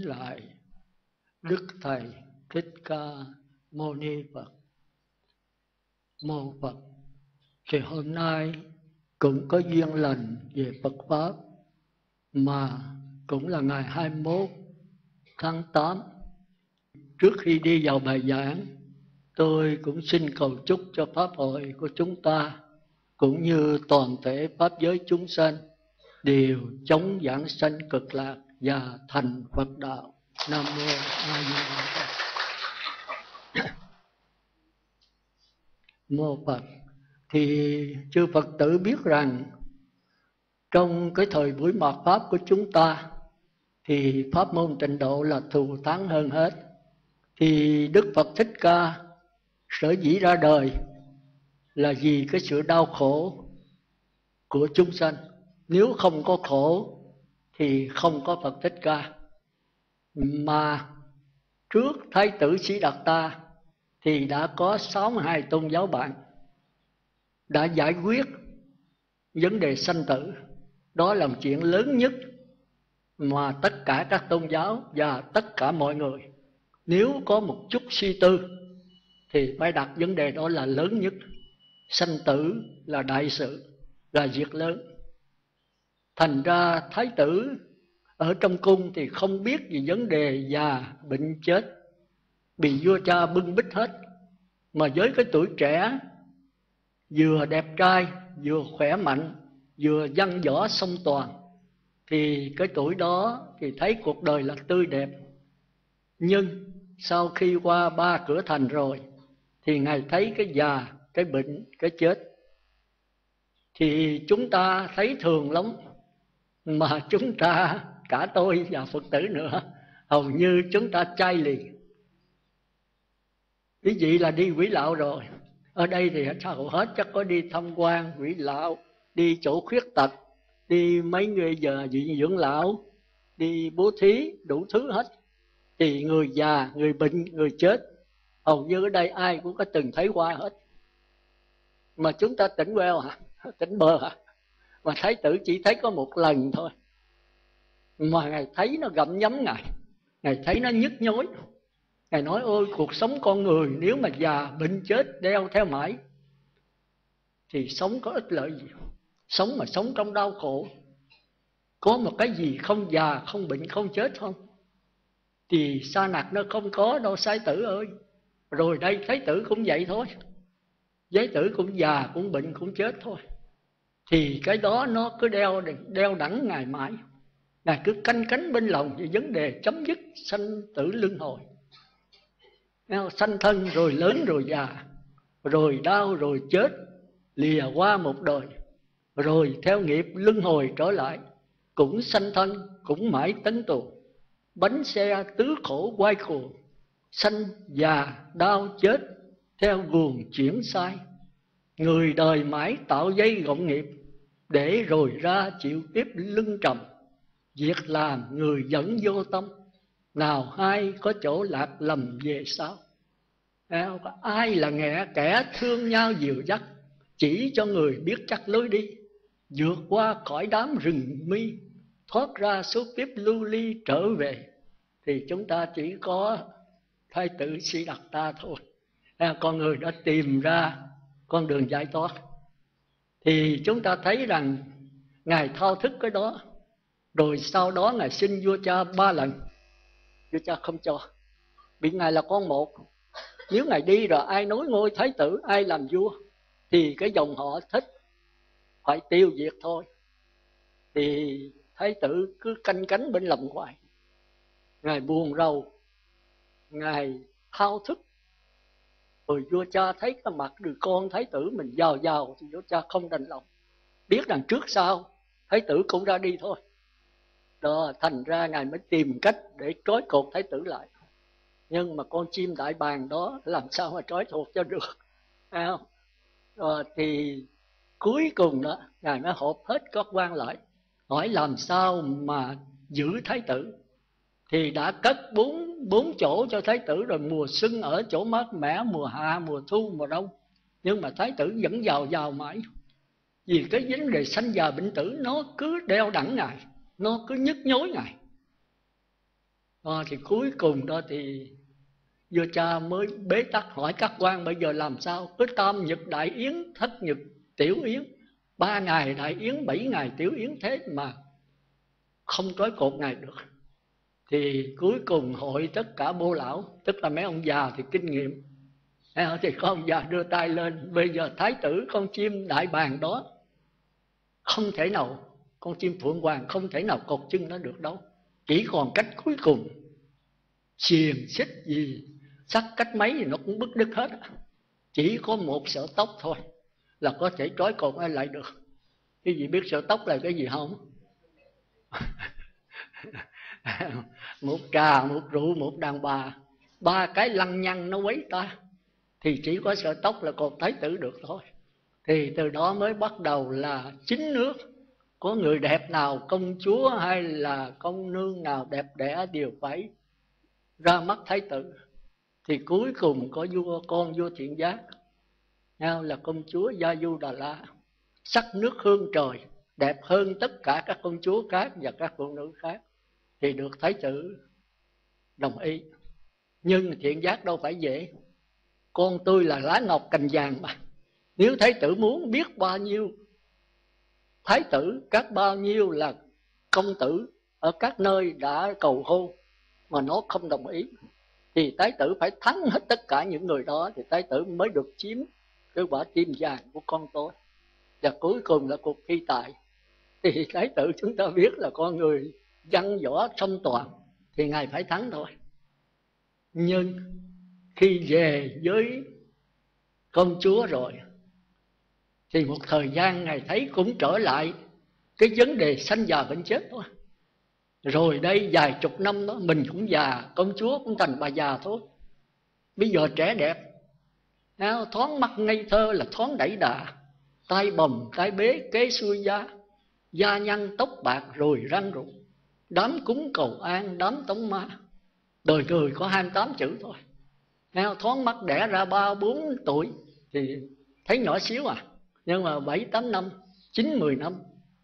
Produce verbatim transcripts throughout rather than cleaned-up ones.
lại Đức Thầy Thích Ca Mâu Ni Phật. Mô Phật. Thì hôm nay cũng có duyên lành về Phật Pháp, mà cũng là ngày hai mươi mốt tháng tám. Trước khi đi vào bài giảng, tôi cũng xin cầu chúc cho Pháp hội của chúng ta cũng như toàn thể Pháp giới chúng sanh đều chống giảng sanh cực lạc và thành Phật đạo. Nam mô A Di Đà Phật. Mô Phật. Thì chư Phật tử biết rằng trong cái thời buổi mạt Pháp của chúng ta thì pháp môn Tịnh Độ là thù thắng hơn hết. Thì Đức Phật Thích Ca sở dĩ ra đời là vì cái sự đau khổ của chúng sanh. Nếu không có khổ thì không có Phật Thích Ca. Mà trước Thái tử Sĩ Đạt Ta thì đã có sáu mươi hai tôn giáo bạn đã giải quyết vấn đề sanh tử. Đó là một chuyện lớn nhất mà tất cả các tôn giáo và tất cả mọi người nếu có một chút suy tư thì phải đặt vấn đề đó là lớn nhất. Sanh tử là đại sự, là việc lớn. Thành ra Thái tử ở trong cung thì không biết về vấn đề già, bệnh, chết, bị vua cha bưng bít hết. Mà với cái tuổi trẻ, vừa đẹp trai, vừa khỏe mạnh, vừa văn võ song toàn, thì cái tuổi đó thì thấy cuộc đời là tươi đẹp. Nhưng sau khi qua ba cửa thành rồi thì Ngài thấy cái già, cái bệnh, cái chết. Thì chúng ta thấy thường lắm, mà chúng ta, cả tôi và Phật tử nữa, hầu như chúng ta chai lì. Quý vị là đi Quỷ Lão rồi. Ở đây thì sao hết, chắc có đi tham quan Quỷ Lão, đi chỗ khuyết tật, đi mấy người giờ viện dưỡng lão, đi bố thí, đủ thứ hết. Thì người già, người bệnh, người chết, hầu như ở đây ai cũng có từng thấy qua hết. Mà chúng ta tỉnh queo hả? Tỉnh bơ hả? Mà Thái tử chỉ thấy có một lần thôi, mà Ngài thấy nó gặm nhấm Ngài. Ngài thấy nó nhức nhối. Ngài nói ôi, cuộc sống con người nếu mà già, bệnh, chết đeo theo mãi thì sống có ích lợi gì? Sống mà sống trong đau khổ, có một cái gì không già, không bệnh, không chết không? Thì sa nặc nó không có đâu Thái tử ơi. Rồi đây Thái tử cũng vậy thôi. Thái tử cũng già, cũng bệnh, cũng chết thôi. Thì cái đó nó cứ đeo đeo đẳng Ngài mãi. Ngài cứ canh cánh bên lòng về vấn đề chấm dứt sanh tử luân hồi. Sanh thân rồi lớn rồi già, rồi đau rồi chết, lìa qua một đời, rồi theo nghiệp luân hồi trở lại, cũng sanh thân, cũng mãi tấn tù. Bánh xe tứ khổ quay cuồng, sanh già đau chết theo guồng chuyển sai. Người đời mãi tạo dây gọng nghiệp, để rồi ra chịu tiếp lưng trầm. Việc làm người vẫn vô tâm, nào hay có chỗ lạc lầm về sau. Ai là nghe kẻ thương nhau dìu dắt, chỉ cho người biết chắc lối đi, vượt qua khỏi đám rừng mi, thoát ra số kiếp lưu ly trở về. Thì chúng ta chỉ có Thái tử Sĩ Đạt Ta thôi. Con người đã tìm ra con đường giải thoát. Thì chúng ta thấy rằng Ngài thao thức cái đó. Rồi sau đó Ngài xin vua cha ba lần, vua cha không cho, vì Ngài là con một. Nếu Ngài đi rồi ai nối ngôi Thái tử, ai làm vua, thì cái dòng họ Thích phải tiêu diệt thôi. Thì Thái tử cứ canh cánh bên lòng hoài. Ngài buồn rầu, Ngài thao thức. Rồi vua cha thấy cái mặt đứa con Thái tử mình giàu giàu thì vua cha không đành lòng, biết rằng trước sau Thái tử cũng ra đi thôi. Đó, thành ra Ngài mới tìm cách để trói cột Thái tử lại. Nhưng mà con chim đại bàng đó làm sao mà trói thuộc cho được, phải không? Rồi thì cuối cùng đó Ngài mới họp hết các quan lại, hỏi làm sao mà giữ Thái tử. Thì đã cất bốn, bốn chỗ cho Thái tử rồi. Mùa xuân ở chỗ mát mẻ, mùa hạ, mùa thu, mùa đông. Nhưng mà Thái tử vẫn giàu giàu mãi. Vì cái vấn đề sanh già bệnh tử nó cứ đeo đẳng Ngài, nó cứ nhức nhối Ngài. à, thì cuối cùng đó thì vua cha mới bế tắc hỏi các quan bây giờ làm sao, cứ tam nhật đại yến, thất nhật tiểu yến, ba ngày đại yến, bảy ngày tiểu yến, thế mà không trói cột ngài được. Thì cuối cùng hội tất cả bô lão, tức là mấy ông già thì kinh nghiệm, thì có ông già đưa tay lên, bây giờ thái tử con chim đại bàng đó không thể nào, con chim phượng hoàng không thể nào cột chân nó được đâu, chỉ còn cách cuối cùng, xiềng xích gì sắt cách mấy thì nó cũng bứt đứt hết, chỉ có một sợi tóc thôi là có thể trói cột nó lại được. Cái gì biết sợi tóc là cái gì không? Một trà, một rượu, một đàn bà, ba cái lăng nhăng nó quấy ta, thì chỉ có sợi tóc là cột thái tử được thôi. Thì từ đó mới bắt đầu là chín nước, có người đẹp nào, công chúa hay là công nương nào đẹp đẽ đều phải ra mắt thái tử. Thì cuối cùng có vua con vua Thiện Giác, là công chúa Gia Du Đà La, sắc nước hương trời, đẹp hơn tất cả các công chúa khác và các phụ nữ khác, thì được thái tử đồng ý. Nhưng Thiện Giác đâu phải dễ, con tôi là lá ngọc cành vàng mà, nếu thái tử muốn biết bao nhiêu thái tử, các bao nhiêu là công tử ở các nơi đã cầu hôn mà nó không đồng ý, thì thái tử phải thắng hết tất cả những người đó thì thái tử mới được chiếm cái quả tim vàng của con tôi. Và cuối cùng là cuộc thi tài, thì thái tử chúng ta biết là con người văn võ song toàn, thì ngài phải thắng thôi. Nhưng khi về với công chúa rồi thì một thời gian ngài thấy cũng trở lại cái vấn đề sanh già bệnh chết thôi. Rồi đây vài chục năm đó mình cũng già, công chúa cũng thành bà già thôi. Bây giờ trẻ đẹp, thoáng mắt ngây thơ là thoáng đẩy đà, tay bồng tay bế kế xuôi da, da nhăn tóc bạc rồi răng rụng, đám cúng cầu an đám tống ma. Đời người có hai mươi tám chữ thôi, thoáng mắt đẻ ra ba bốn tuổi thì thấy nhỏ xíu à, nhưng mà bảy tám năm, chín mười năm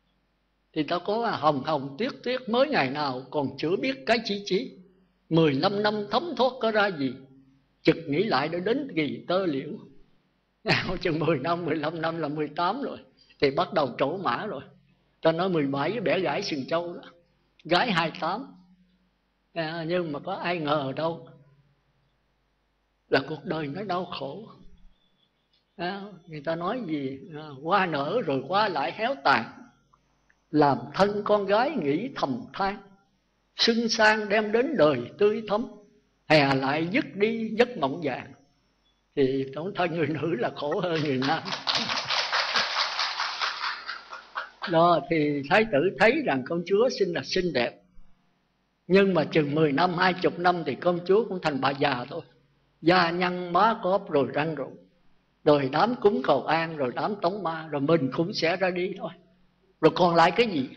thì ta có hồng hồng tuyết tuyết, mới ngày nào còn chưa biết cái chi chí. Mười lăm năm thấm thoát có ra gì, chực nghĩ lại đã đến kỳ tơ liễu. Chừng mười năm, mười lăm năm là mười tám rồi, thì bắt đầu trổ mã rồi. Ta nói mười bảy bẻ gãi sừng trâu đó, gái hai mươi tám. À, nhưng mà có ai ngờ đâu là cuộc đời nó đau khổ. À, người ta nói gì à, hoa nở rồi hoa lại héo tàn, làm thân con gái nghĩ thầm than, xuân sang đem đến đời tươi thắm, hè lại dứt đi giấc mộng vàng. Thì tổng thân người nữ là khổ hơn người nam. Đó thì thái tử thấy rằng công chúa xinh là xinh đẹp, nhưng mà chừng mười năm, hai chục năm thì công chúa cũng thành bà già thôi, da nhăn má cóp rồi răng rụng, rồi đám cúng cầu an, rồi đám tống ma, rồi mình cũng sẽ ra đi thôi. Rồi còn lại cái gì?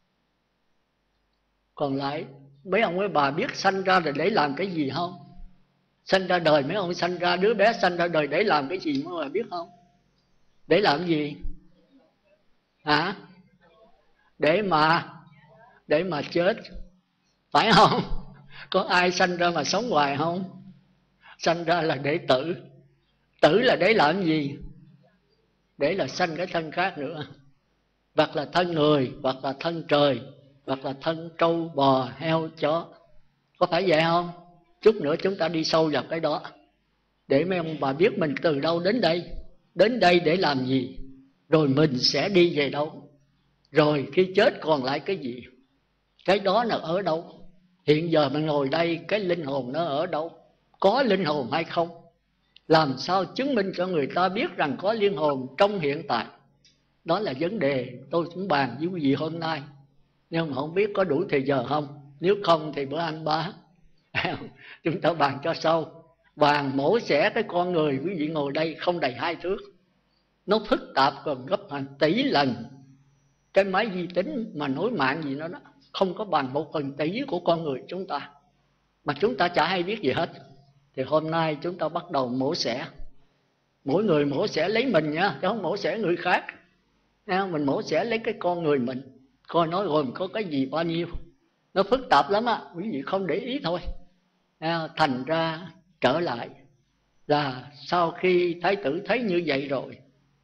Còn lại mấy ông mấy bà biết sanh ra là để làm cái gì không? Sanh ra đời, mấy ông sanh ra đứa bé sanh ra đời để làm cái gì mấy bà biết không? Để làm gì? Hả? Để mà Để mà chết, phải không? Có ai sanh ra mà sống hoài không? Sanh ra là để tử. Tử là để làm gì? Để là sanh cái thân khác nữa, hoặc là thân người, hoặc là thân trời, hoặc là thân trâu bò heo chó. Có phải vậy không? Chút nữa chúng ta đi sâu vào cái đó, để mấy ông bà biết mình từ đâu đến đây, đến đây để làm gì, rồi mình sẽ đi về đâu, rồi khi chết còn lại cái gì, cái đó là ở đâu. Hiện giờ mình ngồi đây, cái linh hồn nó ở đâu? Có linh hồn hay không? Làm sao chứng minh cho người ta biết rằng có linh hồn trong hiện tại? Đó là vấn đề tôi cũng bàn với quý vị hôm nay, nhưng mà không biết có đủ thời giờ không. Nếu không thì bữa anh ba chúng ta bàn cho sâu. Bàn mổ xẻ cái con người quý vị ngồi đây không đầy hai thước, nó phức tạp còn gấp hàng tỷ lần cái máy vi tính mà nối mạng gì nó đó, không có bằng một phần tỷ của con người chúng ta, mà chúng ta chả hay biết gì hết. Thì hôm nay chúng ta bắt đầu mổ xẻ, mỗi người mổ xẻ lấy mình nha, chứ không mổ xẻ người khác. Mình mổ xẻ lấy cái con người mình, coi nó gồm có cái gì bao nhiêu. nó phức tạp lắm á, quý vị không để ý thôi. Thành ra trở lại là sau khi thái tử thấy như vậy rồi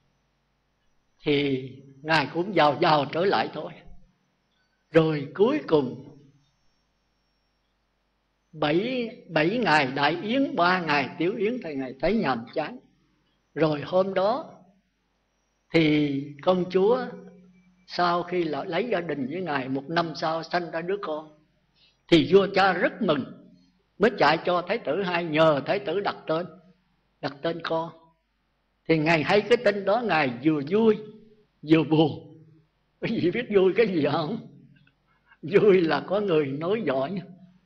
thì ngài cũng vào vào trở lại thôi. Rồi cuối cùng bảy bảy ngày đại yến, ba ngày tiểu yến thì ngài thấy nhàm chán. Rồi hôm đó thì công chúa sau khi lấy gia đình với ngài, một năm sau sanh ra đứa con, thì vua cha rất mừng, mới chạy cho thái tử hai, nhờ thái tử đặt tên, đặt tên con. Thì ngài hay cái tên đó, ngài vừa vui vừa buồn. Quý vị biết vui cái gì không? Vui là có người nói giỏi,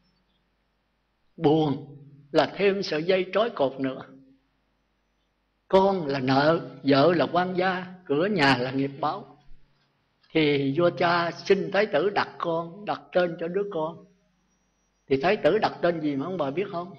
buồn là thêm sợi dây trói cột nữa. Con là nợ, vợ là quan gia, cửa nhà là nghiệp báo. Thì vua cha xin thái tử đặt con, đặt tên cho đứa con. Thì thái tử đặt tên gì mà ông bà biết không?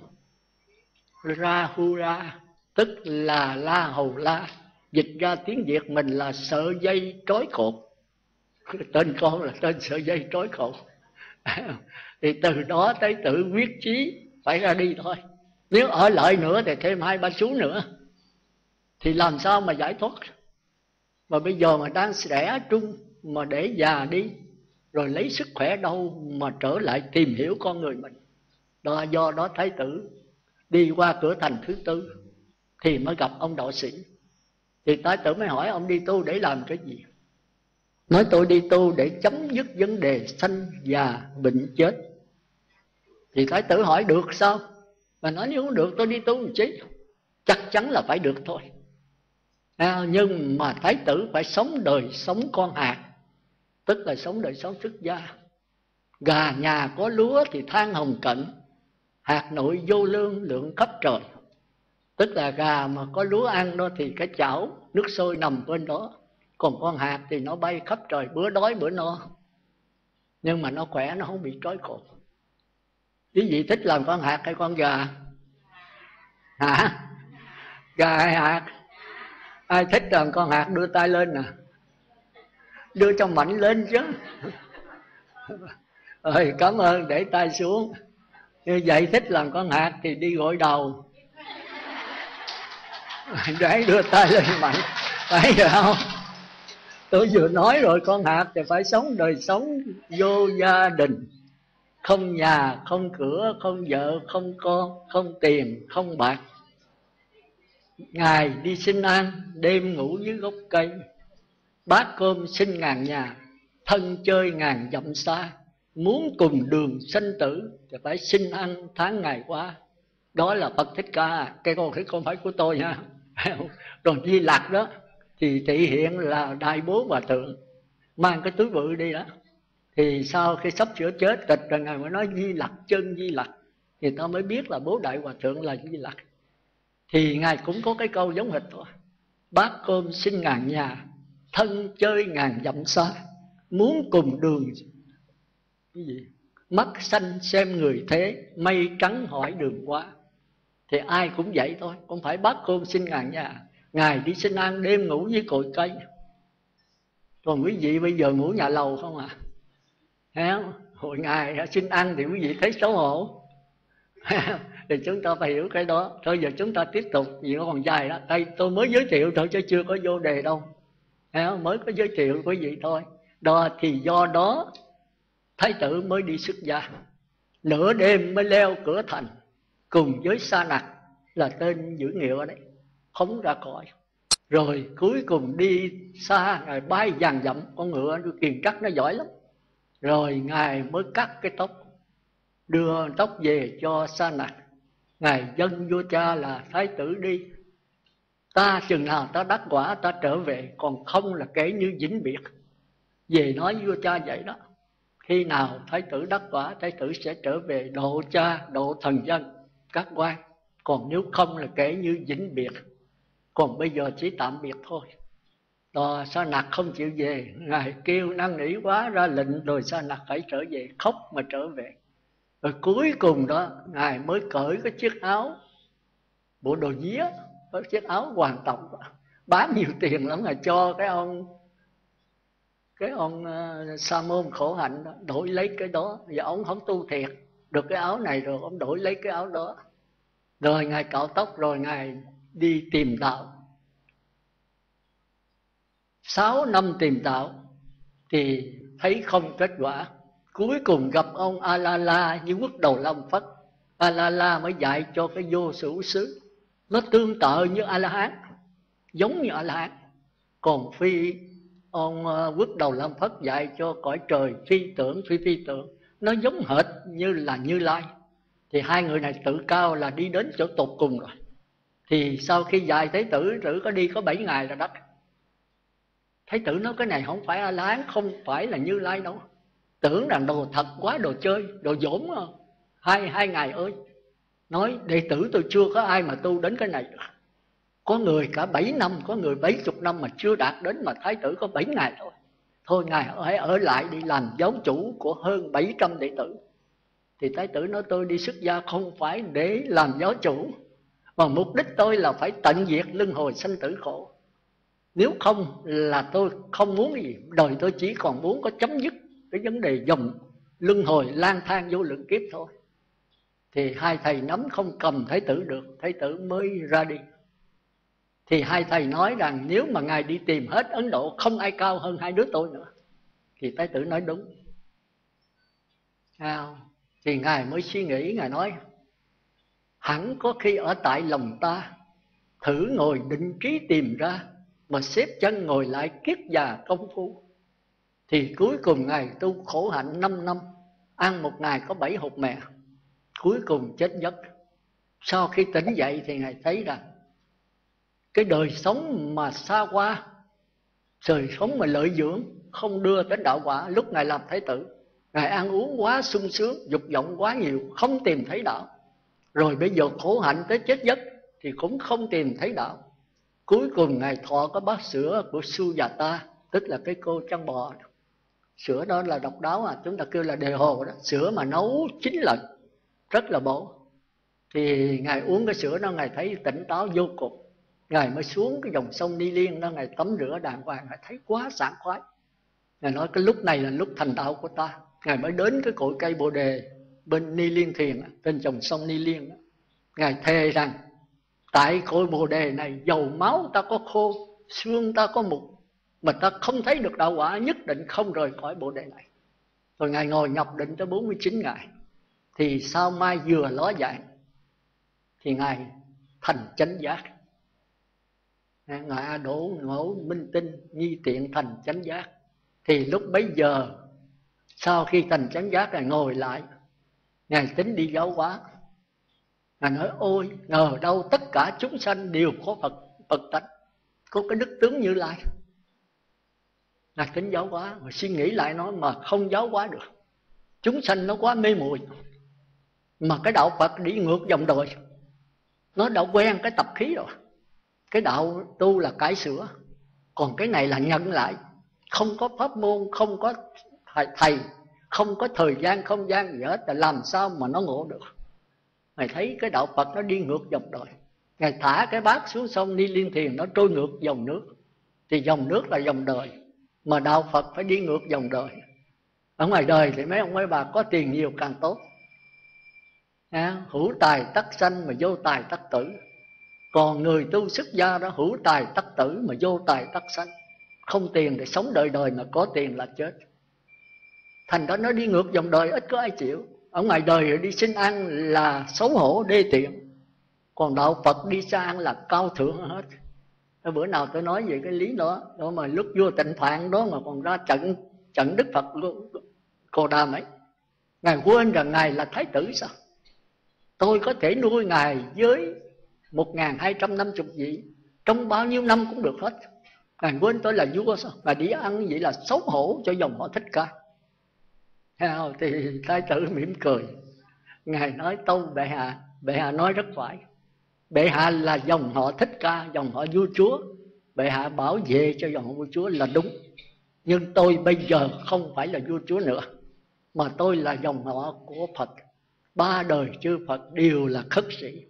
Rahula, tức là La Hầu La. Dịch ra tiếng Việt mình là sợi dây trói cột. Tên con là tên sợi dây trói cột. Thì từ đó thái tử quyết chí phải ra đi thôi. Nếu ở lại nữa thì thêm hai ba chú nữa, thì làm sao mà giải thoát. Mà bây giờ mà đang trẻ trung mà để già đi, rồi lấy sức khỏe đâu mà trở lại tìm hiểu con người mình. Đó, do đó thái tử đi qua cửa thành thứ tư thì mới gặp ông đạo sĩ. Thì thái tử mới hỏi ông đi tu để làm cái gì? Nói tôi đi tu để chấm dứt vấn đề sanh già bệnh chết. Thì thái tử hỏi được sao? Mà nói nếu không được tôi đi tu làm chi? Chắc chắn là phải được thôi. À, nhưng mà thái tử phải sống đời sống con hạt, tức là sống đời sống xuất gia. Gà nhà có lúa thì than hồng cận, hạt nội vô lương lượng khắp trời. Tức là gà mà có lúa ăn đó thì cái chảo nước sôi nằm bên đó, còn con hạt thì nó bay khắp trời, bữa đói bữa no. Nhưng mà nó khỏe, nó không bị trói cột. Quý vị thích làm con hạt hay con gà? Hả? Gà hay hạt? Ai thích làm con hạt đưa tay lên nè, đưa cho mạnh lên chứ. Ơi, cảm ơn, để tay xuống. Như vậy thích làm con hạt thì đi gội đầu, để đưa tay lên mạnh, phải rồi không? Tôi vừa nói rồi, con hạt thì phải sống đời sống vô gia đình, không nhà, không cửa, không vợ, không con, không tiền, không bạc. Ngày đi xin ăn, đêm ngủ dưới gốc cây, bát cơm xin ngàn nhà, thân chơi ngàn dặm xa. Muốn cùng đường sanh tử thì phải xin ăn tháng ngày qua. Đó là Phật Thích Ca, cái con cái không phải của tôi nha. Rồi Di Lặc đó thì thị hiện là Đại Bố Hòa Thượng, mang cái túi bự đi đó. Thì sau khi sắp sửa chết tịch rồi ngài mới nói Di Lặc, chân Di Lặc, thì ta mới biết là Bố Đại Hòa Thượng là Di Lặc. Thì ngài cũng có cái câu giống hệt thôi: bát cơm xin ngàn nhà, thân chơi ngàn dặm xa. Muốn cùng đường cái gì? Mắt xanh xem người thế, mây trắng hỏi đường qua. Thì ai cũng vậy thôi, không phải bát cơm xin ngàn nhà, ngày đi xin ăn, đêm ngủ dưới cội cây. Còn quý vị bây giờ ngủ nhà lầu không à? Thấy không? Hồi ngày xin ăn thì quý vị thấy xấu hổ. Thì chúng ta phải hiểu cái đó. Thôi giờ chúng ta tiếp tục, vì nó còn dài đó. Đây tôi mới giới thiệu thôi chứ chưa có vô đề đâu. Thấy không? Mới có giới thiệu quý vị thôi. Đó thì do đó thái tử mới đi xuất gia. Nửa đêm mới leo cửa thành, cùng với Sa Nặc, là tên giữ nghiệu ở đấy, phóng ra khỏi. Rồi cuối cùng đi xa, ngài bay vàng dặm, con ngựa kiền cắt nó giỏi lắm. Rồi ngài mới cắt cái tóc, đưa tóc về cho Sa Nặc. Ngài dâng vua cha là thái tử đi, ta chừng nào ta đắc quả ta trở về, còn không là kể như vĩnh biệt. Về nói vua cha vậy đó, khi nào thái tử đắc quả, thái tử sẽ trở về độ cha, độ thần dân, các quan. Còn nếu không là kể như vĩnh biệt, còn bây giờ chỉ tạm biệt thôi. Đó, Sa Nặc không chịu về, ngài kêu năn nỉ quá, ra lệnh rồi Sa Nặc phải trở về, khóc mà trở về. Rồi cuối cùng đó ngài mới cởi cái chiếc áo bộ đồ vía, cái chiếc áo hoàng tộc, bán nhiều tiền lắm, ngài cho cái ông cái ông uh, Sa môn khổ hạnh đó, đổi lấy cái đó. Và ông không tu thiệt, được cái áo này rồi ông đổi lấy cái áo đó. Rồi ngài cạo tóc, rồi ngài đi tìm đạo. Sáu năm tìm đạo thì thấy không kết quả. Cuối cùng gặp ông A La La như quốc đầu Long Phất. A La La mới dạy cho cái vô sự xứ. Nó tương tự như A La Hán, giống như A La Hán. Còn phi ông quốc đầu Long Phất dạy cho cõi trời phi tưởng phi phi tưởng, nó giống hệt như là Như Lai. Thì hai người này tự cao là đi đến chỗ tột cùng rồi. Thì sau khi dạy Thái tử, tử có đi có bảy ngày là đắc. Thái tử nói cái này không phải A La Hán, không phải là Như Lai đâu. Tưởng rằng đồ thật quá, đồ chơi, đồ dỗm mà. Hai, hai ngày ơi. Nói đệ tử tôi chưa có ai mà tu đến cái này. Có người cả bảy năm, có người bảy chục năm mà chưa đạt đến, mà Thái tử có bảy ngày thôi. Thôi ngài hãy ở lại đi làm giáo chủ của hơn bảy trăm đệ tử. Thì Thái tử nói tôi đi xuất gia không phải để làm giáo chủ, mà mục đích tôi là phải tận diệt luân hồi sanh tử khổ. Nếu không là tôi không muốn gì, đời tôi chỉ còn muốn có chấm dứt cái vấn đề dòng luân hồi lang thang vô lượng kiếp thôi. Thì hai thầy nắm không cầm Thái tử được, Thái tử mới ra đi. Thì hai thầy nói rằng nếu mà ngài đi tìm hết Ấn Độ không ai cao hơn hai đứa tôi nữa. Thì Thái tử nói đúng. À, thì ngài mới suy nghĩ, ngài nói hẳn có khi ở tại lòng ta, thử ngồi định trí tìm ra, mà xếp chân ngồi lại kiết già công phu. Thì cuối cùng ngài tu khổ hạnh năm năm, ăn một ngày có bảy hột mè, cuối cùng chết giấc. Sau khi tỉnh dậy thì ngài thấy rằng cái đời sống mà xa hoa, đời sống mà lợi dưỡng không đưa đến đạo quả. Lúc ngài làm Thái tử, ngài ăn uống quá sung sướng, dục vọng quá nhiều, không tìm thấy đạo. Rồi bây giờ khổ hạnh tới chết giấc thì cũng không tìm thấy đạo. Cuối cùng ngài thọ có bát sữa của Sujata, tức là cái cô chăn bò. Sữa đó là độc đáo, à chúng ta kêu là đề hồ đó, sữa mà nấu chín lần, rất là bổ. Thì ngài uống cái sữa đó, ngài thấy tỉnh táo vô cùng. Ngài mới xuống cái dòng sông Ni Liên đó, ngài tắm rửa đàng hoàng, ngài thấy quá sảng khoái. Ngài nói cái lúc này là lúc thành đạo của ta. Ngài mới đến cái cội cây Bồ Đề bên Ni Liên Thiền, trên dòng sông Ni Liên đó. Ngài thề rằng tại cội Bồ Đề này, dầu máu ta có khô, xương ta có mục, mà ta không thấy được đạo quả, nhất định không rời khỏi Bồ Đề này. Rồi ngài ngồi nhập định tới bốn mươi chín ngày. Thì sau mai vừa ló dạng thì ngài thành chánh giác. Ngài A Đỗ Ngộ Minh Tinh nhi tiện thành chánh giác. Thì lúc bấy giờ sau khi thành chánh giác, ngài ngồi lại, ngài tính đi giáo hóa. Ngài nói ôi, ngờ đâu tất cả chúng sanh đều có Phật, Phật tánh, có cái đức tướng Như Lai. Ngài tính giáo hóa, mà suy nghĩ lại nói mà không giáo hóa được. Chúng sanh nó quá mê muội, mà cái đạo Phật đi ngược dòng đời, nó đã quen cái tập khí rồi. Cái đạo tu là cải sửa, còn cái này là nhận lại. Không có pháp môn, không có thầy, không có thời gian, không gian gì hết, là làm sao mà nó ngộ được. Ngài thấy cái đạo Phật nó đi ngược dòng đời. Ngài thả cái bát xuống sông Ni Liên Thiền, nó trôi ngược dòng nước. Thì dòng nước là dòng đời, mà đạo Phật phải đi ngược dòng đời. Ở ngoài đời thì mấy ông mấy bà có tiền nhiều càng tốt. À, hữu tài tắc sanh mà vô tài tắc tử. Còn người tu xuất gia đó hữu tài tắc tử mà vô tài tắc sanh. Không tiền thì sống đời đời, mà có tiền là chết. Thành đó nó đi ngược dòng đời, ít có ai chịu. Ở ngoài đời đi xin ăn là xấu hổ đê tiện, còn đạo Phật đi xa ăn là cao thượng hết. Bữa nào tôi nói về cái lý đó, đó mà lúc vua Tịnh Phạn đó mà còn ra trận trận Đức Phật Cồ Đàm ấy, ngài quên rằng ngài là thái tử sao? Tôi có thể nuôi ngài với một nghìn hai trăm năm mươi vị trong bao nhiêu năm cũng được hết. Ngài quên tôi là vua sao? Mà đi ăn vậy là xấu hổ cho dòng họ Thích Ca. Thì thái tử mỉm cười. Ngài nói tâu bệ hạ. Bệ hạ nói rất phải. Bệ hạ là dòng họ Thích Ca, dòng họ vua chúa. Bệ hạ bảo vệ cho dòng họ vua chúa là đúng. Nhưng tôi bây giờ không phải là vua chúa nữa, mà tôi là dòng họ của Phật. Ba đời chư Phật đều là khất sĩ.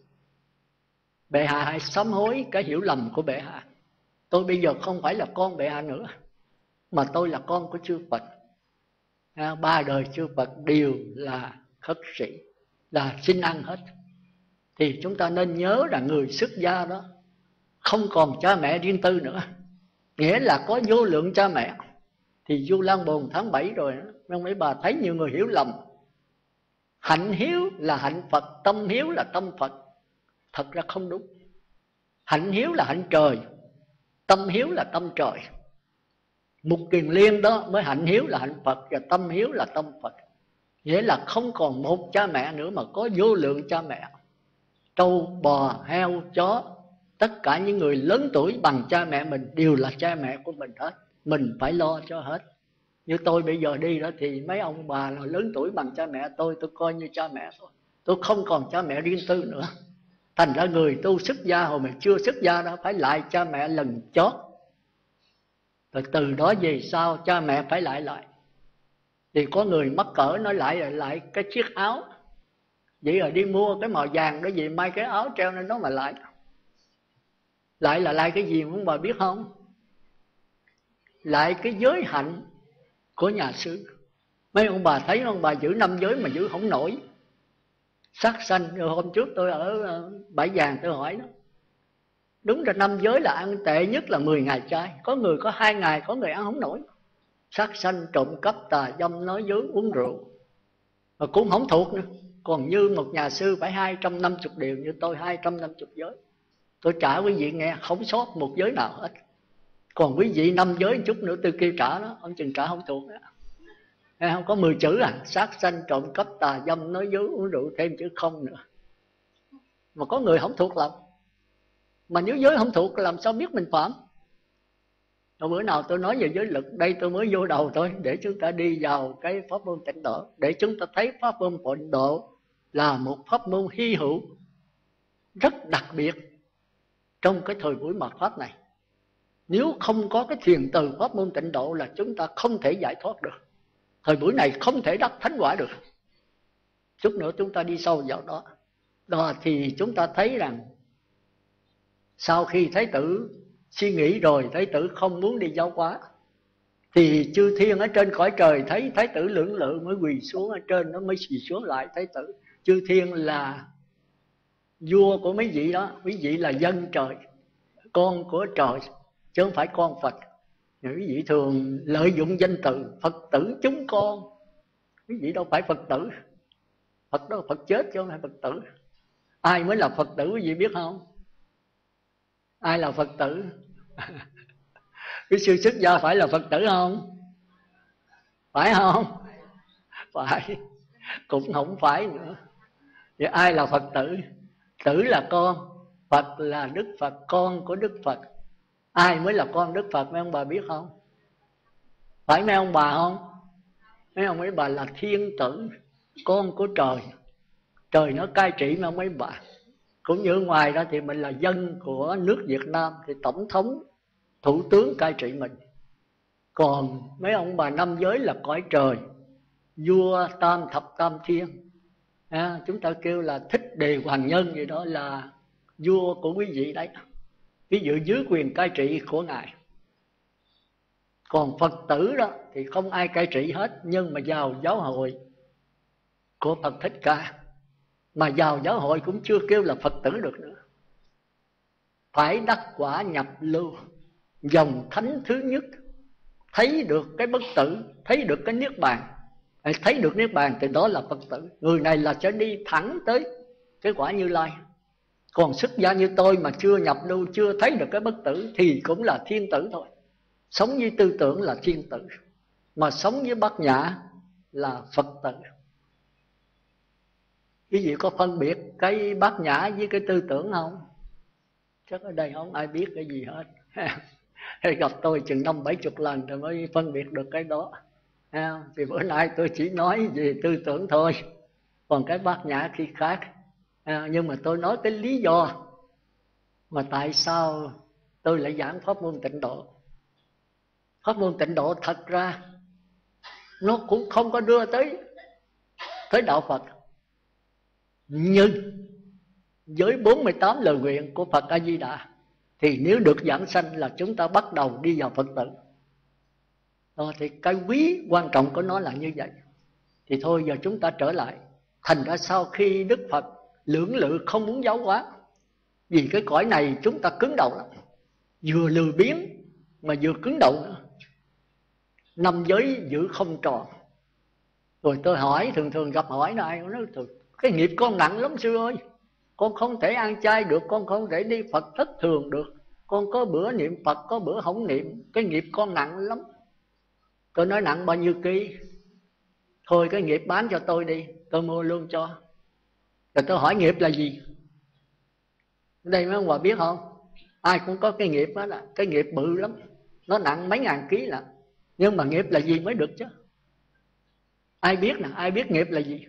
Bệ hạ hãy sám hối cái hiểu lầm của bệ hạ. Tôi bây giờ không phải là con bệ hạ nữa, mà tôi là con của chư Phật. À, ba đời chư Phật đều là khất sĩ, là xin ăn hết. Thì chúng ta nên nhớ là người xuất gia đó không còn cha mẹ riêng tư nữa, nghĩa là có vô lượng cha mẹ. Thì Du Lan Bồn tháng bảy rồi đó, mấy bà thấy nhiều người hiểu lầm. Hạnh hiếu là hạnh Phật, tâm hiếu là tâm Phật. Thật ra không đúng. Hạnh hiếu là hạnh trời, tâm hiếu là tâm trời. Mục Kiền Liên đó mới hạnh hiếu là hạnh Phật, và tâm hiếu là tâm Phật. Nghĩa là không còn một cha mẹ nữa mà có vô lượng cha mẹ. Trâu, bò, heo, chó, tất cả những người lớn tuổi bằng cha mẹ mình đều là cha mẹ của mình hết. Mình phải lo cho hết. Như tôi bây giờ đi đó thì mấy ông bà là lớn tuổi bằng cha mẹ tôi, tôi coi như cha mẹ thôi. Tôi không còn cha mẹ riêng tư nữa. Thành ra người tu xuất gia hồi mình chưa xuất gia đó phải lại cha mẹ lần chót. Rồi từ đó về sau cha mẹ phải lại lại. Thì có người mắc cỡ nói lại lại, lại cái chiếc áo. Vậy rồi đi mua cái màu vàng đó gì may cái áo treo lên đó mà lại. Lại là lại cái gì ông bà biết không? Lại cái giới hạnh của nhà sư. Mấy ông bà thấy ông bà giữ năm giới mà giữ không nổi. Sát sanh. Rồi hôm trước tôi ở Bãi Vàng tôi hỏi nó, đúng là năm giới là ăn tệ nhất là mười ngày chay. Có người có hai ngày, có người ăn không nổi. Sát sanh, trộm cắp, tà dâm, nói dối, uống rượu. Mà cũng không thuộc nữa. Còn như một nhà sư phải hai trăm năm mươi điều, như tôi hai trăm năm mươi giới. Tôi trả quý vị nghe không sót một giới nào hết. Còn quý vị năm giới chút nữa tôi kêu trả đó, ông chừng trả không thuộc đó. Không có mười chữ à, sát sanh, trộm cắp, tà dâm, nói dối, uống rượu, thêm chữ không nữa. Mà có người không thuộc lòng. Mà nếu giới không thuộc làm sao biết mình phạm? Rồi bữa nào tôi nói về giới lực, đây tôi mới vô đầu thôi, để chúng ta đi vào cái pháp môn tịnh độ, để chúng ta thấy pháp môn tịnh độ là một pháp môn hy hữu, rất đặc biệt trong cái thời buổi mạt Pháp này. Nếu không có cái thiền từ pháp môn tịnh độ là chúng ta không thể giải thoát được. Thời buổi này không thể đắc thánh quả được. Chút nữa chúng ta đi sâu vào đó. Đó thì chúng ta thấy rằng sau khi Thái tử suy nghĩ rồi, Thái tử không muốn đi giáo hóa, thì chư thiên ở trên cõi trời thấy Thái tử lưỡng lự mới quỳ xuống ở trên, nó mới quỳ xuống lại Thái tử. Chư thiên là vua của mấy vị đó, mấy vị là dân trời, con của trời, chứ không phải con Phật. Quý vị thường lợi dụng danh từ Phật tử chúng con. Quý vị đâu phải Phật tử. Phật đó là Phật chết chứ không phải Phật tử. Ai mới là Phật tử quý vị biết không? Ai là Phật tử? Cái sư xuất gia phải là Phật tử không? Phải không? Phải. Cũng không phải nữa. Vậy ai là Phật tử? Tử là con, Phật là Đức Phật, con của Đức Phật. Ai mới là con Đức Phật mấy ông bà biết không? Phải mấy ông bà không? Mấy ông mấy bà là thiên tử, con của trời. Trời nó cai trị mấy ông mấy bà. Cũng như ngoài ra thì mình là dân của nước Việt Nam, thì tổng thống, thủ tướng cai trị mình. Còn mấy ông bà năm giới là cõi trời, vua tam thập tam thiên. À, chúng ta kêu là Thích Đề Hoàng Nhân gì đó, là vua của quý vị đấy. Ví dụ dưới quyền cai trị của Ngài. Còn Phật tử đó thì không ai cai trị hết, nhưng mà vào giáo hội của Phật Thích Ca. Mà vào giáo hội cũng chưa kêu là Phật tử được nữa. Phải đắc quả nhập lưu, dòng thánh thứ nhất, thấy được cái bất tử, thấy được cái niết bàn. Thấy được niết bàn thì đó là Phật tử. Người này là sẽ đi thẳng tới cái quả Như Lai. Còn xuất gia như tôi mà chưa nhập lưu, chưa thấy được cái bất tử thì cũng là thiên tử thôi. Sống với tư tưởng là thiên tử, mà sống với bát nhã là Phật tử. Quý vị có phân biệt cái bát nhã với cái tư tưởng không? Chắc ở đây không ai biết cái gì hết. Hay gặp tôi chừng năm bảy chục lần rồi mới phân biệt được cái đó. Thì bữa nay tôi chỉ nói về tư tưởng thôi, còn cái bát nhã khi khác. À, nhưng mà tôi nói cái lý do mà tại sao tôi lại giảng pháp môn tịnh độ. Pháp môn tịnh độ thật ra nó cũng không có đưa tới tới đạo Phật, nhưng với bốn mươi tám lời nguyện của Phật A Di Đà thì nếu được giảng sanh là chúng ta bắt đầu đi vào Phật tử. Rồi thì cái quý quan trọng của nó là như vậy. Thì thôi giờ chúng ta trở lại. Thành ra sau khi Đức Phật lưỡng lự không muốn giáo hóa, vì cái cõi này chúng ta cứng đầu lắm, vừa lười biếng mà vừa cứng đầu nữa, năm giới giữ không tròn. Rồi tôi hỏi, thường thường gặp hỏi là ai nó nói cái nghiệp con nặng lắm sư ơi, con không thể ăn chay được, con không thể đi Phật thất thường được, con có bữa niệm Phật có bữa không niệm, cái nghiệp con nặng lắm. Tôi nói nặng bao nhiêu ký? Thôi cái nghiệp bán cho tôi đi, tôi mua luôn cho. Rồi tôi hỏi nghiệp là gì? Đây mấy ông bà biết không? Ai cũng có cái nghiệp đó, là cái nghiệp bự lắm, nó nặng mấy ngàn ký lận. Nhưng mà nghiệp là gì mới được chứ? Ai biết nè, ai biết nghiệp là gì?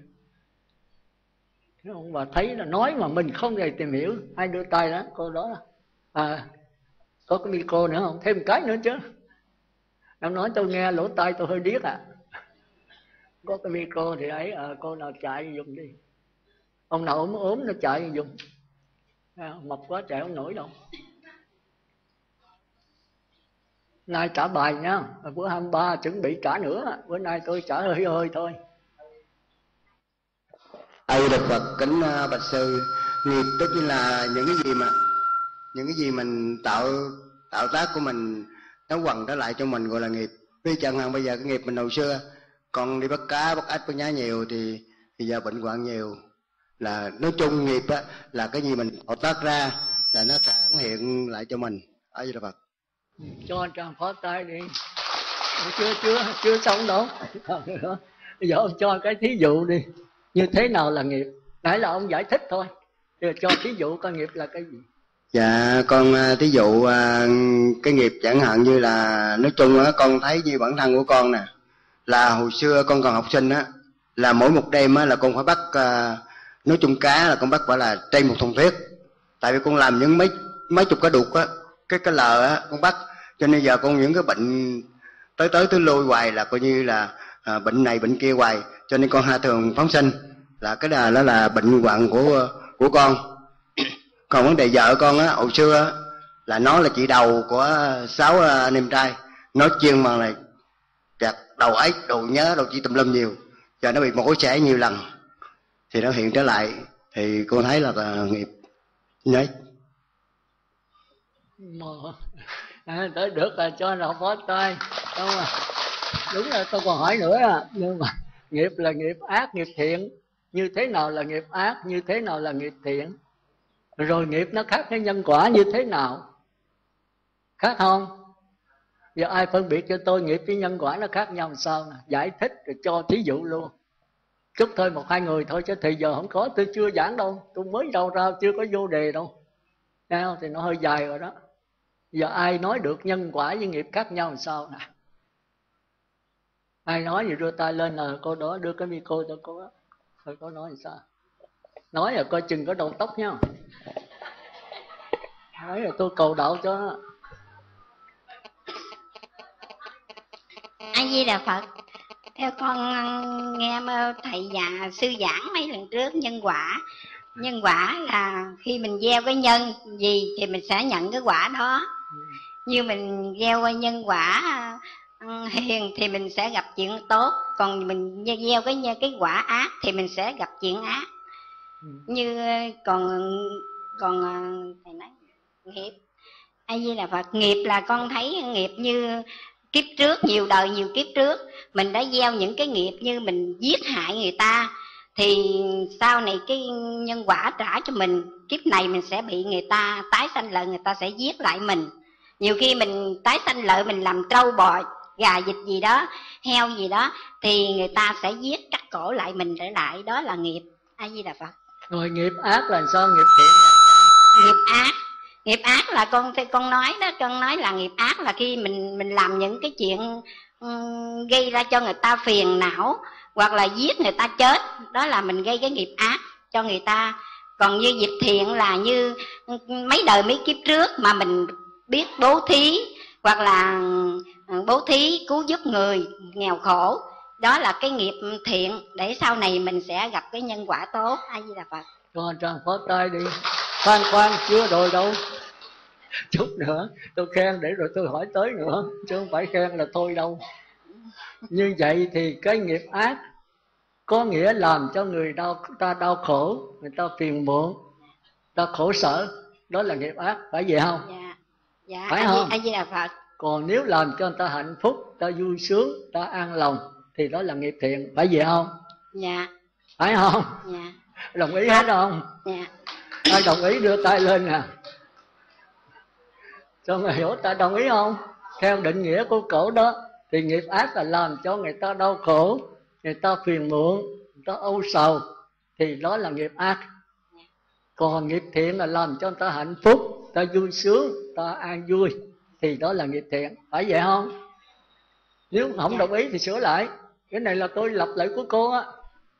Ông bà thấy là nói mà mình không hề tìm hiểu. Ai đưa tay đó, cô đó à, có cái micro nữa không? Thêm một cái nữa chứ. Em nói tôi nghe lỗ tai tôi hơi điếc à. Có cái micro thì ấy, à, cô nào chạy dùng đi. Ông nào ốm ốm nó chạy dùng. À, mập quá chạy không nổi đâu. Nay trả bài nha, bữa hai mươi ba chuẩn bị trả nữa. Bữa nay tôi trả hơi hơi thôi. A Di Đà Phật. Kính uh, bạch sư, nghiệp tức là những cái gì mà những cái gì mình tạo tạo tác của mình nó quằn trở lại cho mình gọi là nghiệp. Ví chẳng hạn bây giờ cái nghiệp mình hồi xưa con đi bắt cá bắt ếch bắt nhá nhiều thì thì giờ bệnh hoạn nhiều, là nói chung nghiệp á, là cái gì mình tạo tác ra là nó sẽ hiện lại cho mình. A Di Đà Phật. Cho trang phó tay đi. Chưa chưa chưa xong đâu. Bây giờ ông cho cái thí dụ đi. Như thế nào là nghiệp? Nãy là ông giải thích thôi. Giờ cho thí dụ coi nghiệp là cái gì? Dạ con thí dụ cái nghiệp chẳng hạn như là nói chung á, con thấy như bản thân của con nè, là hồi xưa con còn học sinh á, là mỗi một đêm á là con phải bắt nói chung cá là con bắt phải là trên một thùng thuyết. Tại vì con làm những mấy mấy chục cái đục á, cái cái lờ á con bắt, cho nên giờ con những cái bệnh tới tới tới lui hoài là coi như là à, bệnh này bệnh kia hoài, cho nên con hay thường phóng sinh là cái đó, đó là bệnh hoạn của của con. Còn vấn đề vợ con á, hồi xưa á, là nó là chị đầu của sáu anh em trai, nó chuyên mà là gạt đầu ấy đồ nhớ đồ chi tùm lum nhiều, giờ nó bị mổ xẻ nhiều lần thì nó hiện trở lại, thì con thấy là, là nghiệp nhớ. À, tới được là cho nó phó tay đúng không? Đúng là tôi còn hỏi nữa à. Nhưng mà nghiệp là nghiệp ác nghiệp thiện, như thế nào là nghiệp ác, như thế nào là nghiệp thiện, rồi nghiệp nó khác với nhân quả như thế nào, khác không? Giờ ai phân biệt cho tôi nghiệp với nhân quả nó khác nhau làm sao nè? Giải thích rồi cho thí dụ luôn. Chút thôi một hai người thôi, chứ thì giờ không có, tôi chưa giảng đâu, tôi mới đầu ra chưa có vô đề đâu. Nào, thì nó hơi dài rồi đó. Giờ ai nói được nhân quả với nghiệp khác nhau làm sao nè? Ai nói gì đưa tay lên là cô đó đưa cái micro cho cô đó. Thôi cô nói làm sao? Nói là coi chừng có đầu tóc nha. Nói là tôi cầu đạo cho nó. A Di Đà Phật. Theo con nghe thầy và sư giảng mấy lần trước nhân quả. Nhân quả là khi mình gieo cái nhân gì thì mình sẽ nhận cái quả đó. Như mình gieo qua nhân quả hiền thì mình sẽ gặp chuyện tốt, còn mình gieo cái cái quả ác thì mình sẽ gặp chuyện ác. Như còn còn thầy nói nghiệp, A Di Đà Phật, nghiệp là con thấy nghiệp như kiếp trước, nhiều đời nhiều kiếp trước mình đã gieo những cái nghiệp như mình giết hại người ta, thì sau này cái nhân quả trả cho mình, kiếp này mình sẽ bị người ta tái sanh lại, người ta sẽ giết lại mình. Nhiều khi mình tái sanh lại mình làm trâu bò gà vịt gì đó, heo gì đó, thì người ta sẽ giết cắt cổ lại mình trở lại, đó là nghiệp. A Di Đà Phật. Rồi nghiệp ác là sao, nghiệp thiện là sao? Nghiệp ác, nghiệp ác là con con nói đó, con nói là nghiệp ác là khi mình mình làm những cái chuyện um, gây ra cho người ta phiền não hoặc là giết người ta chết, đó là mình gây cái nghiệp ác cho người ta. Còn như nghiệp thiện là như mấy đời mấy kiếp trước mà mình biết bố thí hoặc là bố thí cứu giúp người nghèo khổ, đó là cái nghiệp thiện, để sau này mình sẽ gặp cái nhân quả tốt. A Di Đà Phật. Cho trang phó tay đi. Khoan khoan, chưa rồi đâu, chút nữa tôi khen để rồi tôi hỏi tới nữa, chứ không phải khen là thôi đâu. Như vậy thì cái nghiệp ác có nghĩa làm cho người đau, ta đau khổ, người ta phiền muộn, ta khổ sở, đó là nghiệp ác, phải vậy không? Dạ, dạ. Phải A không? Di Đà Phật. Còn nếu làm cho người ta hạnh phúc, ta vui sướng, ta an lòng thì đó là nghiệp thiện, phải vậy không? Dạ. Phải không? Dạ. Đồng ý hết không? Dạ. Ai đồng ý đưa tay lên nè. Cho người hiểu ta đồng ý không? Theo định nghĩa của cổ đó thì nghiệp ác là làm cho người ta đau khổ, người ta phiền muộn, người ta âu sầu, thì đó là nghiệp ác. Còn nghiệp thiện là làm cho người ta hạnh phúc, ta vui sướng, ta an vui, thì đó là nghiệp thiện, phải vậy không? Nếu không đồng ý thì sửa lại. Cái này là tôi lặp lại của cô á,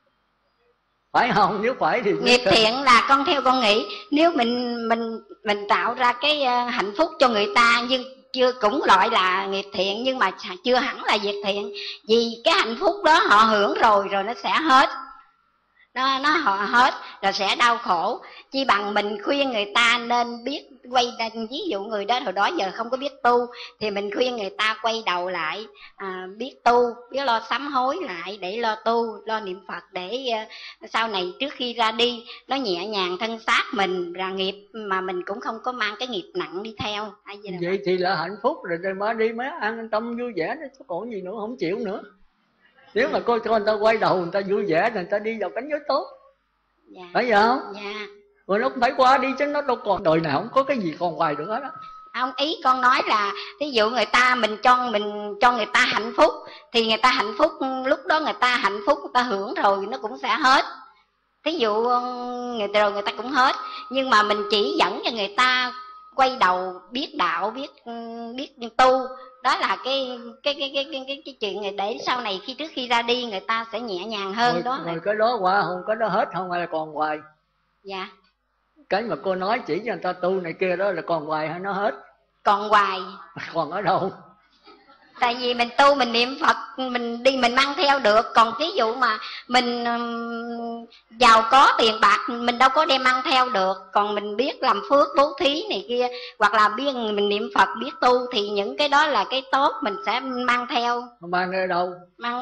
phải không? Nếu phải thì nghiệp thiện là con theo con nghĩ, nếu mình mình mình tạo ra cái hạnh phúc cho người ta, nhưng chưa cũng gọi là nghiệp thiện, nhưng mà chưa hẳn là việc thiện. Vì cái hạnh phúc đó họ hưởng rồi rồi nó sẽ hết, nó nó họ hết rồi sẽ đau khổ. Chi bằng mình khuyên người ta nên biết quay, ví dụ người đó hồi đó giờ không có biết tu thì mình khuyên người ta quay đầu lại, à, biết tu, biết lo sám hối lại để lo tu, lo niệm Phật, để uh, sau này trước khi ra đi nó nhẹ nhàng thân xác mình, là nghiệp mà mình cũng không có mang cái nghiệp nặng đi theo. Vậy thì là hạnh phúc rồi, rồi mới đi mới an tâm vui vẻ, chứ còn gì nữa, không chịu nữa. Nếu mà coi cho người ta quay đầu, người ta vui vẻ, người ta đi vào cảnh giới tốt. Dạ. Phải vậy không? Dạ. Rồi nó cũng phải qua đi, chứ nó đâu còn đời nào không có cái gì còn hoài nữa đó. Ông ý con nói là ví dụ người ta mình cho mình cho người ta hạnh phúc thì người ta hạnh phúc, lúc đó người ta hạnh phúc, người ta hưởng rồi nó cũng sẽ hết. Ví dụ người ta rồi người ta cũng hết, nhưng mà mình chỉ dẫn cho người ta quay đầu biết đạo, biết biết tu, đó là cái cái cái cái cái cái, cái chuyện này, để sau này khi trước khi ra đi người ta sẽ nhẹ nhàng hơn. Rồi, đó rồi cái đó qua không, cái đó hết không hay là còn hoài? Dạ. Cái mà cô nói chỉ cho người ta tu này kia đó là còn hoài hay nó hết? Còn hoài. Còn ở đâu? Tại vì mình tu, mình niệm Phật, mình đi mình mang theo được. Còn ví dụ mà mình giàu có tiền bạc mình đâu có đem mang theo được. Còn mình biết làm phước bố thí này kia, hoặc là biết mình niệm Phật, biết tu, thì những cái đó là cái tốt mình sẽ mang theo. Mang ở đâu? Mang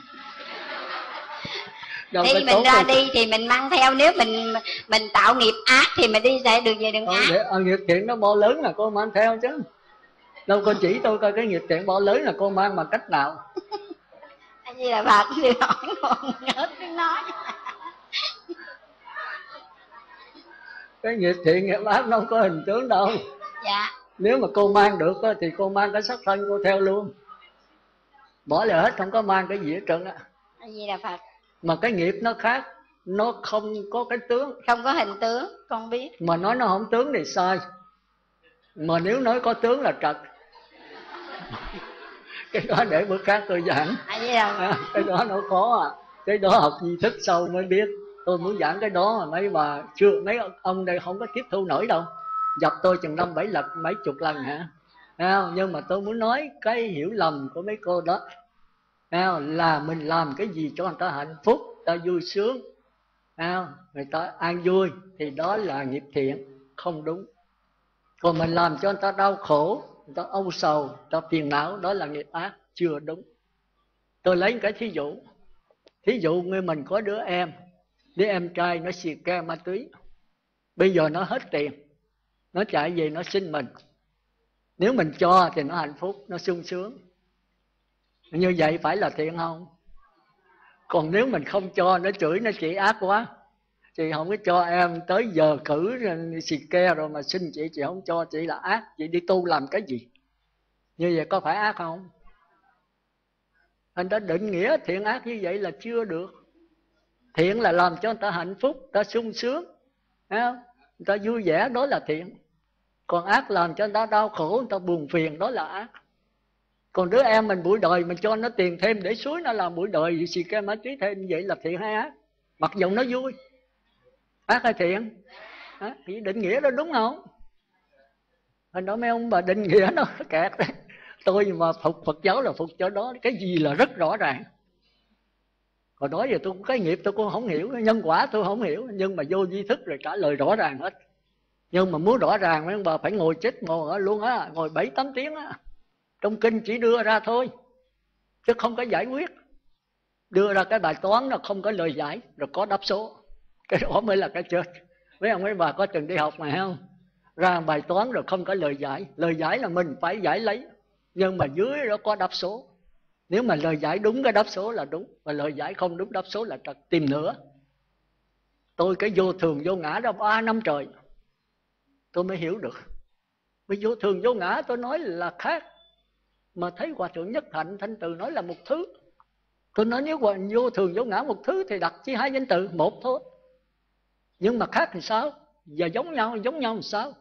Đâu khi mình ra rồi. đi thì mình mang theo. Nếu mình mình tạo nghiệp ác thì mình đi sẽ đường về đường ờ, ác. để, ờ, nghiệp thiện nó bo lớn là cô mang theo chứ. Đâu cô chỉ tôi coi cái nghiệp thiện bo lớn là cô mang bằng cách nào? Cái gì là Phật thì hỏi còn nhớ tiếng nói. Cái nghiệp thiện nghiệp ác nó không có hình tướng đâu. Dạ. Nếu mà cô mang được thì cô mang cái sắc thân cô theo luôn, bỏ lại hết, không có mang cái gì hết trơn á. Cái gì là Phật. Mà cái nghiệp nó khác, nó không có cái tướng, không có hình tướng, con biết. Mà nói nó không tướng thì sai, mà nếu nói có tướng là trật. Cái đó để bữa khác tôi giảng. À, cái đó nó khó à, cái đó học tri thức sâu mới biết. Tôi muốn giảng cái đó mà mấy bà chưa, mấy ông đây không có tiếp thu nổi đâu. Dập tôi chừng năm bảy lần, mấy chục lần hả? À, nhưng mà tôi muốn nói cái hiểu lầm của mấy cô đó à, là mình làm cái gì cho người ta hạnh phúc, ta vui sướng à, người ta an vui, thì đó là nghiệp thiện, không đúng. Còn mình làm cho người ta đau khổ, người ta âu sầu, người ta phiền não, đó là nghiệp ác, chưa đúng. Tôi lấy cái thí dụ. Thí dụ như mình có đứa em, đứa em trai nó xì ke ma túy, bây giờ nó hết tiền, nó chạy về nó xin mình. Nếu mình cho thì nó hạnh phúc, nó sung sướng. Như vậy phải là thiện không? Còn nếu mình không cho, nó chửi, nó chỉ ác quá, chị không có cho em tới giờ cử xì ke rồi mà xin chị, chị không cho, chị là ác, chị đi tu làm cái gì? Như vậy có phải ác không? Anh đã định nghĩa thiện ác như vậy là chưa được. Thiện là làm cho người ta hạnh phúc, người ta sung sướng, người ta vui vẻ, đó là thiện. Còn ác làm cho người ta đau khổ, người ta buồn phiền, đó là ác. Còn đứa em mình buổi đời mình cho nó tiền thêm để suối nó làm buổi đời xì ke ma túy thêm, vậy là thiện hay ác? Mặc dù nó vui, ác hay thiện? À, thì định nghĩa đó đúng không? Hình đó mấy ông bà định nghĩa nó kẹt đấy. Tôi mà phục Phật giáo là phục cho đó, cái gì là rất rõ ràng. Hồi đó giờ tôi cái nghiệp tôi cũng không hiểu, nhân quả tôi không hiểu, nhưng mà vô di thức rồi trả lời rõ ràng hết. Nhưng mà muốn rõ ràng mấy ông bà phải ngồi chết ngồi ở luôn á, ngồi bảy tám tiếng á. Trong kinh chỉ đưa ra thôi. chứ không có giải quyết. Đưa ra cái bài toán nó không có lời giải, rồi có đáp số. Cái đó mới là cái chết. Mấy ông mấy bà có từng đi học này không? Ra bài toán rồi không có lời giải. Lời giải là mình phải giải lấy, nhưng mà dưới đó có đáp số. Nếu mà lời giải đúng cái đáp số là đúng, và lời giải không đúng đáp số là trật. Tìm nữa. Tôi cái vô thường vô ngã đó ba năm trời tôi mới hiểu được. Vì vô thường vô ngã tôi nói là khác, mà thấy Hòa Thượng Nhất Hạnh Thanh Từ nói là một thứ. Tôi nói nếu vô thường vô ngã một thứ thì đặt chỉ hai danh từ, một thôi. Nhưng mà khác thì sao? Và giống nhau, giống nhau thì sao?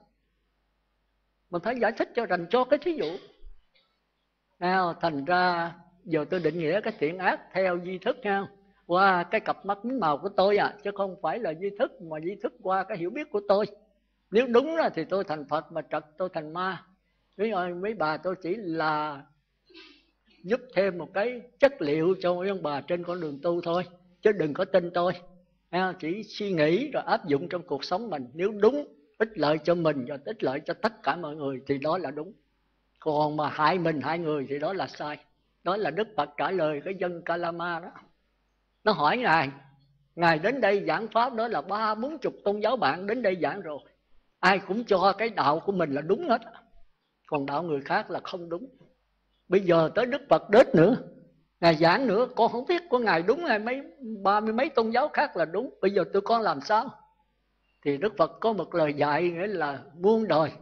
Mình phải giải thích cho rành cho cái thí dụ. Nào, thành ra giờ tôi định nghĩa cái thiện ác theo duy thức nha, qua cái cặp mắt miếng màu của tôi à, chứ không phải là duy thức, mà duy thức qua cái hiểu biết của tôi. Nếu đúng là thì tôi thành Phật, mà trật tôi thành ma. Mấy ơi, mấy bà tôi chỉ là giúp thêm một cái chất liệu cho mấy ông bà trên con đường tu thôi, chứ đừng có tin tôi. Chỉ suy nghĩ rồi áp dụng trong cuộc sống mình. Nếu đúng, ích lợi cho mình và ích lợi cho tất cả mọi người thì đó là đúng. Còn mà hại mình hại người thì đó là sai. Đó là Đức Phật trả lời cái dân Kalama đó. Nó hỏi Ngài, Ngài đến đây giảng Pháp đó là ba bốn chục tôn giáo bạn đến đây giảng rồi. Ai cũng cho cái đạo của mình là đúng hết, còn đạo người khác là không đúng. Bây giờ tới Đức Phật đến nữa, Ngài giảng nữa, con không biết của Ngài đúng hay mấy ba mươi mấy tôn giáo khác là đúng. Bây giờ tụi con làm sao? Thì Đức Phật có một lời dạy nghĩa là muôn đời.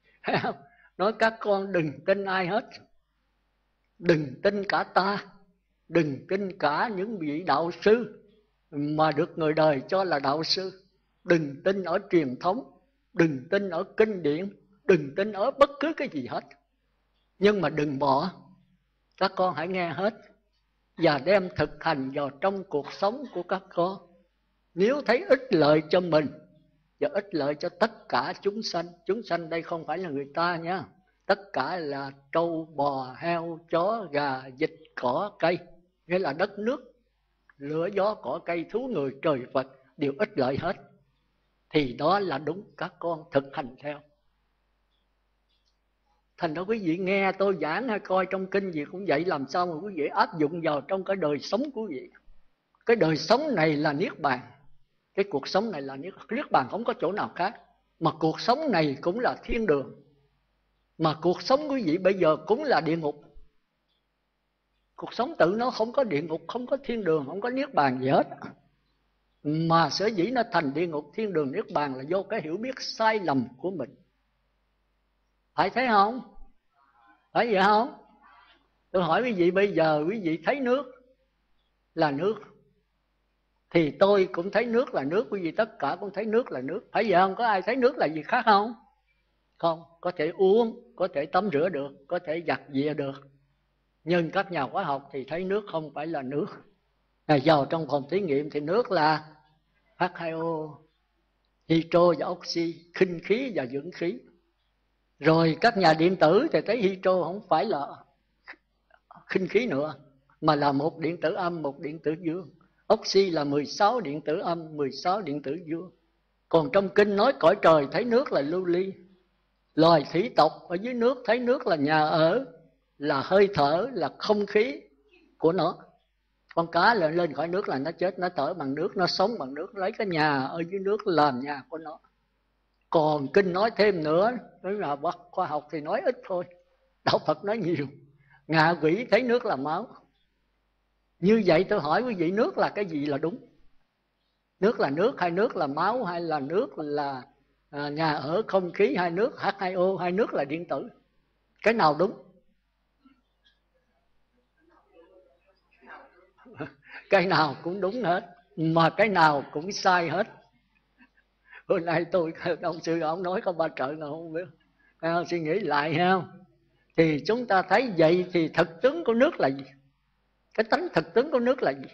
Nói các con đừng tin ai hết. Đừng tin cả ta, đừng tin cả những vị đạo sư mà được người đời cho là đạo sư. Đừng tin ở truyền thống, đừng tin ở kinh điển, đừng tin ở bất cứ cái gì hết. Nhưng mà đừng bỏ, các con hãy nghe hết và đem thực hành vào trong cuộc sống của các con. Nếu thấy ích lợi cho mình và ích lợi cho tất cả chúng sanh, chúng sanh đây không phải là người ta nha, tất cả là trâu, bò, heo, chó, gà, vịt, cỏ, cây, nghĩa là đất nước, lửa, gió, cỏ, cây, thú, người, trời, Phật đều ích lợi hết. Thì đó là đúng, các con thực hành theo. Thành ra quý vị nghe tôi giảng hay coi trong kinh gì cũng vậy, làm sao mà quý vị áp dụng vào trong cái đời sống của quý vị. Cái đời sống này là niết bàn. Cái cuộc sống này là niết, niết bàn không có chỗ nào khác. Mà cuộc sống này cũng là thiên đường. Mà cuộc sống quý vị bây giờ cũng là địa ngục. Cuộc sống tự nó không có địa ngục, không có thiên đường, không có niết bàn gì hết. Mà sở dĩ nó thành địa ngục, thiên đường, niết bàn là do cái hiểu biết sai lầm của mình. Phải thấy không? Phải vậy không? Tôi hỏi quý vị bây giờ, quý vị thấy nước là nước, thì tôi cũng thấy nước là nước, quý vị tất cả cũng thấy nước là nước. Phải vậy không? Có ai thấy nước là gì khác không? Không, có thể uống, có thể tắm rửa được, có thể giặt giẹ được. Nhưng các nhà hóa học thì thấy nước không phải là nước. À, vào trong phòng thí nghiệm thì nước là H hai O, hydro và oxy, khinh khí và dưỡng khí. Rồi các nhà điện tử thì thấy hydro không phải là khinh khí nữa, mà là một điện tử âm, một điện tử dương. Oxy là mười sáu điện tử âm, mười sáu điện tử dương. Còn trong kinh nói cõi trời thấy nước là lưu ly. Loài thủy tộc ở dưới nước thấy nước là nhà ở, là hơi thở, là không khí của nó. Con cá lên lên khỏi nước là nó chết, nó thở bằng nước, nó sống bằng nước, lấy cái nhà ở dưới nước làm nhà của nó. Còn kinh nói thêm nữa, nói là khoa học thì nói ít thôi, đạo Phật nói nhiều. Ngạ quỷ thấy nước là máu. Như vậy tôi hỏi quý vị, nước là cái gì là đúng? Nước là nước, hay nước là máu, hay là nước là à, nhà ở, không khí, hay nước H hai O, hay nước là điện tử? Cái nào đúng? Cái nào cũng đúng hết, mà cái nào cũng sai hết. Hôm nay tôi, ông sư ông nói có ba trợ nào không biết, à, suy nghĩ lại ha. Thì chúng ta thấy vậy thì thực tướng của nước là gì? Cái tánh thực tướng của nước là gì?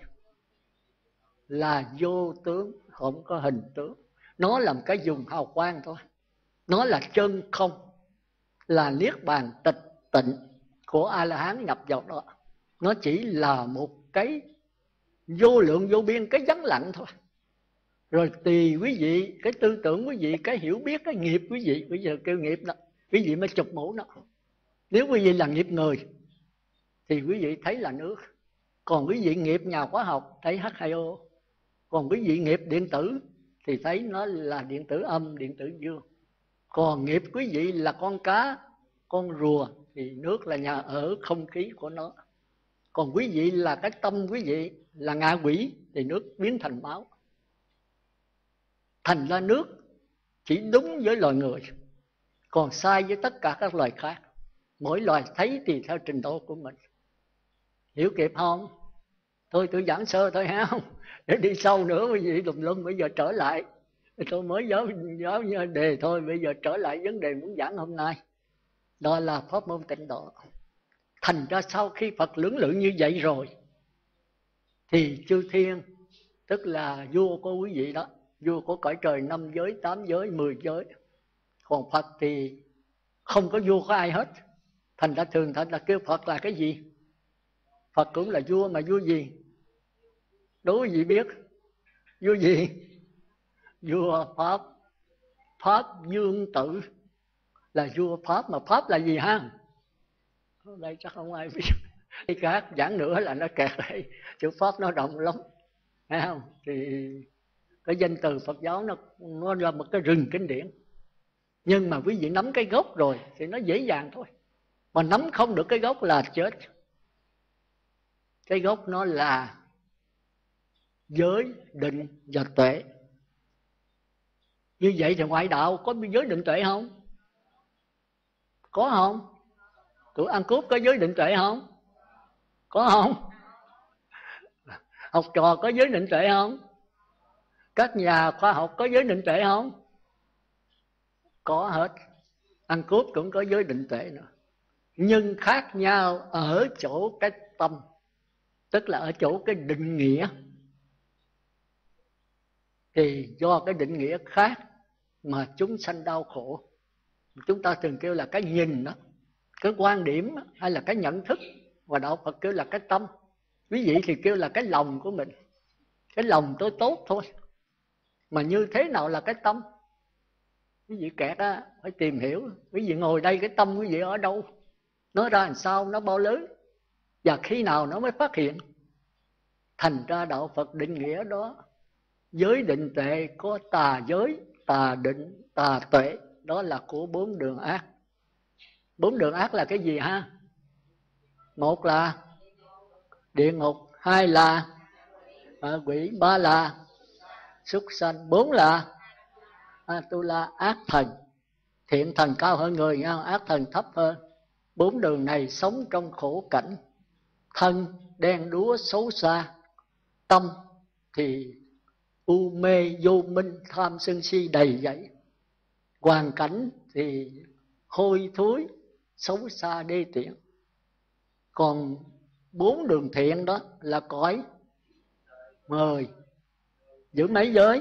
Là vô tướng, không có hình tướng. Nó là một cái dùng hào quang thôi. Nó là chân không, là niết bàn tịch tịnh của A-la-hán nhập vào đó. Nó chỉ là một cái vô lượng vô biên, cái vắng lặng thôi. Rồi tùy quý vị, cái tư tưởng quý vị, cái hiểu biết, cái nghiệp quý vị. Bây giờ kêu nghiệp đó, quý vị mới chụp mũ nó. Nếu quý vị là nghiệp người thì quý vị thấy là nước. Còn quý vị nghiệp nhà hóa học thấy hát hai o. Còn quý vị nghiệp điện tử thì thấy nó là điện tử âm, điện tử dương. Còn nghiệp quý vị là con cá, con rùa thì nước là nhà ở, không khí của nó. Còn quý vị là cái tâm quý vị là ngạ quỷ thì nước biến thành máu. Thành ra nước chỉ đúng với loài người, còn sai với tất cả các loài khác. Mỗi loài thấy thì theo trình độ của mình. Hiểu kịp không? Thôi tôi giảng sơ thôi ha, để đi sâu nữa quý vị lùm lum. Bây giờ trở lại, tôi mới giáo giáo đề thôi. Bây giờ trở lại vấn đề muốn giảng hôm nay, đó là pháp môn tịnh độ. Thành ra sau khi Phật lưỡng lự như vậy rồi thì chư thiên, tức là vua của quý vị đó, vua của cõi trời năm giới, tám giới, mười giới. Còn Phật thì không có vua có ai hết. Thành ra thường thành là kêu Phật là cái gì? Phật cũng là vua, mà vua gì? Đố quý vị biết. Vua gì? Vua Pháp. Pháp Dương Tử là vua Pháp. Mà Pháp là gì ha? Đây chắc không ai biết. Cái khác giảng nữa là nó kẹt lại. Chữ Pháp nó rộng lắm, thấy không? Thì cái danh từ Phật giáo nó, nó là một cái rừng kinh điển. Nhưng mà quý vị nắm cái gốc rồi thì nó dễ dàng thôi. Mà nắm không được cái gốc là chết. Cái gốc nó là giới, định và tuệ. Như vậy thì ngoại đạo có giới định tuệ không? Có không? Tụi ăn cướp có giới định tuệ không? Có không? Học trò có giới định tuệ không? Các nhà khoa học có giới định tuệ không? Có hết. Ăn cướp cũng có giới định tuệ nữa. Nhưng khác nhau ở chỗ cái tâm, tức là ở chỗ cái định nghĩa. Thì do cái định nghĩa khác mà chúng sanh đau khổ. Chúng ta thường kêu là cái nhìn đó, cái quan điểm đó, hay là cái nhận thức. Và đạo Phật kêu là cái tâm. Quý vị thì kêu là cái lòng của mình. Cái lòng tôi tốt thôi. Mà như thế nào là cái tâm? Quý vị kẹt á, phải tìm hiểu. Quý vị ngồi đây, cái tâm quý vị ở đâu? Nó ra làm sao, nó bao lớn, và khi nào nó mới phát hiện? Thành ra đạo Phật định nghĩa đó, giới định tuệ có tà giới, tà định, tà tuệ. Đó là của bốn đường ác. Bốn đường ác là cái gì ha? Một là địa ngục, hai là quỷ, ba là súc sanh, bốn là Atula, ác thần. Thiện thần cao hơn người nha, ác thần thấp hơn. Bốn đường này sống trong khổ cảnh. Thân đen đúa xấu xa, tâm thì u mê vô minh, tham sân si đầy dẫy. Hoàn cảnh thì hôi thối, xấu xa đê tiện. Còn bốn đường thiện đó là cõi mời. Giữ mấy giới?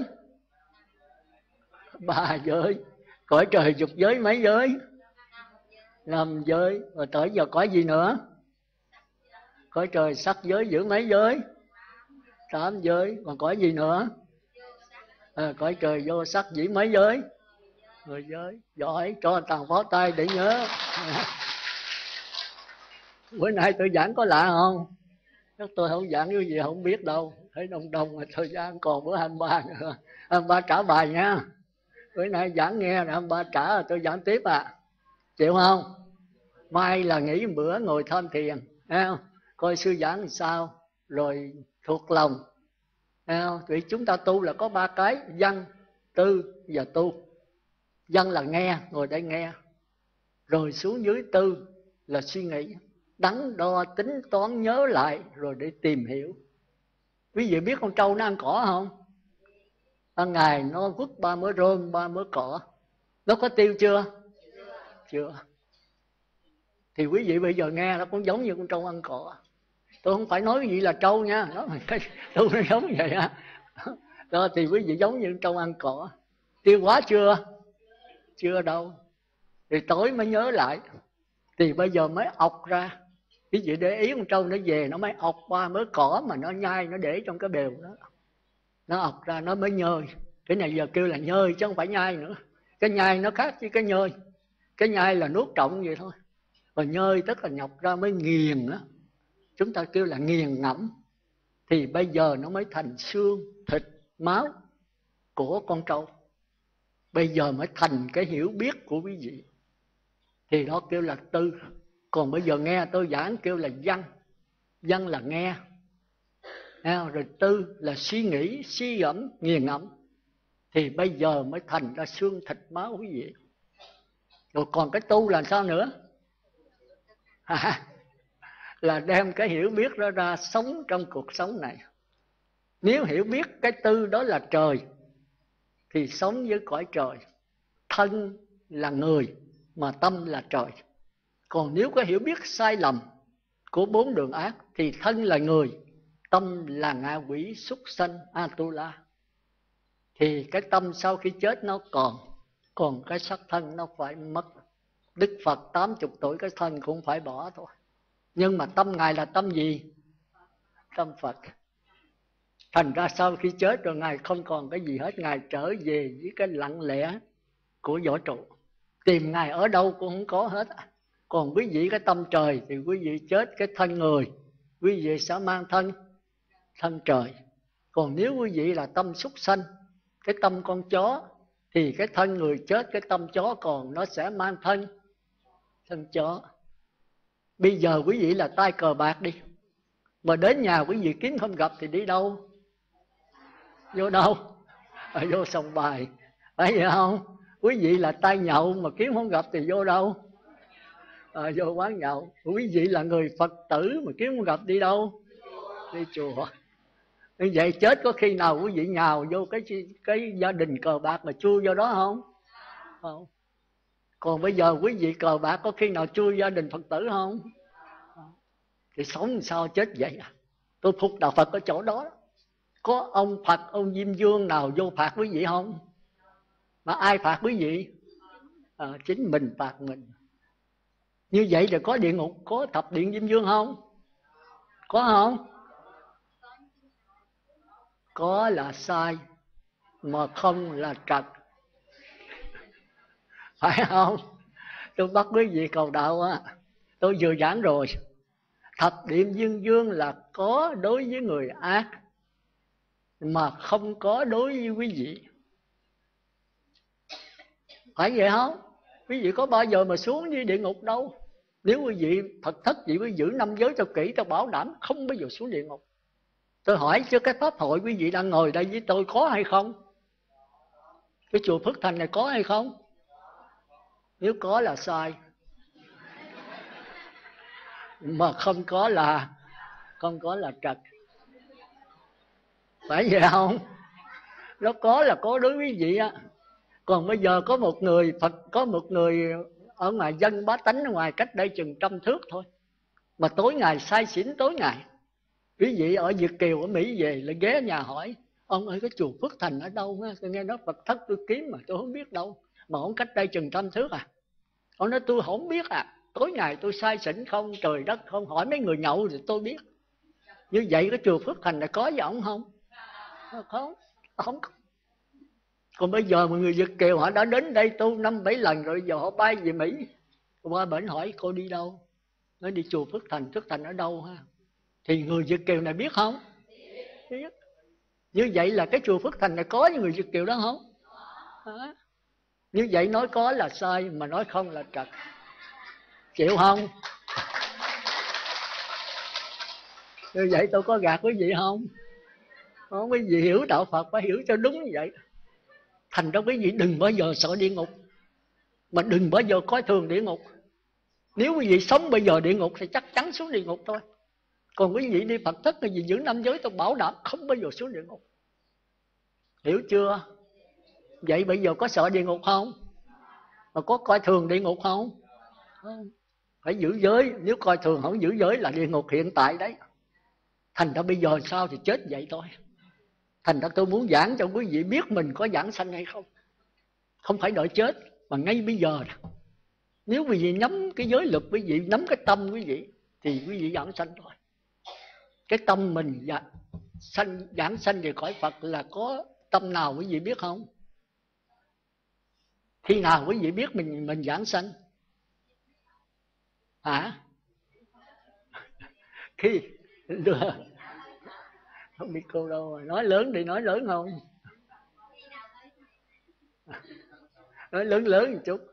Ba giới. Cõi trời dục giới mấy giới? Năm giới. Rồi tới giờ cõi gì nữa? Cõi trời sắc giới giữ mấy giới? Tám giới. Còn cõi gì nữa? À, cõi trời vô sắc giữ mấy giới? Mười giới. Giỏi, cho thằng phó tay để nhớ. Bữa nay tôi giảng có lạ không? Chắc tôi không giảng cái gì không biết đâu. Thấy đông đông mà thời gian còn bữa hai mươi ba nữa. hai mươi ba trả bài nha. Bữa nay giảng nghe rồi hai mươi ba trả rồi tôi giảng tiếp à. Chịu không? Mai là nghỉ một bữa ngồi tham thiền. Thấy không? Coi sư giảng làm sao. Rồi thuộc lòng. Thấy không? Vì chúng ta tu là có ba cái: văn, tư và tu. Văn là nghe, ngồi đây nghe. Rồi xuống dưới tư là suy nghĩ, đắn đo, tính toán, nhớ lại rồi để tìm hiểu. Quý vị biết con trâu nó ăn cỏ không? Ban ngày nó vứt ba mớ rơm, ba mớ cỏ. Nó có tiêu chưa? Chưa. Thì quý vị bây giờ nghe nó cũng giống như con trâu ăn cỏ. Tôi không phải nói cái gì là trâu nha, nó cái trâu nó giống vậy á. Đó thì quý vị giống như con trâu ăn cỏ. Tiêu quá chưa? Chưa đâu. Thì tối mới nhớ lại. Thì bây giờ mới ọc ra. Quý vị để ý con trâu nó về nó mới ọc ba mớ cỏ mà nó nhai, nó để trong cái bèo đó. Nó ọc ra nó mới nhơi. Cái này giờ kêu là nhơi chứ không phải nhai nữa. Cái nhai nó khác với cái nhơi. Cái nhai là nuốt trọng vậy thôi. Còn nhơi tức là nhọc ra mới nghiền đó. chúng ta kêu là nghiền ngẫm, thì bây giờ nó mới thành xương, thịt, máu của con trâu. Bây giờ mới thành cái hiểu biết của quý vị. Thì đó kêu là tư. Còn bây giờ nghe tôi giảng kêu là văn. Văn là nghe. Rồi tư là suy nghĩ, suy gẫm, nghiền ngẫm. Thì bây giờ mới thành ra xương thịt máu quý vị. Rồi còn cái tu là sao nữa? À, là đem cái hiểu biết đó ra sống trong cuộc sống này. Nếu hiểu biết cái tư đó là trời thì sống với cõi trời. Thân là người mà tâm là trời. Còn nếu có hiểu biết sai lầm của bốn đường ác thì thân là người, tâm là ngạ quỷ, súc sanh, Atula. Thì cái tâm sau khi chết nó còn, còn cái xác thân nó phải mất. Đức Phật tám mươi tuổi cái thân cũng phải bỏ thôi. Nhưng mà tâm Ngài là tâm gì? Tâm Phật. Thành ra sau khi chết rồi Ngài không còn cái gì hết. Ngài trở về với cái lặng lẽ của vũ trụ. Tìm Ngài ở đâu cũng không có hết. Còn quý vị cái tâm trời thì quý vị chết cái thân người, quý vị sẽ mang thân thân trời. Còn nếu quý vị là tâm súc sanh, cái tâm con chó, thì cái thân người chết, cái tâm chó còn, nó sẽ mang thân thân chó. Bây giờ quý vị là tay cờ bạc đi, mà đến nhà quý vị kiếm không gặp thì đi đâu? Vô đâu? À, vô sòng bài. Phải vậy không? Quý vị là tay nhậu mà kiếm không gặp thì vô đâu? À, vô quán nhậu. Quý vị là người Phật tử mà kiếm không gặp đi đâu? Đi chùa. Như vậy chết có khi nào quý vị nhào vô cái cái gia đình cờ bạc mà chui vô đó không? Không. Còn bây giờ quý vị cờ bạc có khi nào chui gia đình Phật tử không? Thì sống làm sao chết vậy à? Tôi phục đạo Phật ở chỗ đó. Có ông Phật, ông Diêm Vương nào vô phạt quý vị không? Mà ai phạt quý vị? À, chính mình phạt mình. Như vậy thì có địa ngục, có thập điện Diêm Vương không? Có không? Có là sai, mà không là trật. Phải không? Tôi bắt quý vị cầu đạo á. Tôi vừa giảng rồi. Thập điện Diêm Vương là có đối với người ác, mà không có đối với quý vị. Phải vậy không? Quý vị có bao giờ mà xuống với địa ngục đâu. Nếu quý vị thật thất vị quý giữ năm giới cho kỹ, tôi bảo đảm không bao giờ xuống địa ngục. Tôi hỏi chứ cái pháp hội quý vị đang ngồi đây với tôi có hay không? Cái chùa Phước Thành này có hay không? Nếu có là sai, mà không có là không có là trật. Phải vậy không? Nó có là có đối với quý vị á. Còn bây giờ có một người Phật, có một người ở ngoài dân bá tánh ở ngoài cách đây chừng trăm thước thôi, mà tối ngày say xỉn tối ngày. Quý vị ở Việt Kiều ở Mỹ về lại ghé nhà hỏi: ông ơi cái chùa Phước Thành ở đâu á? Tôi nghe nói Phật thất tôi kiếm mà tôi không biết đâu. Mà ông cách đây chừng trăm thước à? Ông nói tôi không biết à. Tối ngày tôi say xỉn không, trời đất không, hỏi mấy người nhậu thì tôi biết. Như vậy cái chùa Phước Thành này có với ông không? Không, không có. Còn bây giờ mọi người Việt Kiều họ đã đến đây tu năm bảy lần rồi, giờ họ bay về Mỹ. Qua bển hỏi cô đi đâu? Nói đi chùa Phước Thành. Phước Thành ở đâu ha? Thì người Việt Kiều này biết không? Biết. Như vậy là cái chùa Phước Thành này có với người Việt Kiều đó không? À. Như vậy nói có là sai, mà nói không là trật. Chịu không? Như vậy tôi có gạt quý vị không? Không, quý vị hiểu đạo Phật phải hiểu cho đúng như vậy. Thành ra quý vị đừng bao giờ sợ địa ngục, mà đừng bao giờ coi thường địa ngục. Nếu quý vị sống bây giờ địa ngục thì chắc chắn xuống địa ngục thôi. Còn quý vị đi Phật thất cái gì giữ năm giới tôi bảo đảm không bao giờ xuống địa ngục. Hiểu chưa? Vậy bây giờ có sợ địa ngục không? Mà có coi thường địa ngục không? Không. Phải giữ giới. Nếu coi thường không giữ giới là địa ngục hiện tại đấy. Thành ra bây giờ sao thì chết vậy thôi. Thành ra tôi muốn giảng cho quý vị biết mình có giảng sanh hay không. Không phải đợi chết, mà ngay bây giờ. Nếu quý vị nắm cái giới luật, quý vị nắm cái tâm quý vị, thì quý vị giảng sanh rồi. Cái tâm mình dạ, sanh, giảng sanh về cõi Phật là có tâm nào quý vị biết không? Khi nào quý vị biết mình mình giảng sanh? Hả? Khi đưa không biết cô đâu rồi, nói lớn đi, nói lớn không? Nói lớn lớn một chút.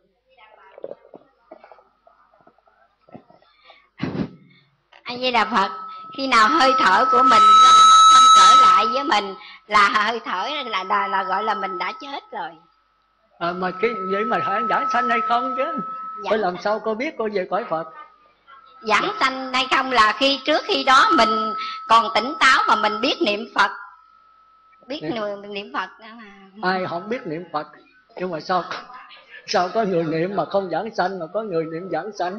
A Di Đà Phật. Khi nào hơi thở của mình không trở lại với mình là hơi thở là, là là gọi là mình đã chết rồi. À, mà cái vậy mà hỏi giảng sanh hay không chứ? Dạ. Tôi làm sao cô biết cô về cõi Phật? Giảng sanh hay không là khi trước khi đó mình còn tỉnh táo mà mình biết niệm Phật, biết niệm, niệm Phật đó mà. Ai không biết niệm Phật, nhưng mà sao sao có người niệm mà không giảng sanh, mà có người niệm giảng sanh?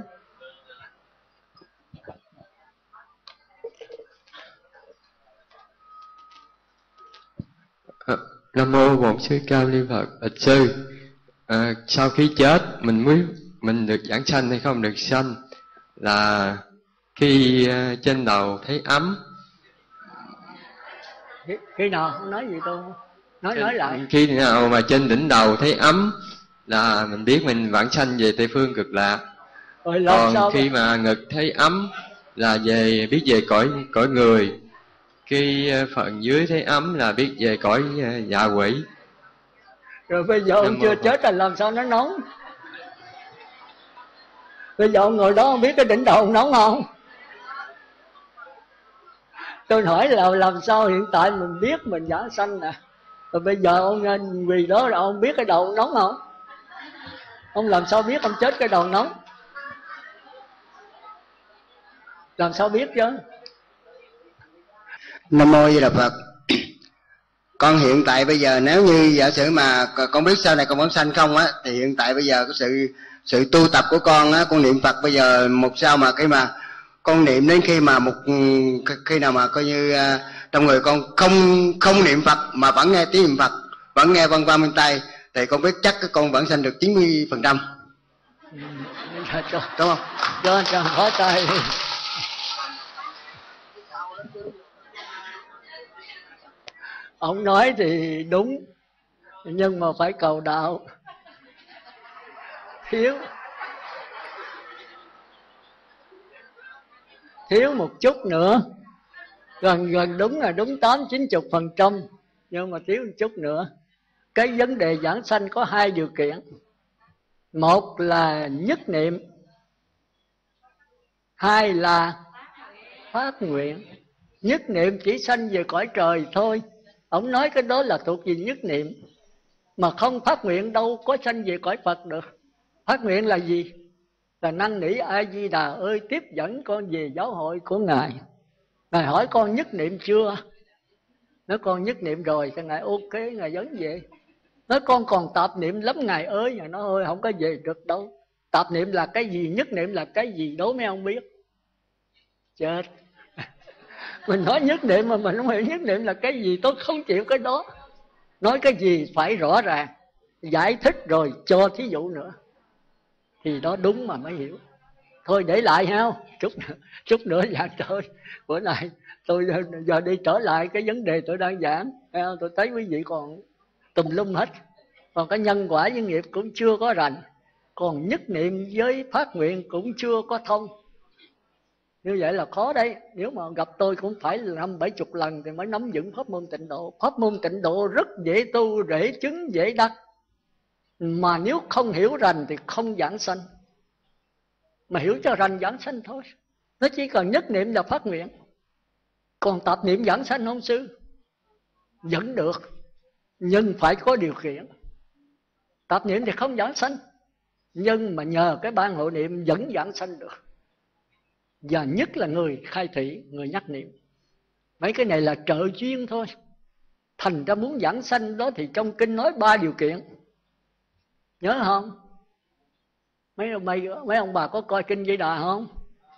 À, Nam mô Bổn Sư Cao Liên Phật. Bạch sư, à, sau khi chết mình mới mình được giảng sanh hay không được sanh là khi uh, trên đầu thấy ấm. Khi, khi nào không nói gì tôi nói trên, nói lại. Khi nào mà trên đỉnh đầu thấy ấm là mình biết mình vãng sanh về Tây Phương Cực Lạc. Rồi, còn khi mà? mà ngực thấy ấm là về biết về cõi cõi người. Khi phần dưới thấy ấm là biết về cõi dạ quỷ. Rồi bây giờ ông chưa chết là làm sao nó nóng? Bây giờ ông ngồi đó không biết cái đỉnh đầu ông nóng không? Tôi hỏi là làm sao hiện tại mình biết mình giảng sanh nè, rồi bây giờ ông vì đó là ông biết cái đầu ông nóng không? Ông làm sao biết ông chết cái đầu nóng? Làm sao biết chứ? Nam mô Di Đà Phật. Con hiện tại bây giờ nếu như giả sử mà con biết sau này con vẫn sanh không á, thì hiện tại bây giờ cái sự sự tu tập của con á, con niệm Phật bây giờ một sao mà khi mà con niệm đến khi mà một khi nào mà coi như uh, trong người con không không niệm Phật mà vẫn nghe tiếng niệm Phật, vẫn nghe vang vang bên tai, thì con biết chắc cái con vẫn sanh được chín mươi phần trăm. Đúng không? Cho cho khó tay. Ông nói thì đúng, nhưng mà phải cầu đạo. Thiếu Thiếu một chút nữa. Gần gần đúng là đúng tám chín chục phần trăm, nhưng mà thiếu một chút nữa. Cái vấn đề giảng sanh có hai điều kiện. Một là nhất niệm, hai là phát nguyện. Nhất niệm chỉ sanh về cõi trời thôi. Ông nói cái đó là thuộc về nhất niệm, mà không phát nguyện đâu có sanh về cõi Phật được. Phát nguyện là gì? Là năn nỉ A Di Đà ơi tiếp dẫn con về giáo hội của Ngài. Ngài hỏi con nhất niệm chưa? Nói con nhất niệm rồi, thì Ngài ok, Ngài dẫn về. Nói con còn tạp niệm lắm Ngài ơi. Ngài nói ơi không có về được đâu. Tạp niệm là cái gì, nhất niệm là cái gì, đố mấy ông biết. Chết. Mình nói nhất niệm mà mình không hiểu nhất niệm là cái gì, tôi không chịu cái đó. Nói cái gì phải rõ ràng, giải thích rồi cho thí dụ nữa, thì đó đúng mà mới hiểu. Thôi để lại ha, chút chút nữa giảng thôi. Bữa nay tôi giờ đi trở lại cái vấn đề tôi đang giảng. Tôi thấy quý vị còn tùm lum hết, còn cái nhân quả với nghiệp cũng chưa có rành, còn nhất niệm với phát nguyện cũng chưa có thông. Như vậy là khó đấy. Nếu mà gặp tôi cũng phải năm bảy chục lần thì mới nắm vững pháp môn tịnh độ. Pháp môn tịnh độ rất dễ tu, dễ chứng, dễ đắc, mà nếu không hiểu rành thì không giảng sanh. Mà hiểu cho rành giảng sanh thôi. Nó chỉ cần nhất niệm là phát nguyện. Còn tạp niệm giảng sanh không sư? Vẫn được, nhưng phải có điều kiện. Tạp niệm thì không giảng sanh, nhưng mà nhờ cái ban hộ niệm vẫn giảng sanh được. Và nhất là người khai thị, người nhắc niệm. Mấy cái này là trợ duyên thôi. Thành ra muốn giảng sanh đó thì trong kinh nói ba điều kiện. Nhớ không? Mấy, mấy, mấy ông bà có coi kinh Di Đà không?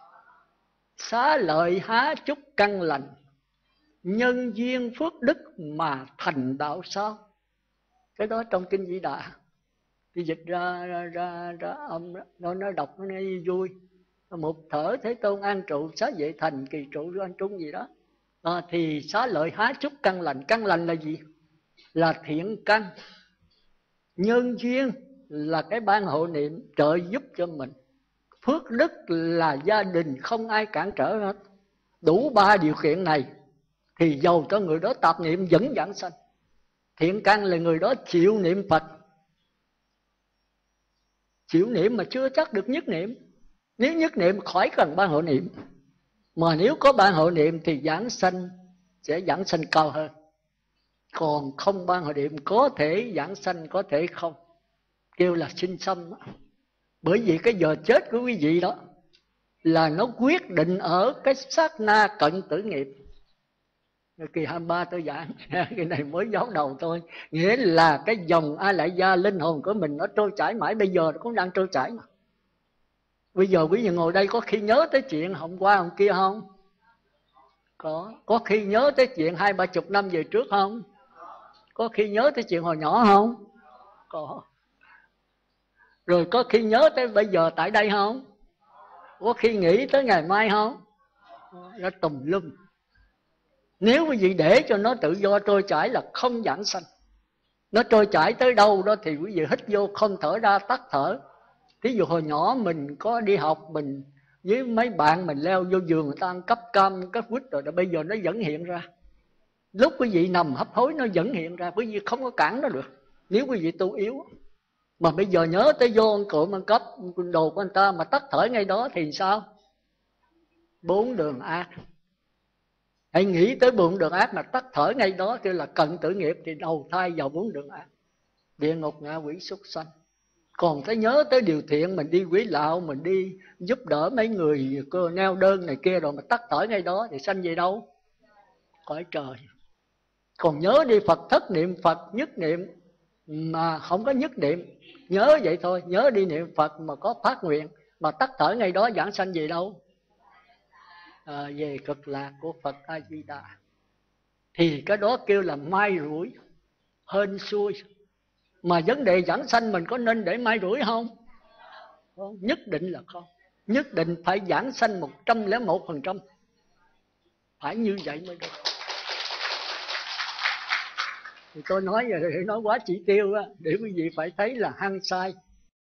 Xá lợi há chúc căn lành, nhân duyên phước đức mà thành đạo sao. Cái đó trong kinh Di Đà. Thì dịch ra ra ra, ra âm đó, nó, nó đọc nó nghe vui. Một thở Thế Tôn an trụ, xá vệ thành kỳ trụ an trung gì đó. À, thì xá lợi há chúc căn lành. Căn lành là gì? Là thiện căn. Nhân duyên là cái ban hộ niệm trợ giúp cho mình. Phước đức là gia đình không ai cản trở hết. đủ ba điều kiện này thì dầu cho người đó tạp niệm vẫn giảng sanh. Thiện căn là người đó chịu niệm Phật, chịu niệm mà chưa chắc được nhất niệm. Nếu nhất niệm khỏi cần ban hộ niệm, mà nếu có ban hộ niệm thì giảng sanh sẽ giảng sanh cao hơn. Còn không ban hộ niệm có thể giảng sanh, có thể không, kêu là sinh xăm. Bởi vì cái giờ chết của quý vị đó là nó quyết định ở cái sát na cận tử nghiệp. Kỳ hai mươi ba tôi giảng cái này mới giáo đầu tôi, nghĩa là cái dòng A Lại Gia linh hồn của mình nó trôi chảy mãi, bây giờ nó cũng đang trôi chảy mà. Bây giờ quý vị ngồi đây có khi nhớ tới chuyện hôm qua hôm kia không? Có. Có khi nhớ tới chuyện hai ba chục năm về trước không? Có khi nhớ tới chuyện hồi nhỏ không? Có. Rồi có khi nhớ tới bây giờ tại đây không? Có khi nghĩ tới ngày mai không? Nó tùm lum. Nếu quý vị để cho nó tự do trôi chảy là không giảng sanh. Nó trôi chảy tới đâu đó thì quý vị hít vô không thở ra tắt thở. Ví dụ hồi nhỏ mình có đi học, mình với mấy bạn mình leo vô giường người ta ăn cắp cam, cắp quýt rồi, bây giờ nó vẫn hiện ra. Lúc quý vị nằm hấp hối nó vẫn hiện ra, quý vị không có cản nó được. Nếu quý vị tu yếu. Mà bây giờ nhớ tới vô ăn cụm ăn cắp đồ của người ta mà tắt thở ngay đó thì sao? Bốn đường ác. Hãy nghĩ tới bốn đường ác mà tắt thở ngay đó kêu là cận tử nghiệp thì đầu thai vào bốn đường ác. Địa ngục, ngạ quỷ, súc sanh. Còn phải nhớ tới điều thiện, mình đi quý lạo, mình đi giúp đỡ mấy người cơ neo đơn này kia rồi mà tắt thở ngay đó thì sanh về đâu? Cõi trời. Còn nhớ đi Phật thất niệm Phật, nhất niệm mà không có nhất niệm, nhớ vậy thôi, nhớ đi niệm Phật mà có phát nguyện mà tắt thở ngay đó giảng sanh về đâu? À, về cực lạc của Phật A Di Đà. Thì cái đó kêu là mai rủi, hên xui. Mà vấn đề giảng sanh mình có nên để mai rủi không? Không, nhất định là không. Nhất định phải giảng sanh một trăm lẻ một phần trăm. Phải như vậy mới được. Thì tôi nói vậy để nói quá chỉ tiêu á, để quý vị phải thấy là hăng sai.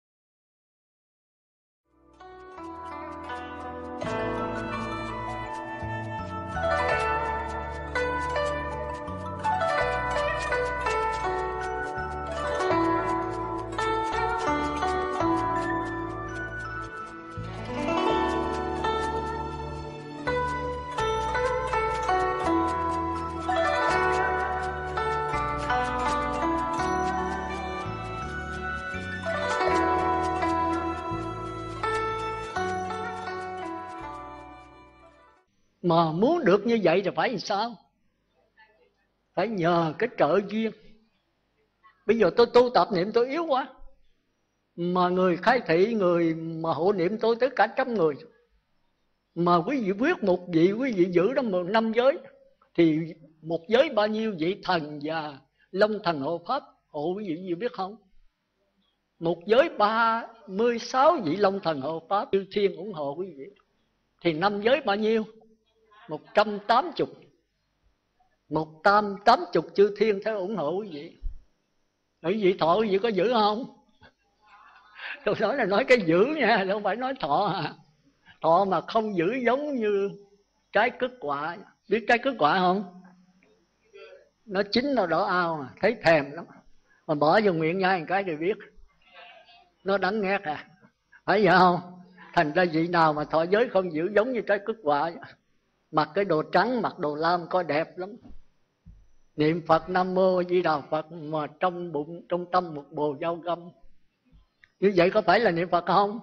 Mà muốn được như vậy thì phải làm sao? Phải nhờ cái trợ duyên. Bây giờ tôi tu tập niệm tôi yếu quá, mà người khai thị, người mà hộ niệm tôi tới cả trăm người. Mà quý vị quyết một vị, quý vị giữ đó một năm giới, thì một giới bao nhiêu vị thần và long thần hộ pháp hộ quý vị, quý vị biết không? Một giới ba mươi sáu vị long thần hộ pháp chư thiên ủng hộ quý vị. Thì năm giới bao nhiêu? Một trăm tám chục. Một trăm tám chục chư thiên theo ủng hộ quý vị. Quý vị thọ quý vị có giữ không? Tôi nói là nói cái giữ nha, không phải nói thọ à. Thọ mà không giữ giống như trái cứt quả. Biết trái cứt quả không? Nó chín nó đỏ ao mà, thấy thèm lắm. Mà bỏ vô miệng nhai một cái thì biết. Nó đắng nghét à. Phải vậy không? Thành ra vị nào mà thọ giới không giữ giống như trái cứt quả, mặc cái đồ trắng, mặc đồ lam coi đẹp lắm. Niệm Phật Nam Mô Di Đà Phật mà trong bụng, trong tâm một bồ dao găm. Như vậy có phải là niệm Phật không?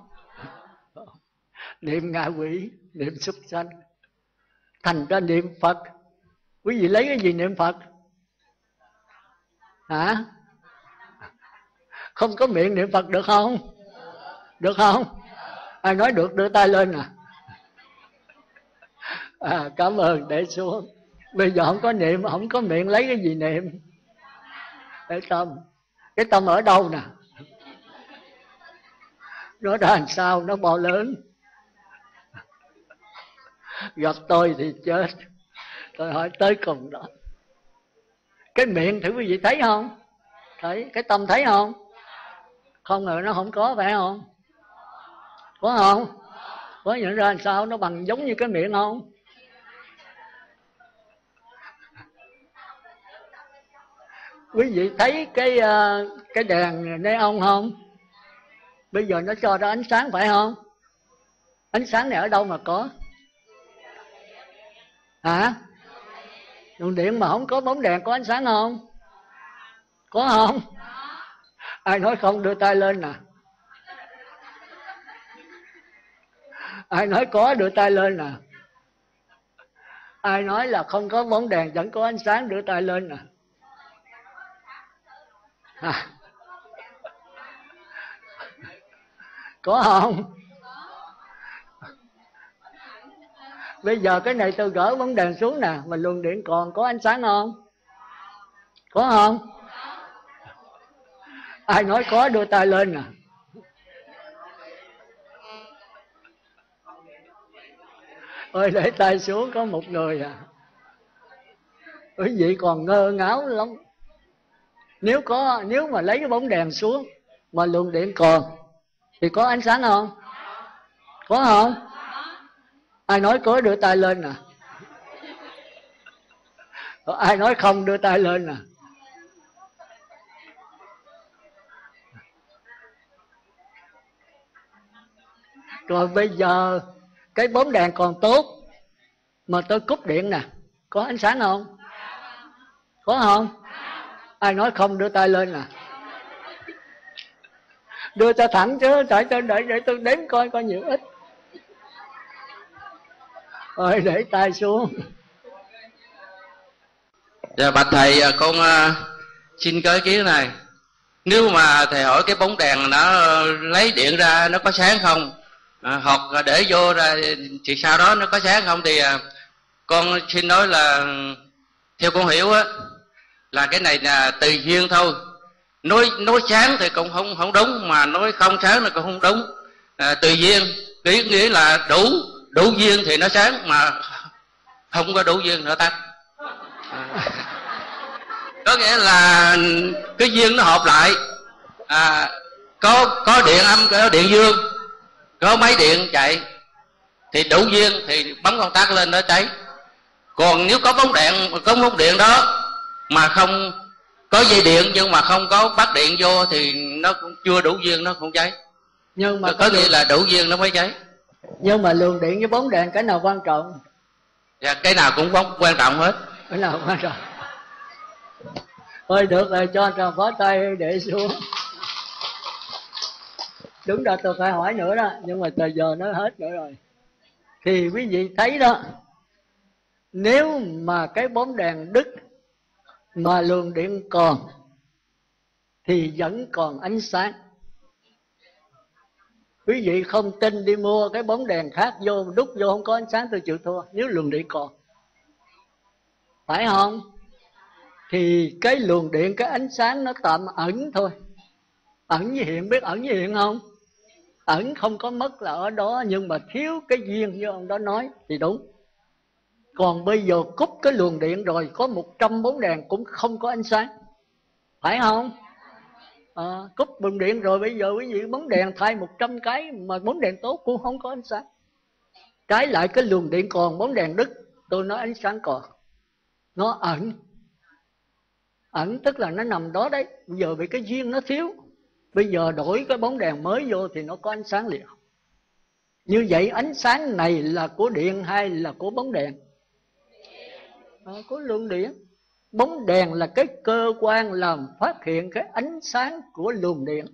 Niệm ngạ quỷ, niệm súc sanh. Thành ra niệm Phật, quý vị lấy cái gì niệm Phật? Hả? Không có miệng niệm Phật được không? Được không? Ai nói được đưa tay lên nè. À, cảm ơn, để xuống. Bây giờ không có niệm, không có miệng lấy cái gì niệm? Cái tâm. Cái tâm ở đâu nè? Nó ra làm sao, nó bao lớn. Gặp tôi thì chết. Tôi hỏi tới cùng đó. Cái miệng thử quý vị thấy không? Thấy. Cái tâm thấy không? Không ngờ nó không có, phải không? Có không? Có nhận ra làm sao, nó bằng giống như cái miệng không? Quý vị thấy cái uh, cái đèn neon không? Bây giờ nó cho ra ánh sáng phải không? Ánh sáng này ở đâu mà có? Hả? Luồng điện mà không có bóng đèn có ánh sáng không? Có không? Ai nói không đưa tay lên nè. Ai nói có đưa tay lên nè. Ai nói là không có bóng đèn vẫn có ánh sáng đưa tay lên nè. À. Có không? Bây giờ cái này tôi gỡ bóng đèn xuống nè, mà luồng điện còn có ánh sáng không? Có không? Ai nói có đưa tay lên nè. Ôi để tay xuống có một người à. Quý vị còn ngơ ngáo lắm. Nếu có, nếu mà lấy cái bóng đèn xuống mà luồng điện còn thì có ánh sáng không? Có không? Ai nói có đưa tay lên nè. Ai nói không đưa tay lên nè. Rồi bây giờ cái bóng đèn còn tốt mà tôi cúp điện nè, có ánh sáng không? Có không? Ai nói không đưa tay lên nè. Đưa ta thẳng chứ, tại tôi đợi để tôi đếm coi coi nhiều ít. Rồi để tay xuống. Dạ bạch thầy, con uh, xin có ý kiến này. Nếu mà thầy hỏi cái bóng đèn nó lấy điện ra nó có sáng không, à, hoặc để vô ra thì sau đó nó có sáng không, thì uh, con xin nói là theo con hiểu á là cái này là tùy duyên thôi. Nói nói sáng thì cũng không không đúng, mà nói không sáng thì cũng không đúng. À, tùy duyên nghĩa nghĩa là đủ đủ duyên thì nó sáng, mà không có đủ duyên nó tắt. À, có nghĩa là cái duyên nó hợp lại. À, có có điện âm, có điện dương, có máy điện chạy thì đủ duyên thì bấm công tắc lên nó cháy. Còn nếu có bóng đèn, có bóng điện đó mà không có dây điện nhưng mà không có bắt điện vô thì nó cũng chưa đủ duyên, nó không cháy. Nhưng mà có nghĩa là đủ duyên nó mới cháy. Nhưng mà luồng điện với bóng đèn cái nào quan trọng? Dạ cái nào cũng quan trọng hết. Cái nào quan trọng? Thôi được rồi, cho trò phó tay để xuống. Đúng ra tôi phải hỏi nữa đó, nhưng mà thời giờ nó hết nữa rồi. Thì quý vị thấy đó, nếu mà cái bóng đèn đứt mà luồng điện còn thì vẫn còn ánh sáng. Quý vị không tin đi mua cái bóng đèn khác vô, đút vô không có ánh sáng tôi chịu thua, nếu luồng điện còn. Phải không? Thì cái luồng điện, cái ánh sáng nó tạm ẩn thôi. Ẩn với hiện, biết ẩn với hiện không? Ẩn không có mất là ở đó, nhưng mà thiếu cái duyên như ông đó nói thì đúng. Còn bây giờ cúp cái luồng điện rồi, có một trăm bóng đèn cũng không có ánh sáng. Phải không? À, cúp luồng điện rồi bây giờ quý vị bóng đèn thay một trăm cái mà bóng đèn tốt cũng không có ánh sáng. Trái lại cái luồng điện còn, bóng đèn đứt, tôi nói ánh sáng còn. Nó ẩn. Ẩn tức là nó nằm đó đấy. Bây giờ bị cái duyên nó thiếu, bây giờ đổi cái bóng đèn mới vô thì nó có ánh sáng liền. Như vậy ánh sáng này là của điện hay là của bóng đèn? À, của luồng điện. Bóng đèn là cái cơ quan làm phát hiện cái ánh sáng của luồng điện.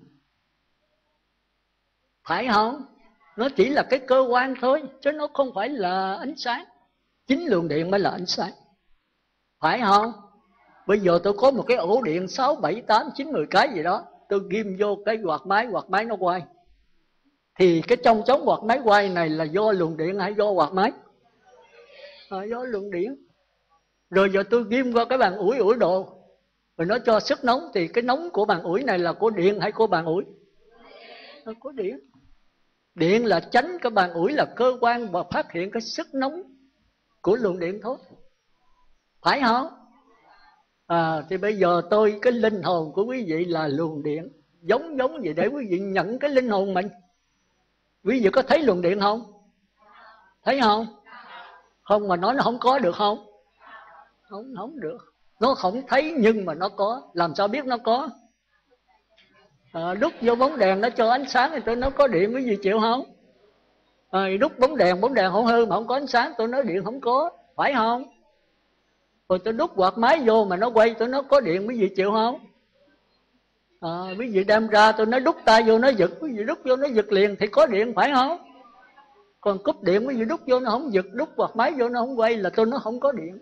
Phải không? Nó chỉ là cái cơ quan thôi, chứ nó không phải là ánh sáng. Chính luồng điện mới là ánh sáng. Phải không? Bây giờ tôi có một cái ổ điện sáu, bảy, tám, chín, mười cái gì đó, tôi ghim vô cái quạt máy, quạt máy nó quay. Thì cái trong chống quạt máy quay này là do luồng điện hay do quạt máy? À, do luồng điện. Rồi giờ tôi ghim qua cái bàn ủi ủi đồ, rồi nó cho sức nóng, thì cái nóng của bàn ủi này là của điện hay của bàn ủi? À, của điện. Điện là tránh cái bàn ủi là cơ quan và phát hiện cái sức nóng của luồng điện thôi. Phải không? À, thì bây giờ tôi, cái linh hồn của quý vị là luồng điện. Giống giống vậy để quý vị nhận cái linh hồn mình. Quý vị có thấy luồng điện không? Thấy không? Không mà nói nó không có được không? Không, không được. Nó không thấy nhưng mà nó có. Làm sao biết nó có? À, đút vô bóng đèn nó cho ánh sáng thì tôi nói có điện, cái gì chịu không? À, đút bóng đèn, bóng đèn không hư mà không có ánh sáng, tôi nói điện không có, phải không? Rồi tôi đút quạt máy vô mà nó quay, tôi nói có điện, quý vị chịu không? À, quý vị đem ra tôi nói đút tay vô nó giật, quý vị đút vô nó giật liền thì có điện, phải không? Còn cúp điện quý vị đút vô nó không giật, đút quạt máy vô nó không quay là tôi nói không có điện.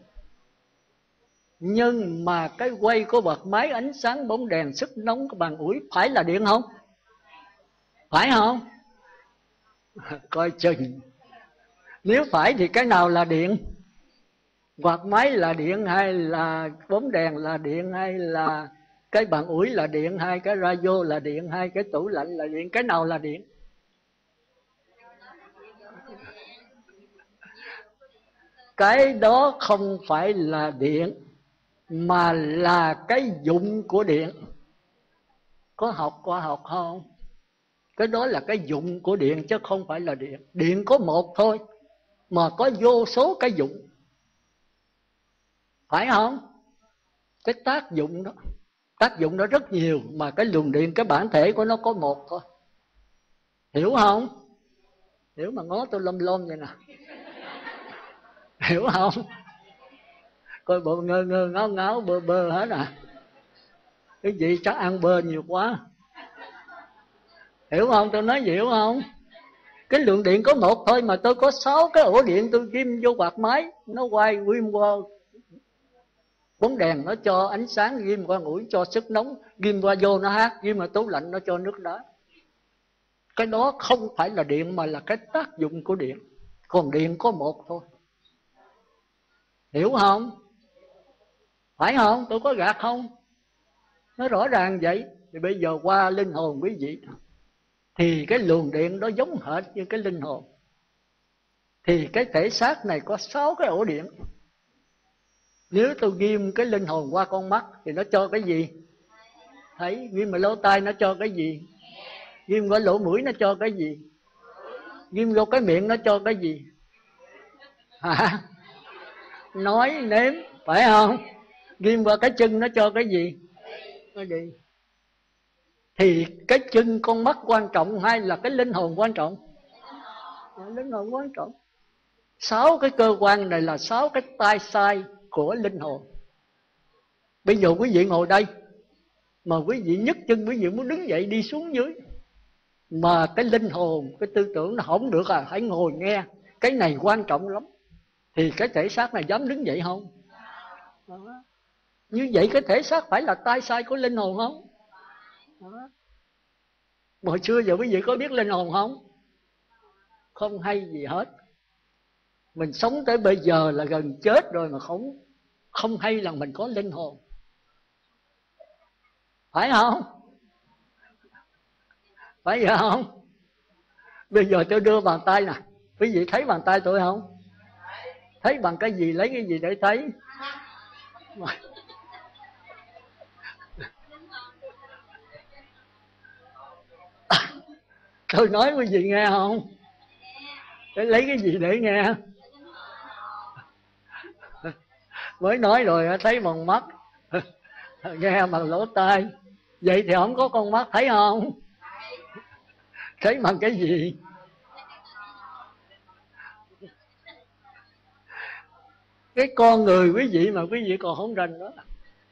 Nhưng mà cái quay của quạt máy, ánh sáng, bóng đèn, sức nóng của bàn ủi phải là điện không? Phải không? Coi chừng. Nếu phải thì cái nào là điện? Quạt máy là điện hay là bóng đèn là điện hay là cái bàn ủi là điện hay cái radio là điện hay cái tủ lạnh là điện? Cái nào là điện? Cái đó không phải là điện mà là cái dụng của điện. Có học qua học không? Cái đó là cái dụng của điện chứ không phải là điện. Điện có một thôi mà có vô số cái dụng, phải không? Cái tác dụng đó, tác dụng đó rất nhiều, mà cái luồng điện, cái bản thể của nó có một thôi. Hiểu không? Hiểu mà ngó tôi lom lom vậy nè. Hiểu không? Coi bộ ngơ ngơ ngáo ngáo bơ bơ hết à. Cái gì chắc ăn bơ nhiều quá. Hiểu không? Tôi nói gì hiểu không? Cái lượng điện có một thôi mà tôi có sáu cái ổ điện tôi ghim vô quạt máy, nó quay ghim qua bóng đèn nó cho ánh sáng, ghim qua mũi cho sức nóng, ghim qua vô nó hát, ghim qua tủ lạnh nó cho nước đá. Cái đó không phải là điện mà là cái tác dụng của điện. Còn điện có một thôi. Hiểu không? Phải không? Tôi có gạt không? Nó rõ ràng vậy. Thì bây giờ qua linh hồn quý vị, thì cái luồng điện đó giống hệt như cái linh hồn. Thì cái thể xác này có sáu cái ổ điện. Nếu tôi ghim cái linh hồn qua con mắt thì nó cho cái gì? Thấy. Ghim vào lỗ tai nó cho cái gì? Ghim qua lỗ mũi nó cho cái gì? Ghim vô cái miệng nó cho cái gì? Hả? Nói nếm, phải không? Ghim qua cái chân nó cho cái gì? Nó đi. Thì cái chân con mắt quan trọng hay là cái linh hồn quan trọng? Linh hồn quan trọng. Sáu cái cơ quan này là sáu cái tay sai của linh hồn. Bây giờ quý vị ngồi đây mà quý vị nhấc chân, quý vị muốn đứng dậy đi xuống dưới, mà cái linh hồn, cái tư tưởng nó không được à, hãy ngồi nghe, cái này quan trọng lắm, thì cái thể xác này dám đứng dậy không? Đó. Như vậy cái thể xác phải là tay sai của linh hồn không? Đó. Hồi xưa giờ quý vị có biết linh hồn không? Không hay gì hết. Mình sống tới bây giờ là gần chết rồi mà không không hay là mình có linh hồn. Phải không? Phải vậy không? Bây giờ tôi đưa bàn tay nè, quý vị thấy bàn tay tôi không? Thấy bằng cái gì, lấy cái gì để thấy? Tôi nói quý vị nghe không? Để lấy cái gì để nghe? Mới nói rồi thấy bằng mắt, nghe bằng lỗ tai. Vậy thì không có con mắt, thấy không? Thấy bằng cái gì? Cái con người quý vị mà quý vị còn không rành đó.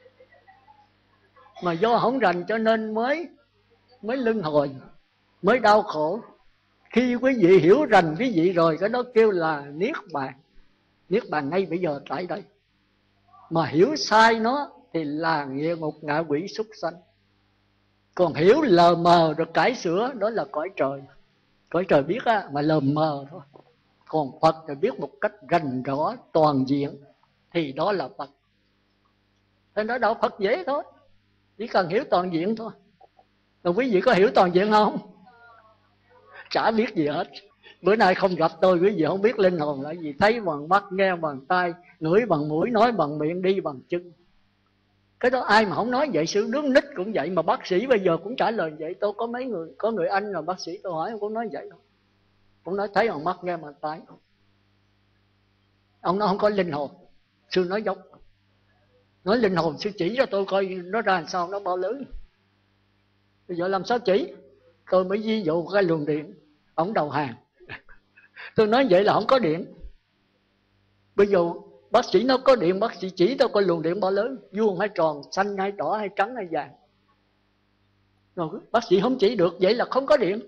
Mà do không rành cho nên mới mới luân hồi, mới đau khổ. Khi quý vị hiểu rành quý vị rồi, cái đó kêu là niết bàn. Niết bàn ngay bây giờ tại đây. Mà hiểu sai nó thì là địa ngục, ngạ quỷ, súc sanh. Còn hiểu lờ mờ rồi cải sửa, đó là cõi trời. Cõi trời biết á, mà lờ mờ thôi. Còn Phật thì biết một cách rành rõ, toàn diện, thì đó là Phật. Thế đó đạo Phật dễ thôi, chỉ cần hiểu toàn diện thôi. Còn quý vị có hiểu toàn diện không? Chả biết gì hết. Bữa nay không gặp tôi, quý vị không biết linh hồn là gì. Thấy bằng mắt, nghe bằng tai, ngửi bằng mũi, nói bằng miệng, đi bằng chân. Cái đó ai mà không nói vậy. Sự đứa nít cũng vậy, mà bác sĩ bây giờ cũng trả lời vậy. Tôi có mấy người, có người anh là bác sĩ, tôi hỏi ông cũng nói vậy thôi. Ông nói thấy bằng mắt, nghe bằng tai. Ông nói không có linh hồn. Sư nói dốc. Nói linh hồn sư chỉ cho tôi coi nó ra làm sao, nó bao lớn. Bây giờ làm sao chỉ? Tôi mới ví dụ cái luồng điện, ổng đầu hàng. Tôi nói vậy là không có điện. Bây giờ bác sĩ nó có điện, bác sĩ chỉ tôi coi luồng điện bao lớn, vuông hay tròn, xanh hay đỏ hay trắng hay vàng. Rồi bác sĩ không chỉ được, vậy là không có điện.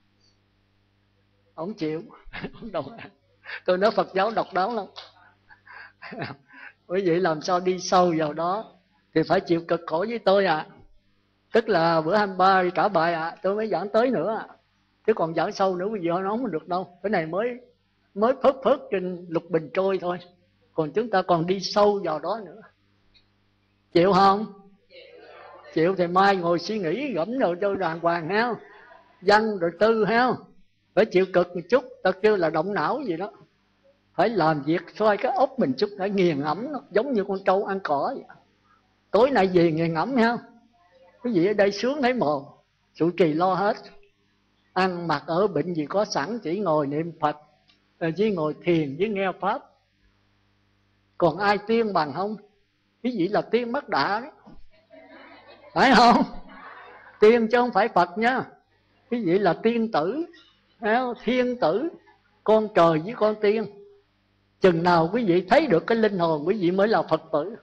Ông chịu. Ông đầu hàng. Tôi nói Phật giáo độc đáo lắm. Bởi vậy làm sao đi sâu vào đó thì phải chịu cực khổ với tôi à. Tức là bữa hai mươi ba trả bài à, tôi mới giảng tới nữa à. Chứ còn giảng sâu nữa bây giờ nó không được đâu. Cái này mới mới phớt phớt trên lục bình trôi thôi. Còn chúng ta còn đi sâu vào đó nữa. Chịu không? Chịu thì mai ngồi suy nghĩ gẫm rồi cho đàng hoàng ha. Văn rồi tư ha. Phải chịu cực một chút, ta kêu là động não gì đó. Phải làm việc xoay cái ốc mình chút, phải nghiền ngẫm nó, giống như con trâu ăn cỏ vậy. Tối nay về nghiền ngẫm ha. Cái gì ở đây sướng thấy mồ, trụ trì lo hết. Ăn mặc ở bệnh gì có sẵn, chỉ ngồi niệm Phật, chỉ ngồi thiền với nghe Pháp. Còn ai tiên bằng không? Cái gì là tiên mất đà đấy, phải không? Tiên chứ không phải Phật nha. Cái gì là tiên tử, thiên tử, con trời với con tiên. Chừng nào quý vị thấy được cái linh hồn, quý vị mới là Phật tử.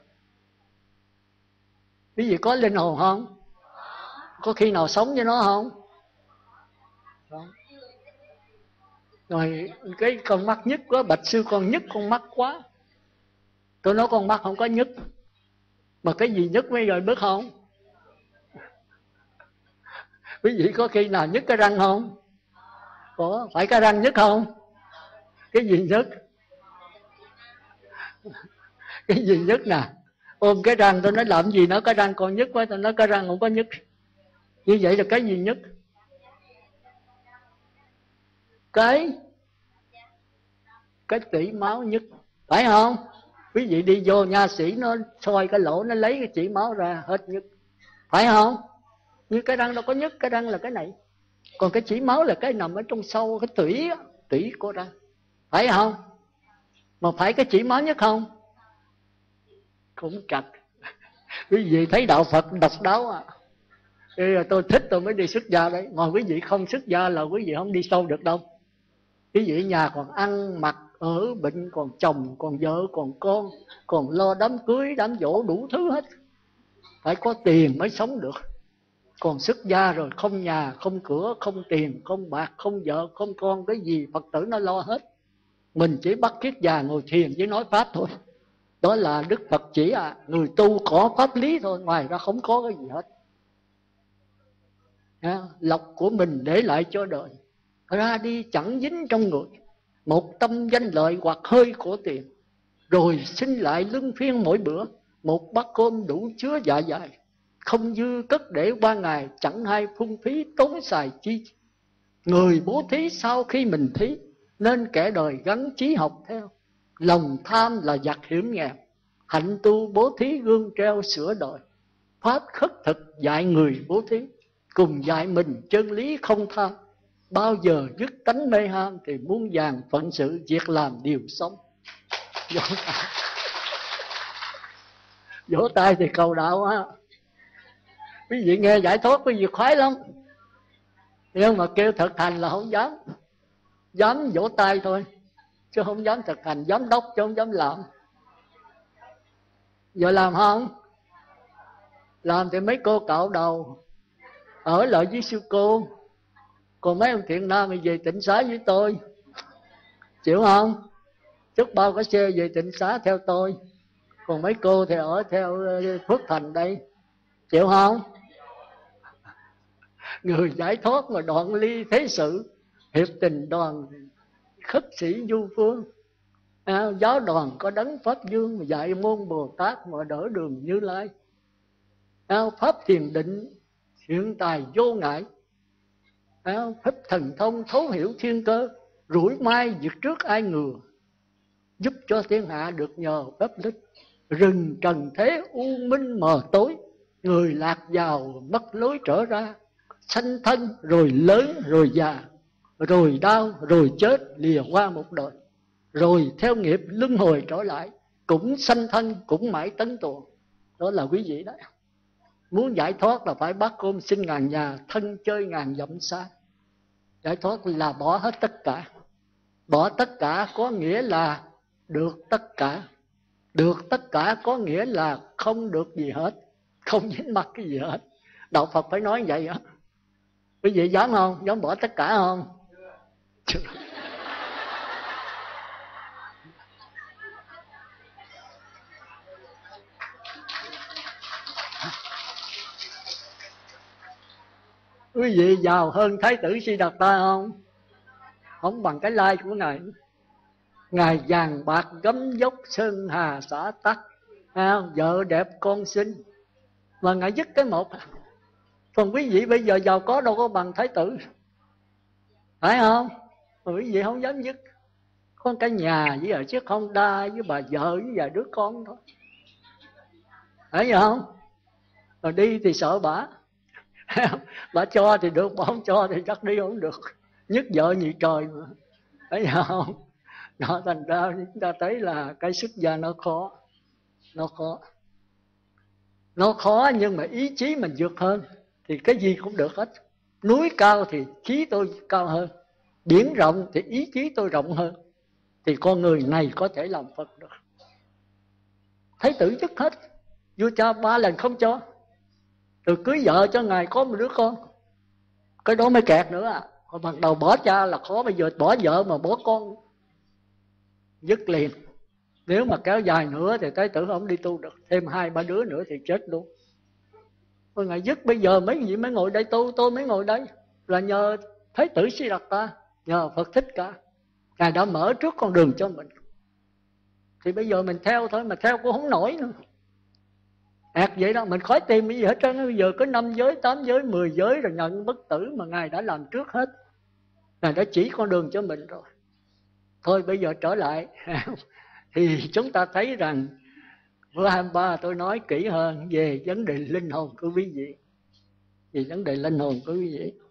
Quý vị có linh hồn không? Có khi nào sống với nó không? Không. Rồi cái con mắt nhức quá, bạch sư con nhức con mắt quá. Tôi nói con mắt không có nhức, mà cái gì nhức mấy rồi biết không? Quý vị có khi nào nhức cái răng không? Có. Phải cái răng nhức không? Cái gì nhức? Cái gì nhức nè? Ôm cái răng, tôi nói làm gì nó, cái răng còn nhức quá, tôi nói cái răng không có nhức. Như vậy là cái gì nhức? Cái Cái tủy máu nhức, phải không? Quý vị đi vô nha sĩ nó soi cái lỗ, nó lấy cái chỉ máu ra hết nhức, phải không? Như cái răng đâu có nhức, cái răng là cái này. Còn cái chỉ máu là cái nằm ở trong sâu, cái tủy tủy của răng, phải không? Mà phải cái chỉ máu nhất không? Cũng chặt. Quý vị thấy đạo Phật độc đáo à. Đây là tôi thích tôi mới đi xuất gia đấy. Ngoài quý vị không xuất gia là quý vị không đi sâu được đâu. Quý vị ở nhà còn ăn mặc ở bệnh, còn chồng, còn vợ, còn con, còn lo đám cưới, đám dỗ đủ thứ hết. Phải có tiền mới sống được. Còn xuất gia rồi không nhà, không cửa, không tiền, không bạc, không vợ, không con, cái gì Phật tử nó lo hết. Mình chỉ bắt kiết già ngồi thiền với nói Pháp thôi. Đó là Đức Phật chỉ à. Người tu có pháp lý thôi, ngoài ra không có cái gì hết. À, lộc của mình để lại cho đời, ra đi chẳng dính trong người. Một tâm danh lợi hoặc hơi của tiền, rồi xin lại luân phiên mỗi bữa. Một bát cơm đủ chứa dạ dày, không dư cất để qua ngày, chẳng hay phung phí tốn xài chi. Người bố thí sau khi mình thí, nên kẻ đời gắn chí học theo. Lòng tham là giặc hiểm nghèo, hạnh tu bố thí gương treo sửa đời. Pháp khất thực dạy người bố thí, cùng dạy mình chân lý không tham. Bao giờ dứt tánh mê ham, thì muôn vàn phận sự việc làm điều sống. Vỗ tay, vỗ tay thì cầu đạo á. Quý vị nghe giải thoát quý vị khoái lắm, nhưng mà kêu thực hành là không dám. Dám vỗ tay thôi, chứ không dám thực hành. Dám đốc chứ không dám làm. Giờ làm không? Làm thì mấy cô cạo đầu ở lại với sư cô. Còn mấy ông thiện nam thì về Tịnh Xá với tôi, chịu không? Chúc bao cái xe về Tịnh Xá theo tôi. Còn mấy cô thì ở theo Phước Thành đây, chịu không? Người giải thoát mà đoạn ly thế sự, hiệp tình đoàn khất sĩ du phương. À, giáo đoàn có đấng Pháp Dương mà dạy môn Bồ Tát mà đỡ đường Như Lai. À, pháp thiền định hiện tài vô ngại. À, pháp thần thông thấu hiểu thiên cơ, rủi mai diệt trước ai ngừa. Giúp cho thiên hạ được nhờ pháp lực, rừng trần thế u minh mờ tối. Người lạc vào mất lối trở ra, sanh thân rồi lớn rồi già, rồi đau rồi chết lìa qua một đời. Rồi theo nghiệp luân hồi trở lại, cũng sanh thân cũng mãi tấn tuồng. Đó là quý vị đấy. Muốn giải thoát là phải bắt ôm xin ngàn nhà, thân chơi ngàn dặm xa. Giải thoát là bỏ hết tất cả. Bỏ tất cả có nghĩa là được tất cả. Được tất cả có nghĩa là không được gì hết, không dính mắc cái gì hết. Đạo Phật phải nói vậy á. Quý vị dám không? Dám bỏ tất cả không? Quý vị giàu hơn Thái tử Siddhartha không? Không bằng cái lai của Ngài. Ngài vàng bạc gấm dốc sơn hà xã tắc, à, vợ đẹp con xinh, mà Ngài dứt cái một. Còn quý vị bây giờ giàu có đâu có bằng Thái tử, phải không? Mà quý vị không dám dứt. Có cái nhà với ở chiếc Honda với bà vợ với vài đứa con thôi, phải không? Mà đi thì sợ bả. Bà cho thì được, bà không cho thì chắc đi không được. Nhất vợ nhị trời mà, phải không? Đó, thành ra chúng ta thấy là cái xuất gia nó khó. Nó khó. Nó khó nhưng mà ý chí mình vượt hơn thì cái gì cũng được hết. Núi cao thì chí tôi cao hơn, biển rộng thì ý chí tôi rộng hơn, thì con người này có thể làm Phật được. Thái tử dứt hết. Vua cha ba lần không cho. Rồi cưới vợ cho Ngài có một đứa con. Cái đó mới kẹt nữa à. Hồi ban đầu bỏ cha là khó, bây giờ bỏ vợ mà bỏ con dứt liền. Nếu mà kéo dài nữa thì Thái tử không đi tu được. Thêm hai ba đứa nữa thì chết luôn. Rồi Ngài dứt, bây giờ mấy vị mới ngồi đây tu, tôi mới ngồi đây là nhờ Thái tử Siddhartha, nhờ Phật Thích Ca. Ngài đã mở trước con đường cho mình. Thì bây giờ mình theo thôi, mà theo cũng không nổi nữa. Ảt vậy đó, mình khỏi tìm cái gì hết trơn. Bây giờ có năm giới, tám giới, mười giới rồi nhận bất tử mà Ngài đã làm trước hết. Ngài đã chỉ con đường cho mình rồi. Thôi bây giờ trở lại thì chúng ta thấy rằng bữa hai mươi ba tôi nói kỹ hơn về vấn đề linh hồn của quý vị. Về vấn đề linh hồn của quý vị.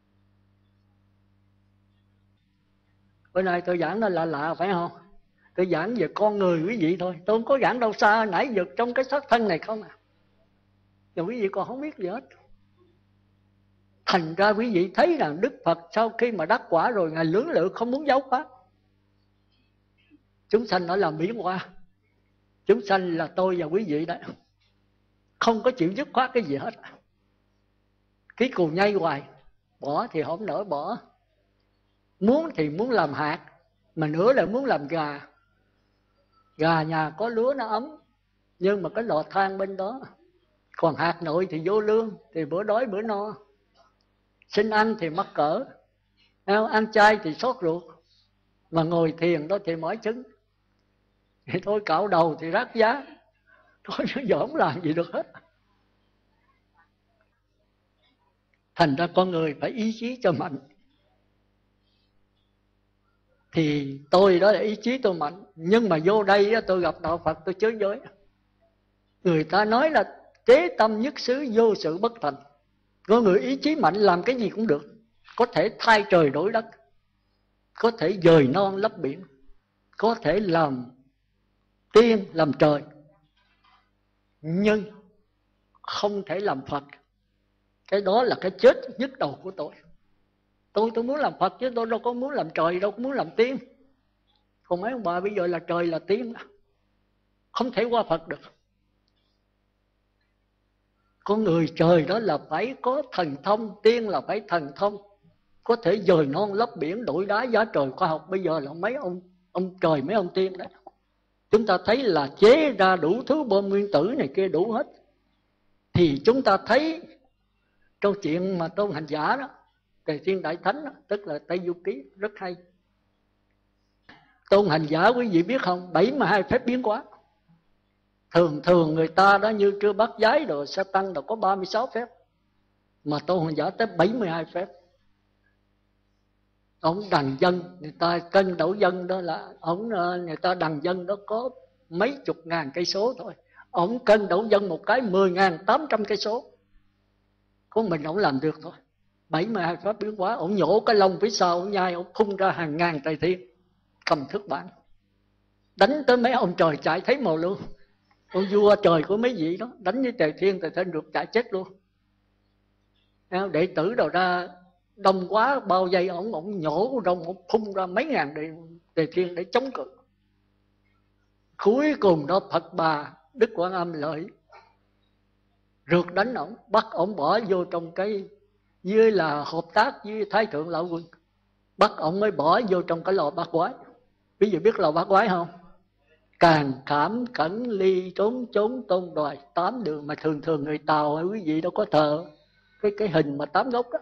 Bữa nay tôi giảng nó lạ lạ phải không? Tôi giảng về con người quý vị thôi. Tôi không có giảng đâu xa, nãy giờ trong cái xác thân này không à. Nhưng quý vị còn không biết gì hết. Thành ra quý vị thấy rằng Đức Phật sau khi mà đắc quả rồi, Ngài lưỡng lự không muốn giấu pháp. Chúng sanh nó làm biến hóa. Chúng sanh là tôi và quý vị đấy. Không có chịu dứt khoát cái gì hết. Cái cù nhây hoài. Bỏ thì không nỡ bỏ. Muốn thì muốn làm hạt, mà nữa là muốn làm gà. Gà nhà có lúa nó ấm, nhưng mà cái lò than bên đó. Còn hạt nội thì vô lương, thì bữa đói bữa no. Xin ăn thì mắc cỡ, ăn chay thì sốt ruột, mà ngồi thiền đó thì mỏi trứng. Thì thôi cạo đầu thì rác giá. Thôi giờ không làm gì được hết. Thành ra con người phải ý chí cho mạnh. Thì tôi đó là ý chí tôi mạnh. Nhưng mà vô đây tôi gặp đạo Phật tôi chới giới. Người ta nói là tế tâm nhất xứ vô sự bất thành. Có người ý chí mạnh làm cái gì cũng được. Có thể thay trời đổi đất, có thể dời non lấp biển, có thể làm tiên làm trời, nhưng không thể làm Phật. Cái đó là cái chết nhức đầu của tôi. Tôi tôi muốn làm Phật chứ tôi đâu có muốn làm trời, đâu có muốn làm tiên. Còn mấy ông bà bây giờ là trời là tiên, không thể qua Phật được. Con người trời đó là phải có thần thông, tiên là phải thần thông, có thể dời non lấp biển, đổi đá giá trời khoa học. Bây giờ là mấy ông ông trời, mấy ông tiên đấy. Chúng ta thấy là chế ra đủ thứ bom nguyên tử này kia đủ hết. Thì chúng ta thấy câu chuyện mà Tôn Hành Giả đó, Tề Thiên Đại Thánh đó, tức là Tây Du Ký, rất hay. Tôn Hành Giả quý vị biết không, bảy mươi hai phép biến hóa. Thường thường người ta đó như chưa bắt giái rồi sẽ tăng đâu có ba mươi sáu phép. Mà Tôn Hành Giả tới bảy mươi hai phép. Ông đằng dân, người ta cân đổ dân đó là ông, người ta đằng dân đó có mấy chục ngàn cây số thôi. Ông cân đổ dân một cái mười ngàn tám trăm cây số. Có mình ông làm được thôi. bảy mươi hai pháp biến hóa. Ông nhổ cái lông phía sau, ông nhai, ông phun ra hàng ngàn tài thiên, cầm thước bản đánh tới mấy ông trời chạy thấy màu luôn. Ông vua trời của mấy vị đó đánh với Tề Thiên, Tề Thiên được chạy chết luôn. Đệ tử đầu ra đông quá bao vây ổng, ổng nhổ rồng, ổng phun ra mấy ngàn đệ, Tề Thiên để chống cự. Cuối cùng đó Phật Bà Đức Quan Âm lợi rượt đánh ổng, bắt ổng bỏ vô trong cái như là hợp tác với Thái Thượng Lão Quân, bắt ổng mới bỏ vô trong cái lò bát quái. Quý vị biết lò bát quái không? Càng khảm cẩn ly trốn trốn tôn đoài tám đường, mà thường thường người Tàu hay quý vị đâu có thờ cái cái hình mà tám gốc đó.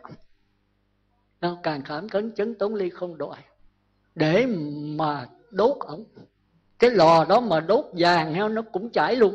Nó càng khảm cẩn chấn tốn ly không đoài để mà đốt ổng. Cái lò đó mà đốt vàng heo nó cũng chảy luôn.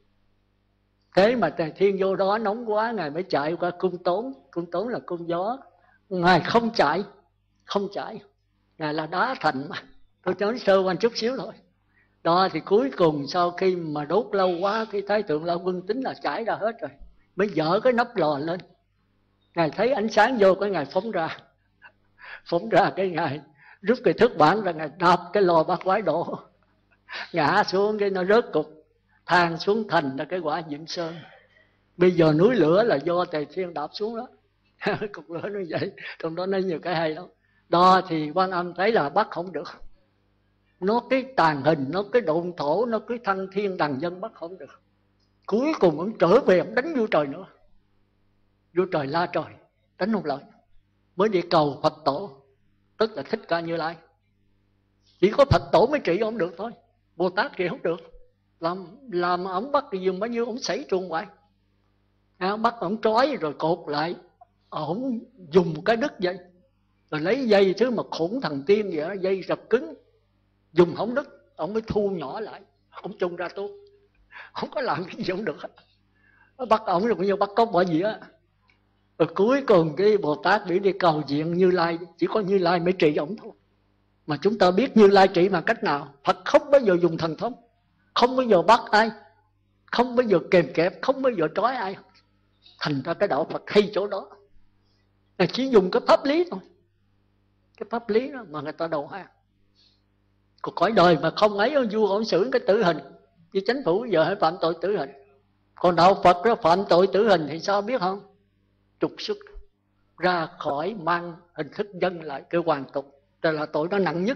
Thế mà Tề Thiên vô đó nóng quá, Ngài mới chạy qua cung Tốn. Cung Tốn là cung gió. Ngài không chạy, không chạy. Ngài là đá thành mà. Tôi nói sơ qua chút xíu thôi. Đó thì cuối cùng sau khi mà đốt lâu quá, cái Thái Thượng Lão Quân tính là chảy ra hết rồi, mới dỡ cái nắp lò lên. Ngài thấy ánh sáng vô, cái Ngài phóng ra. Phóng ra cái Ngài rút cái thước bản ra, Ngài đạp cái lò bát quái đổ, ngã xuống cái nó rớt cục than xuống, thành ra cái quả Diệm Sơn. Bây giờ núi lửa là do Tề Thiên đạp xuống đó. Cục lửa nó vậy. Trong đó nó nhiều cái hay lắm. Đó thì Quan Âm thấy là bắt không được. Nó cái tàn hình, nó cái độn thổ, nó cái thăng thiên đằng dân bắt không được. Cuối cùng ông trở về, ông đánh vua trời nữa. Vua trời la trời, đánh không lại. Mới đi cầu Phật tổ, tức là Thích Ca Như Lai. Chỉ có Phật tổ mới trị ông được thôi, Bồ Tát trị không được. Làm làm ông bắt thì dùm bao nhiêu, ông xảy truồng hoài. Bắt ông trói rồi cột lại, ông dùng cái đứt dây, rồi lấy dây thứ mà khủng thần tiên vậy đó, dây rập cứng, dùng không đứt, ông mới thu nhỏ lại, ông chung ra tốt. Không có làm cái gì không được. Bắt ông rồi cũng như bắt cóc bỏ gì á. Rồi cuối cùng cái Bồ Tát bị đi cầu diện Như Lai, chỉ có Như Lai mới trị ông thôi. Mà chúng ta biết Như Lai trị bằng cách nào? Phật không bao giờ dùng thần thông, không bao giờ bắt ai, không bao giờ kèm kẹp, không bao giờ trói ai. Thành ra cái đạo Phật hay chỗ đó là chỉ dùng cái pháp lý thôi. Cái pháp lý đó mà người ta đầu hàng. Còn cõi đời mà không ấy, ông vua ông xử cái tử hình, như chính phủ giờ hay phạm tội tử hình. Còn đạo Phật đó phạm tội tử hình thì sao biết không? Trục xuất ra khỏi, mang hình thức dân lại kêu hoàn tục. Đây là tội nó nặng nhất.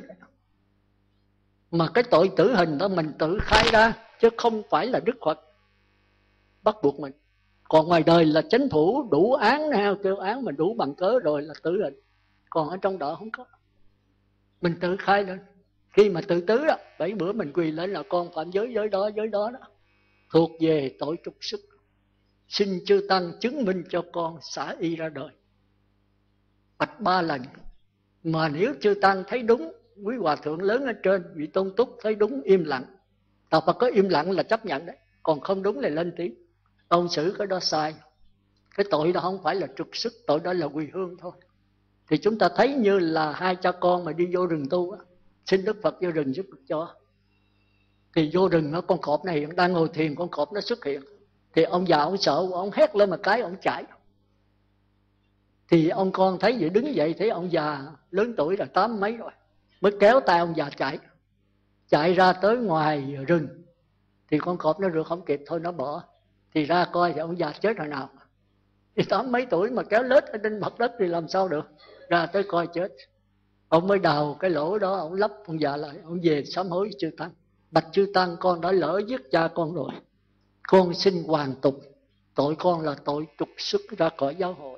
Mà cái tội tử hình đó mình tự khai ra, chứ không phải là Đức Phật bắt buộc mình. Còn ngoài đời là chính phủ đủ án, kêu án mình đủ bằng cớ rồi là tử hình. Còn ở trong đó không có. Mình tự khai lên. Khi mà tự tứ đó, bảy bữa mình quỳ lên là con phạm giới giới đó, giới đó đó, thuộc về tội trục xuất. Xin chư Tăng chứng minh cho con xả y ra đời. Bạch ba lần. Mà nếu chư Tăng thấy đúng, quý hòa thượng lớn ở trên, vị tôn túc thấy đúng im lặng. Đạo Phật có im lặng là chấp nhận đấy. Còn không đúng là lên tiếng. Ông xử cái đó sai. Cái tội đó không phải là trục xuất, tội đó là quỳ hương thôi. Thì chúng ta thấy như là hai cha con mà đi vô rừng tu á, xin Đức Phật vô rừng giúp được cho. Thì vô rừng nó con cọp này đang ngồi thiền, con cọp nó xuất hiện. Thì ông già ông sợ, ông hét lên một cái ông chạy. Thì ông con thấy vậy đứng dậy, thấy ông già lớn tuổi là tám mấy rồi, mới kéo tay ông già chạy. Chạy ra tới ngoài rừng. Thì con cọp nó rượt không kịp thôi nó bỏ. Thì ra coi thì ông già chết rồi nào. Thì tám mấy tuổi mà kéo lết ở trên mặt đất thì làm sao được. Ra tới coi chết. Ông mới đào cái lỗ đó, ông lấp ông già lại, ông về sám hối chư Tăng. Bạch chư Tăng, con đã lỡ giết cha con rồi, con xin hoàn tục. Tội con là tội trục xuất ra khỏi giáo hội.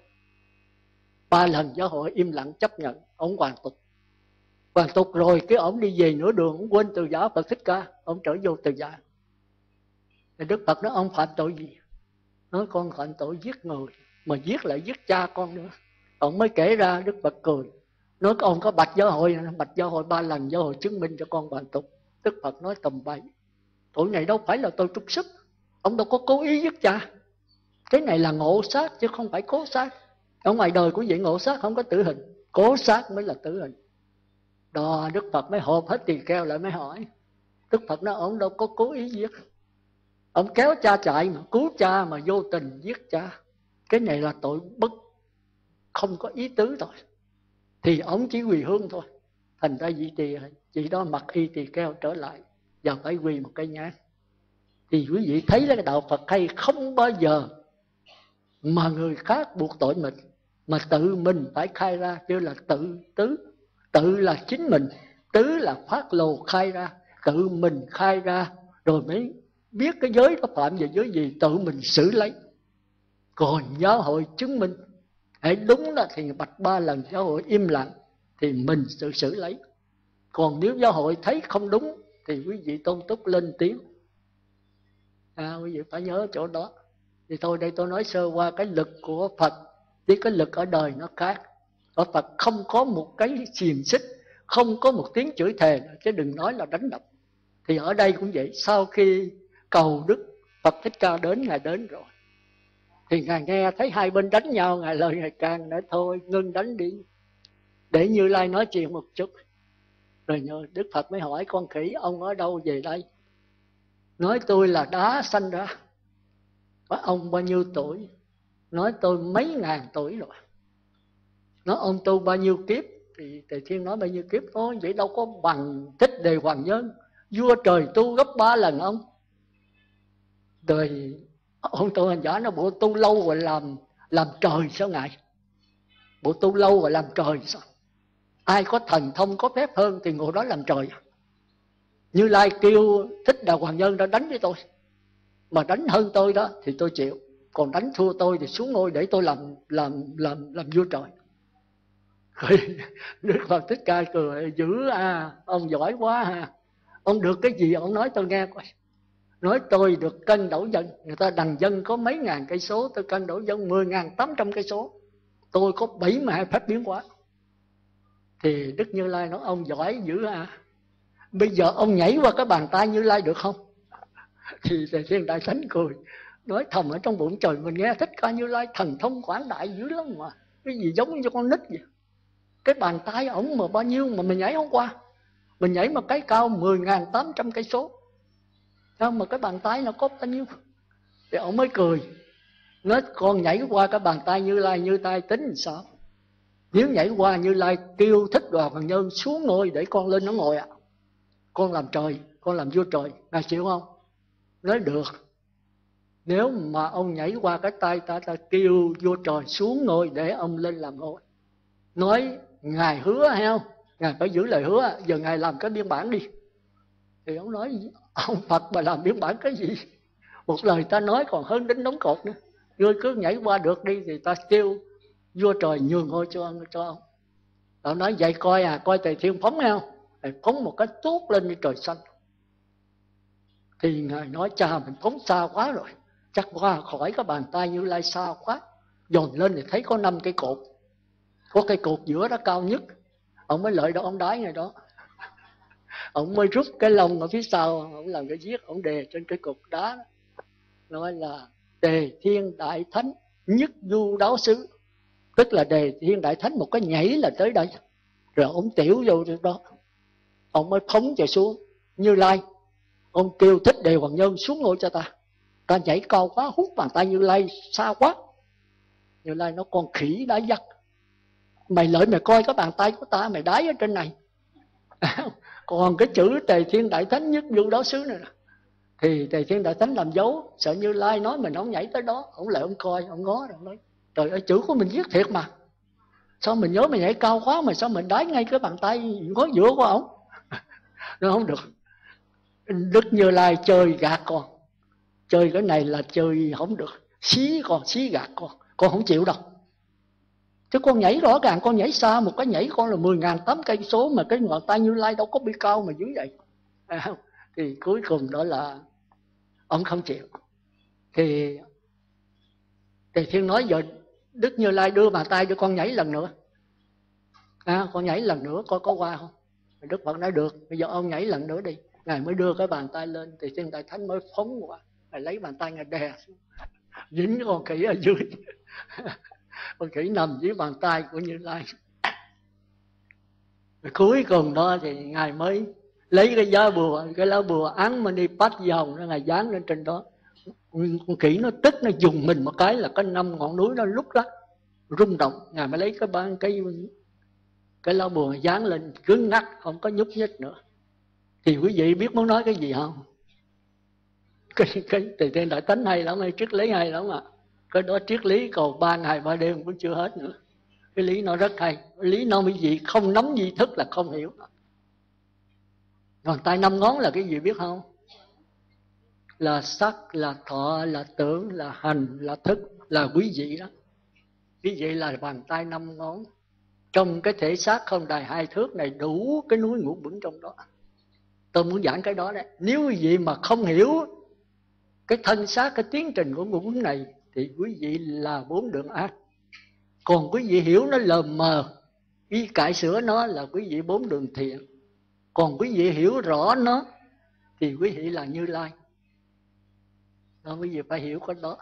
Ba lần giáo hội im lặng chấp nhận, ông hoàn tục. Hoàn tục rồi cái ông đi về nửa đường, ông quên từ giả Phật Thích Ca, ông trở vô từ giả. Thì Đức Phật nói ông phạm tội gì? Nói con phạm tội giết người, mà giết lại giết cha con nữa. Ông mới kể ra, Đức Phật cười. Nói ông có bạch giáo hội, bạch giáo hội ba lần giáo hội chứng minh cho con hoàn tục. Đức Phật nói tầm bậy. Tội này đâu phải là tội trục xuất. Ông đâu có cố ý giết cha. Cái này là ngộ sát chứ không phải cố sát. Ở ngoài đời cũng vậy, ngộ sát không có tử hình, cố sát mới là tử hình. Đó, Đức Phật mới hộp hết tỳ kheo lại mới hỏi. Đức Phật nói ông đâu có cố ý giết. Ông kéo cha chạy mà cứu cha mà vô tình giết cha. Cái này là tội bất, không có ý tứ thôi. Thì ông chỉ quỳ hương thôi. Thành ra vị tỳ chị đó mặc y tỳ kheo trở lại và phải quỳ một cái nhát. Thì Thì quý vị thấy là cái đạo Phật hay, không bao giờ mà người khác buộc tội mình, mà tự mình phải khai ra, chứ là tự tứ. Tự là chính mình, tứ là phát lộ khai ra, tự mình khai ra rồi mới biết cái giới nó phạm về giới gì, tự mình xử lấy. Còn giáo hội chứng minh hãy đúng đó thì bạch ba lần, giáo hội im lặng thì mình tự xử lấy. Còn nếu giáo hội thấy không đúng thì quý vị tôn túc lên tiếng. À, quý vị phải nhớ chỗ đó. Thì thôi đây tôi nói sơ qua cái lực của Phật với cái lực ở đời nó khác. Ở Phật không có một cái xiềng xích, không có một tiếng chửi thề, chứ đừng nói là đánh đập. Thì ở đây cũng vậy, sau khi cầu Đức Phật Thích Ca đến, Ngài đến rồi thì Ngài nghe thấy hai bên đánh nhau, Ngài lời Ngài càng nói thôi ngưng đánh đi, để Như Lai nói chuyện một chút. Rồi nhờ Đức Phật mới hỏi con khỉ ông ở đâu về đây? Nói tôi là đá sanh ra. Nói ông bao nhiêu tuổi? Nói tôi mấy ngàn tuổi rồi. Nói ông tu bao nhiêu kiếp? Thì Tề Thiên nói bao nhiêu kiếp thôi, vậy đâu có bằng Thích Đề Hoàng Nhân, vua trời tu gấp ba lần ông. Rồi ông Tu Hành Giả nó bộ tu lâu rồi làm làm trời sao ngài? Bộ tu lâu rồi làm trời sao? Ai có thần thông có phép hơn thì ngồi đó làm trời. Như Lai kêu Thích Đà Hoàng Nhân ra đánh với tôi, mà đánh hơn tôi đó thì tôi chịu, còn đánh thua tôi thì xuống ngôi để tôi làm làm làm làm vua trời. Đức Phật Thích Ca cười dữ à, ông giỏi quá à. Ông được cái gì ông nói tôi nghe coi. Nói tôi được cân đổ dân, người ta đằng dân có mấy ngàn cây số, tôi cân đổ dân mười ngàn tám trăm cây số, tôi có bảy mươi hai phép biến hóa. Thì Đức Như Lai nói ông giỏi dữ à, bây giờ ông nhảy qua cái bàn tay Như Lai được không? Thì Thầy Thiên Đại Thánh cười, nói thầm ở trong bụng trời, mình nghe Thích Ca Như Lai thần thông quảng đại dữ lắm mà, cái gì giống như con nít vậy. Cái bàn tay ổng mà bao nhiêu mà mình nhảy không qua, mình nhảy một cái cao mười ngàn tám trăm cây số, không mà cái bàn tay nó có bao nhiêu? Thì ổng mới cười, nói con nhảy qua cái bàn tay Như Lai, Như Lai tính làm sao? Nếu nhảy qua Như Lai kêu Thích Đoà Hoàng Nhân xuống ngôi để con lên nó ngồi ạ, à. Con làm trời, con làm vua trời, ngài chịu không? Nói được. Nếu mà ông nhảy qua cái tay ta, ta kêu vua trời xuống ngôi để ông lên làm ngôi. Nói ngài hứa hay không? Ngài phải giữ lời hứa, giờ ngài làm cái biên bản đi. Thì ông nói ông Phật mà làm biên bản cái gì? Một lời ta nói còn hơn đến đóng cột nữa. Ngươi cứ nhảy qua được đi thì ta kêu vua trời nhường ngôi cho ông. Cho ông. Ông nói vậy coi à, coi Tề Thiên phóng hay không? Thầy phóng một cái tuốt lên như trời xanh. Thì ngài nói cha mình phóng xa quá rồi, chắc qua khỏi cái bàn tay Như Lai xa quá. Dồn lên thì thấy có năm cây cột, có cây cột giữa đó cao nhất. Ông mới lợi đó ông đái ngay đó. Ông mới rút cái lông ở phía sau, ông làm cái viết, ông đề trên cái cột đá đó. Nói là Tề Thiên Đại Thánh nhất du đáo xứ. Tức là Tề Thiên Đại Thánh một cái nhảy là tới đây. Rồi ông tiểu vô đó, ông mới phóng chạy xuống. Như Lai, ông kêu Thích Đề Hoàng Nhân xuống ngôi cho ta. Ta nhảy cao quá, hút bàn tay Như Lai xa quá. Như Lai nó con khỉ đã dắt, mày lợi mày coi cái bàn tay của ta, mày đái ở trên này. Còn cái chữ Tề Thiên Đại Thánh nhất du đó xứ này nè, thì Tề Thiên Đại Thánh làm dấu, sợ Như Lai nói mình không nhảy tới đó. Ông lại ông coi, ông ngó rồi nói trời ơi, chữ của mình viết thiệt mà, sao mình nhớ mình nhảy cao quá mà sao mình đái ngay cái bàn tay ngó giữa của ổng. Nó không được. Đức Như Lai chơi gạt con, chơi cái này là chơi không được, xí con, xí gạt con, con không chịu đâu. Chứ con nhảy rõ ràng, con nhảy xa, một cái nhảy con là mười ngàn tám cây số, mà cái ngón tay Như Lai đâu có bị cao mà dữ vậy. À, thì cuối cùng đó là ông không chịu. Thì Tề Thiên nói giờ Đức Như Lai đưa bàn tay cho con nhảy lần nữa. À, con nhảy lần nữa coi có qua không? Đức Phật nói được, bây giờ ông nhảy lần nữa đi. Ngài mới đưa cái bàn tay lên, thì Thiên Đại Thánh mới phóng qua. Ngài lấy bàn tay Ngài đè xuống, dính con khỉ ở dưới. Con khỉ nằm dưới bàn tay của Như Lai. Rồi cuối cùng đó thì Ngài mới lấy cái giá bùa, cái lá bùa án mani pat dòng nó Ngài dán lên trên đó. Con khỉ nó tức, nó dùng mình một cái là cái năm ngọn núi nó lúc lắc rung động. Ngài mới lấy cái ban cái cái lá bùa dán lên cứng ngắc, không có nhúc nhích nữa. Thì quý vị biết muốn nói cái gì không? cái cái tùy thiên đại tánh hay lắm, hay triết lý hay lắm ạ. À. Cái đó triết lý còn ba ngày ba đêm cũng chưa hết nữa. Cái lý nó rất hay. Lý nó mới gì không nắm di thức là không hiểu. Còn tay năm ngón là cái gì biết không? Là sắc, là thọ, là tưởng, là hành, là thức, là quý vị đó. Quý vị là bàn tay năm ngón. Trong cái thể xác không đầy hai thước này đủ cái núi ngũ vững trong đó. Tôi muốn giảng cái đó đấy. Nếu quý vị mà không hiểu cái thân xác, cái tiến trình của ngũ vững này thì quý vị là bốn đường ác. Còn quý vị hiểu nó lờ mờ, quý cải sửa nó là quý vị bốn đường thiện. Còn quý vị hiểu rõ nó thì quý vị là Như Lai. Đó, quý vị phải hiểu cái đó.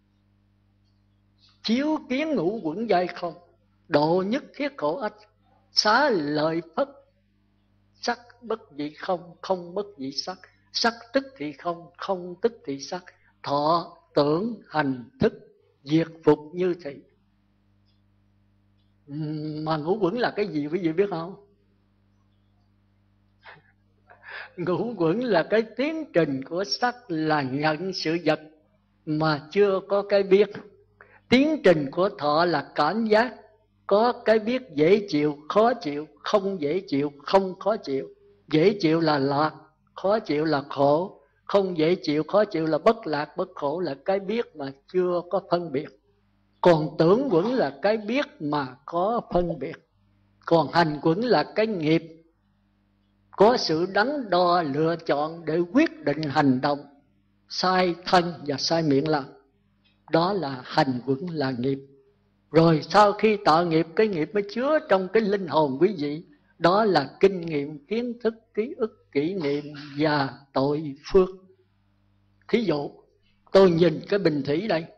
Chiếu kiến ngũ quẩn dây không, độ nhất thiết khổ ách, xá lợi phất, sắc bất dị không, không bất dị sắc, sắc tức thì không, không tức thì sắc, thọ tưởng hành thức, diệt phục như thị. Mà ngũ quẩn là cái gì quý vị biết không? Ngũ quẩn là cái tiến trình của sắc là nhận sự vật mà chưa có cái biết. Tiến trình của thọ là cảm giác, có cái biết dễ chịu, khó chịu, không dễ chịu, không khó chịu. Dễ chịu là lạc, khó chịu là khổ, không dễ chịu, khó chịu là bất lạc, bất khổ, là cái biết mà chưa có phân biệt. Còn tưởng quẩn là cái biết mà có phân biệt. Còn hành quẩn là cái nghiệp, có sự đắn đo lựa chọn để quyết định hành động, sai thân và sai miệng làm. Đó là hành quẩn, là nghiệp. Rồi sau khi tạo nghiệp, cái nghiệp mới chứa trong cái linh hồn quý vị. Đó là kinh nghiệm, kiến thức, ký ức, kỷ niệm và tội phước. Thí dụ, tôi nhìn cái bình thủy đây,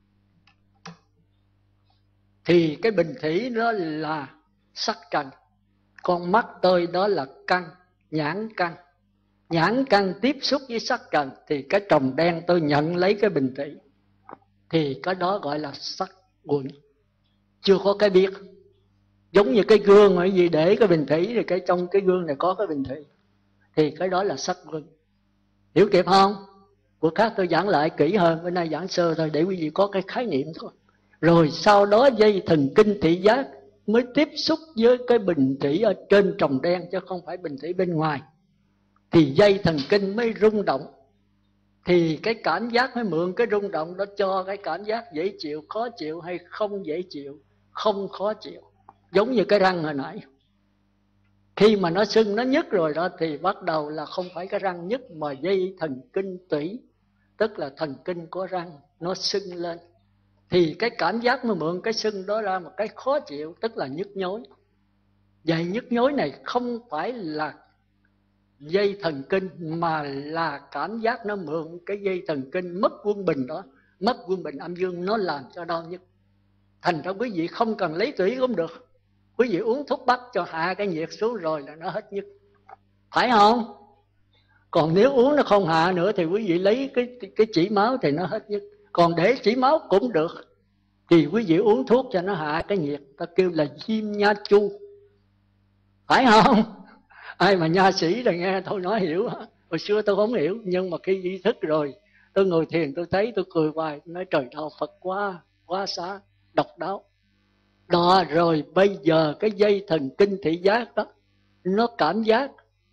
thì cái bình thủy đó là sắc trần. Con mắt tôi đó là căn, nhãn căn. Nhãn căn tiếp xúc với sắc trần thì cái tròng đen tôi nhận lấy cái bình thủy, thì cái đó gọi là sắc quẩn. Chưa có cái biết. Giống như cái gương ở gì để cái bình thủy, thì cái trong cái gương này có cái bình thủy, thì cái đó là sắc quẩn. Hiểu kịp không? Bữa khác tôi giảng lại kỹ hơn, bữa nay giảng sơ thôi để quý vị có cái khái niệm thôi. Rồi sau đó dây thần kinh thị giác mới tiếp xúc với cái bình thủy ở trên tròng đen, chứ không phải bình thủy bên ngoài. Thì dây thần kinh mới rung động, thì cái cảm giác mới mượn cái rung động đó cho cái cảm giác dễ chịu, khó chịu hay không dễ chịu, không khó chịu. Giống như cái răng hồi nãy, khi mà nó sưng, nó nhức rồi đó, thì bắt đầu là không phải cái răng nhức mà dây thần kinh tủy, tức là thần kinh của răng, nó sưng lên. Thì cái cảm giác mới mượn cái sưng đó ra một cái khó chịu, tức là nhức nhối. Vậy nhức nhối này không phải là dây thần kinh, mà là cảm giác nó mượn cái dây thần kinh mất quân bình đó, mất quân bình âm dương, nó làm cho đau nhức. Thành ra quý vị không cần lấy tủy cũng được, quý vị uống thuốc bắc cho hạ cái nhiệt xuống rồi là nó hết nhức, phải không? Còn nếu uống nó không hạ nữa thì quý vị lấy cái cái chỉ máu thì nó hết nhức. Còn để chỉ máu cũng được, thì quý vị uống thuốc cho nó hạ cái nhiệt, ta kêu là diêm nha chu, phải không? Ai mà nha sĩ là nghe tôi nói hiểu. Hồi xưa tôi không hiểu, nhưng mà khi ý thức rồi, tôi ngồi thiền tôi thấy, tôi cười hoài, tôi nói trời đạo Phật quá, quá xá, độc đáo. Đó, rồi bây giờ cái dây thần kinh thị giác đó, nó cảm giác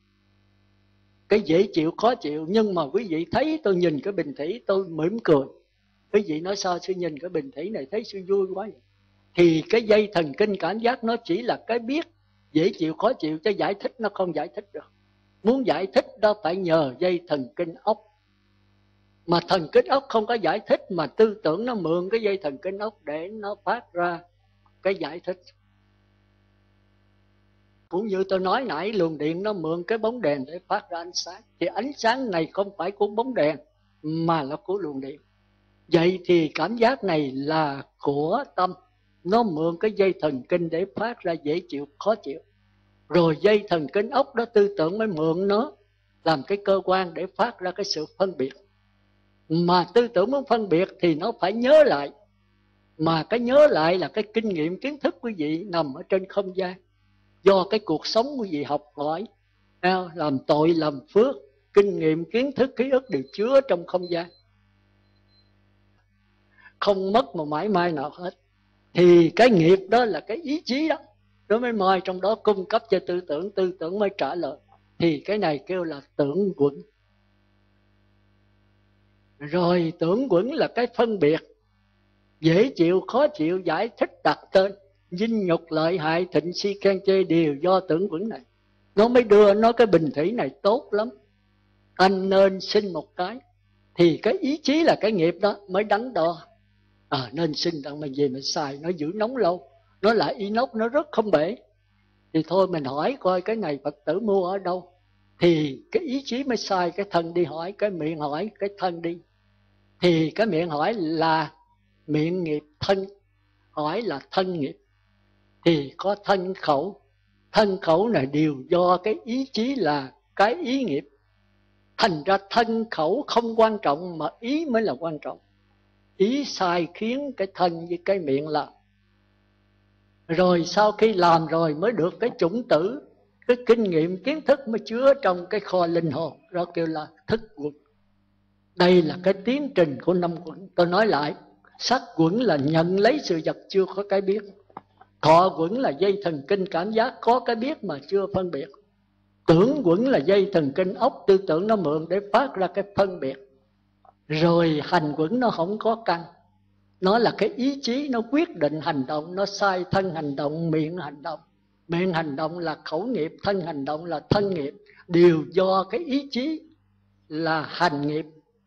cái dễ chịu, khó chịu. Nhưng mà quý vị thấy tôi nhìn cái bình thủy tôi mỉm cười. Quý vị nói sao sư nhìn cái bình thủy này thấy sư vui quá vậy? Thì cái dây thần kinh cảm giác nó chỉ là cái biết dễ chịu, khó chịu, chứ giải thích nó không giải thích được. Muốn giải thích đó phải nhờ dây thần kinh ốc. Mà thần kinh ốc không có giải thích, mà tư tưởng nó mượn cái dây thần kinh ốc để nó phát ra cái giải thích. Cũng như tôi nói nãy, luồng điện nó mượn cái bóng đèn để phát ra ánh sáng, thì ánh sáng này không phải của bóng đèn mà là của luồng điện. Vậy thì cảm giác này là của tâm, nó mượn cái dây thần kinh để phát ra dễ chịu, khó chịu. Rồi dây thần kinh ốc đó tư tưởng mới mượn nó làm cái cơ quan để phát ra cái sự phân biệt. Mà tư tưởng muốn phân biệt thì nó phải nhớ lại. Mà cái nhớ lại là cái kinh nghiệm kiến thức quý vị nằm ở trên không gian. Do cái cuộc sống quý vị học hỏi, làm tội làm phước, kinh nghiệm, kiến thức, ký ức đều chứa trong không gian, không mất một mãi may nào hết. Thì cái nghiệp đó là cái ý chí đó, nó mới moi trong đó cung cấp cho tư tưởng, tư tưởng mới trả lời. Thì cái này kêu là tưởng quẩn. Rồi tưởng quẩn là cái phân biệt, dễ chịu, khó chịu, giải thích, đặt tên, dinh nhục, lợi hại, thịnh si, khen chê đều do tưởng quẩn này. Nó mới đưa nó cái bình thủy này tốt lắm, anh nên sinh một cái. Thì cái ý chí là cái nghiệp đó mới đắn đo. À, nên sinh đặng mình về mình xài, nó giữ nóng lâu, nó là inox, nó rất không bể. Thì thôi mình hỏi coi cái này Phật tử mua ở đâu. Thì cái ý chí mới sai, cái thân đi hỏi, cái miệng hỏi, cái thân đi. Thì cái miệng hỏi là miệng nghiệp thân, hỏi là thân nghiệp. Thì có thân khẩu, thân khẩu này đều do cái ý chí là cái ý nghiệp. Thành ra thân khẩu không quan trọng mà ý mới là quan trọng. Ý sai khiến cái thân với cái miệng làm. Rồi sau khi làm rồi mới được cái chủng tử, cái kinh nghiệm, kiến thức mới chứa trong cái kho linh hồn. Đó kêu là thức quẩn. Đây là cái tiến trình của năm quẩn. Tôi nói lại, sắc quẩn là nhận lấy sự vật chưa có cái biết. Thọ quẩn là dây thần kinh cảm giác có cái biết mà chưa phân biệt. Tưởng quẩn là dây thần kinh ốc tư tưởng nó mượn để phát ra cái phân biệt. Rồi hành quẩn nó không có căn. Nó là cái ý chí, nó quyết định hành động, nó sai thân hành động, miệng hành động. Miệng hành động là khẩu nghiệp, thân hành động là thân nghiệp. Đều do cái ý chí là hành nghiệp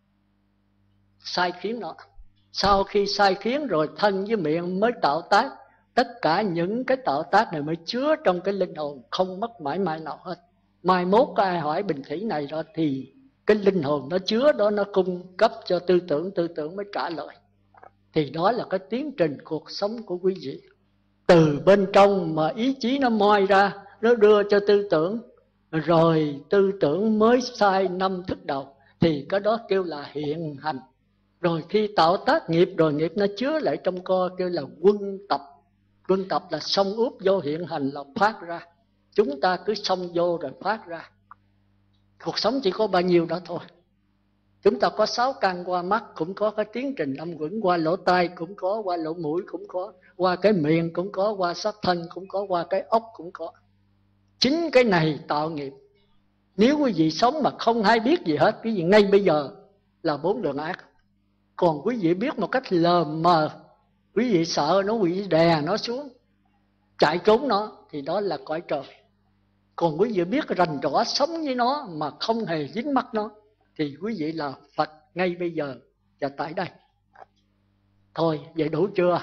sai khiến nó. Sau khi sai khiến rồi thân với miệng mới tạo tác. Tất cả những cái tạo tác này mới chứa trong cái linh hồn, không mất mãi mãi nào hết. Mai mốt có ai hỏi bình thủy này đó thì cái linh hồn nó chứa đó, nó cung cấp cho tư tưởng, tư tưởng mới trả lời. Thì đó là cái tiến trình cuộc sống của quý vị. Từ bên trong mà ý chí nó moi ra, nó đưa cho tư tưởng. Rồi tư tưởng mới sai năm thức đầu. Thì cái đó kêu là hiện hành. Rồi khi tạo tác nghiệp rồi nghiệp nó chứa lại trong co kêu là quân tập. Quân tập là xông úp vô hiện hành là phát ra. Chúng ta cứ xông vô rồi phát ra. Cuộc sống chỉ có bao nhiêu đó thôi. Chúng ta có sáu căn qua mắt cũng có cái tiến trình năm quẩn, qua lỗ tai cũng có, qua lỗ mũi cũng có, qua cái miệng cũng có, qua sắc thân cũng có, qua cái ốc cũng có. Chính cái này tạo nghiệp. Nếu quý vị sống mà không hay biết gì hết, quý vị ngay bây giờ là bốn đường ác. Còn quý vị biết một cách lờ mờ, quý vị sợ nó, quý vị đè nó xuống, chạy trốn nó, thì đó là cõi trời. Còn quý vị biết rành rõ sống với nó mà không hề dính mắc nó, thì quý vị là Phật ngay bây giờ và tại đây. Thôi, vậy đủ chưa?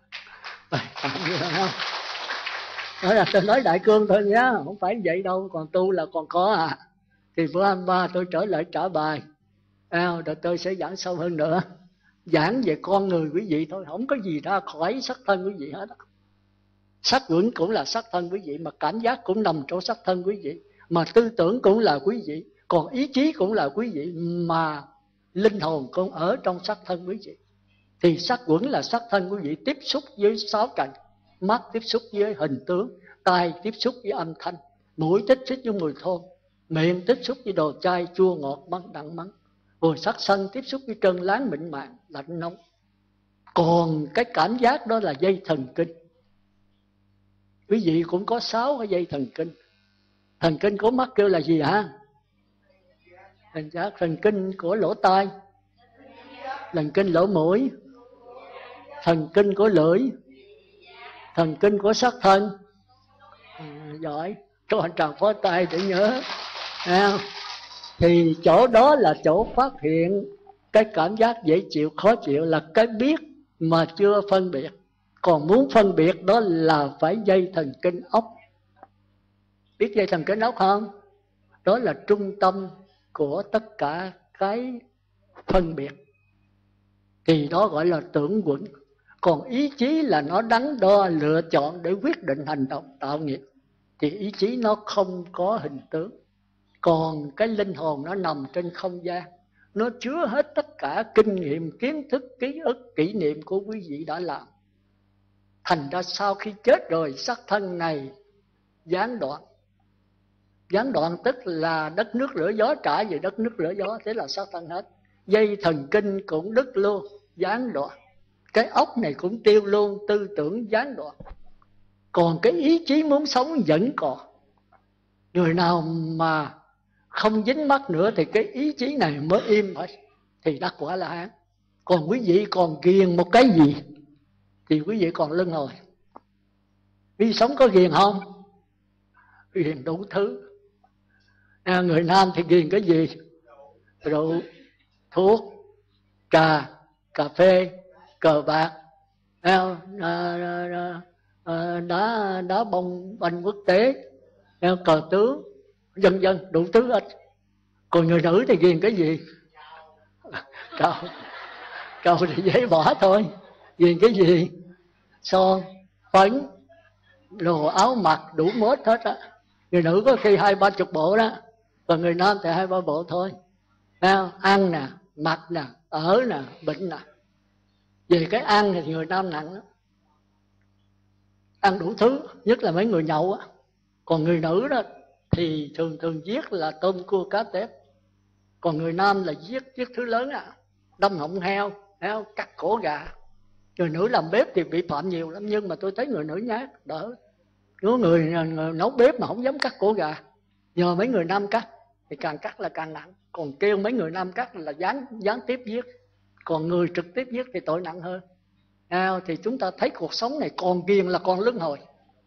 Đó là tôi nói đại cương thôi nhá, không phải vậy đâu, còn tu là còn có à. Thì bữa hai mươi ba tôi trở lại trả bài, à, rồi tôi sẽ giảng sâu hơn nữa. Giảng về con người quý vị thôi, không có gì ra khỏi sắc thân quý vị hết. Sắc quẩn cũng là sắc thân quý vị, mà cảm giác cũng nằm trong sắc thân quý vị, mà tư tưởng cũng là quý vị, còn ý chí cũng là quý vị, mà linh hồn cũng ở trong sắc thân quý vị. Thì sắc quẩn là sắc thân quý vị tiếp xúc với sáu trần. Mắt tiếp xúc với hình tướng, tai tiếp xúc với âm thanh, mũi tiếp xúc với mùi thơm, miệng tiếp xúc với đồ chay, chua ngọt, mặn đắng mắng, rồi sắc thân tiếp xúc với trơn láng mịn màng, lạnh nóng. Còn cái cảm giác đó là dây thần kinh. Quý vị cũng có sáu cái dây thần kinh. Thần kinh của mắt kêu là gì hả? Thần giác. Thần kinh của lỗ tai, thần kinh lỗ mũi, thần kinh của lưỡi, thần kinh của sắc thân. À, giỏi, cho anh tràng phó tay để nhớ. À, thì chỗ đó là chỗ phát hiện cái cảm giác dễ chịu, khó chịu, là cái biết mà chưa phân biệt. Còn muốn phân biệt đó là phải dây thần kinh ốc. Biết dây thần kinh ốc không? Đó là trung tâm của tất cả cái phân biệt. Thì đó gọi là tưởng quẩn. Còn ý chí là nó đắn đo lựa chọn để quyết định hành động tạo nghiệp. Thì ý chí nó không có hình tướng. Còn cái linh hồn nó nằm trên không gian, nó chứa hết tất cả kinh nghiệm, kiến thức, ký ức, kỷ niệm của quý vị đã làm. Thành ra sau khi chết rồi, sắc thân này gián đoạn, Gián đoạn tức là đất nước lửa gió trả về đất nước lửa gió, thế là sát thân hết. Dây thần kinh cũng đứt luôn, gián đoạn. Cái óc này cũng tiêu luôn, tư tưởng gián đoạn. Còn cái ý chí muốn sống vẫn còn. Người nào mà không dính mắc nữa thì cái ý chí này mới im phải, thì đắc quả là hán. Còn quý vị còn ghiền một cái gì thì quý vị còn luân hồi. Quý vị sống có ghiền không? Ghiền đủ thứ. À, người nam thì ghiền cái gì? Rượu, thuốc, trà, cà phê, cờ bạc, à, à, à, à, đá, đá bông banh quốc tế, à, cờ tướng, vân vân, đủ thứ hết. Còn người nữ thì ghiền cái gì? Cầu, cầu thì dễ bỏ thôi. Ghiền cái gì? Son, phấn, đồ áo mặc đủ mốt hết á. Người nữ có khi hai ba chục bộ đó, còn người nam thì hai ba bộ thôi. À, ăn nè, mặc nè, ở nè, bệnh nè. Về cái ăn thì người nam nặng lắm, ăn đủ thứ, nhất là mấy người nhậu á. Còn người nữ đó thì thường thường giết là tôm cua cá tép. Còn người nam là giết giết thứ lớn à, đâm họng heo, heo cắt cổ gà. Người nữ làm bếp thì bị phạm nhiều lắm, nhưng mà tôi thấy người nữ nhát đỡ. Có người, người nấu bếp mà không dám cắt cổ gà, nhờ mấy người nam cắt thì càng cắt là càng nặng. Còn kêu mấy người nam cắt là gián gián tiếp giết, còn người trực tiếp giết thì tội nặng hơn. À, thì chúng ta thấy cuộc sống này còn ghiền là còn luân hồi.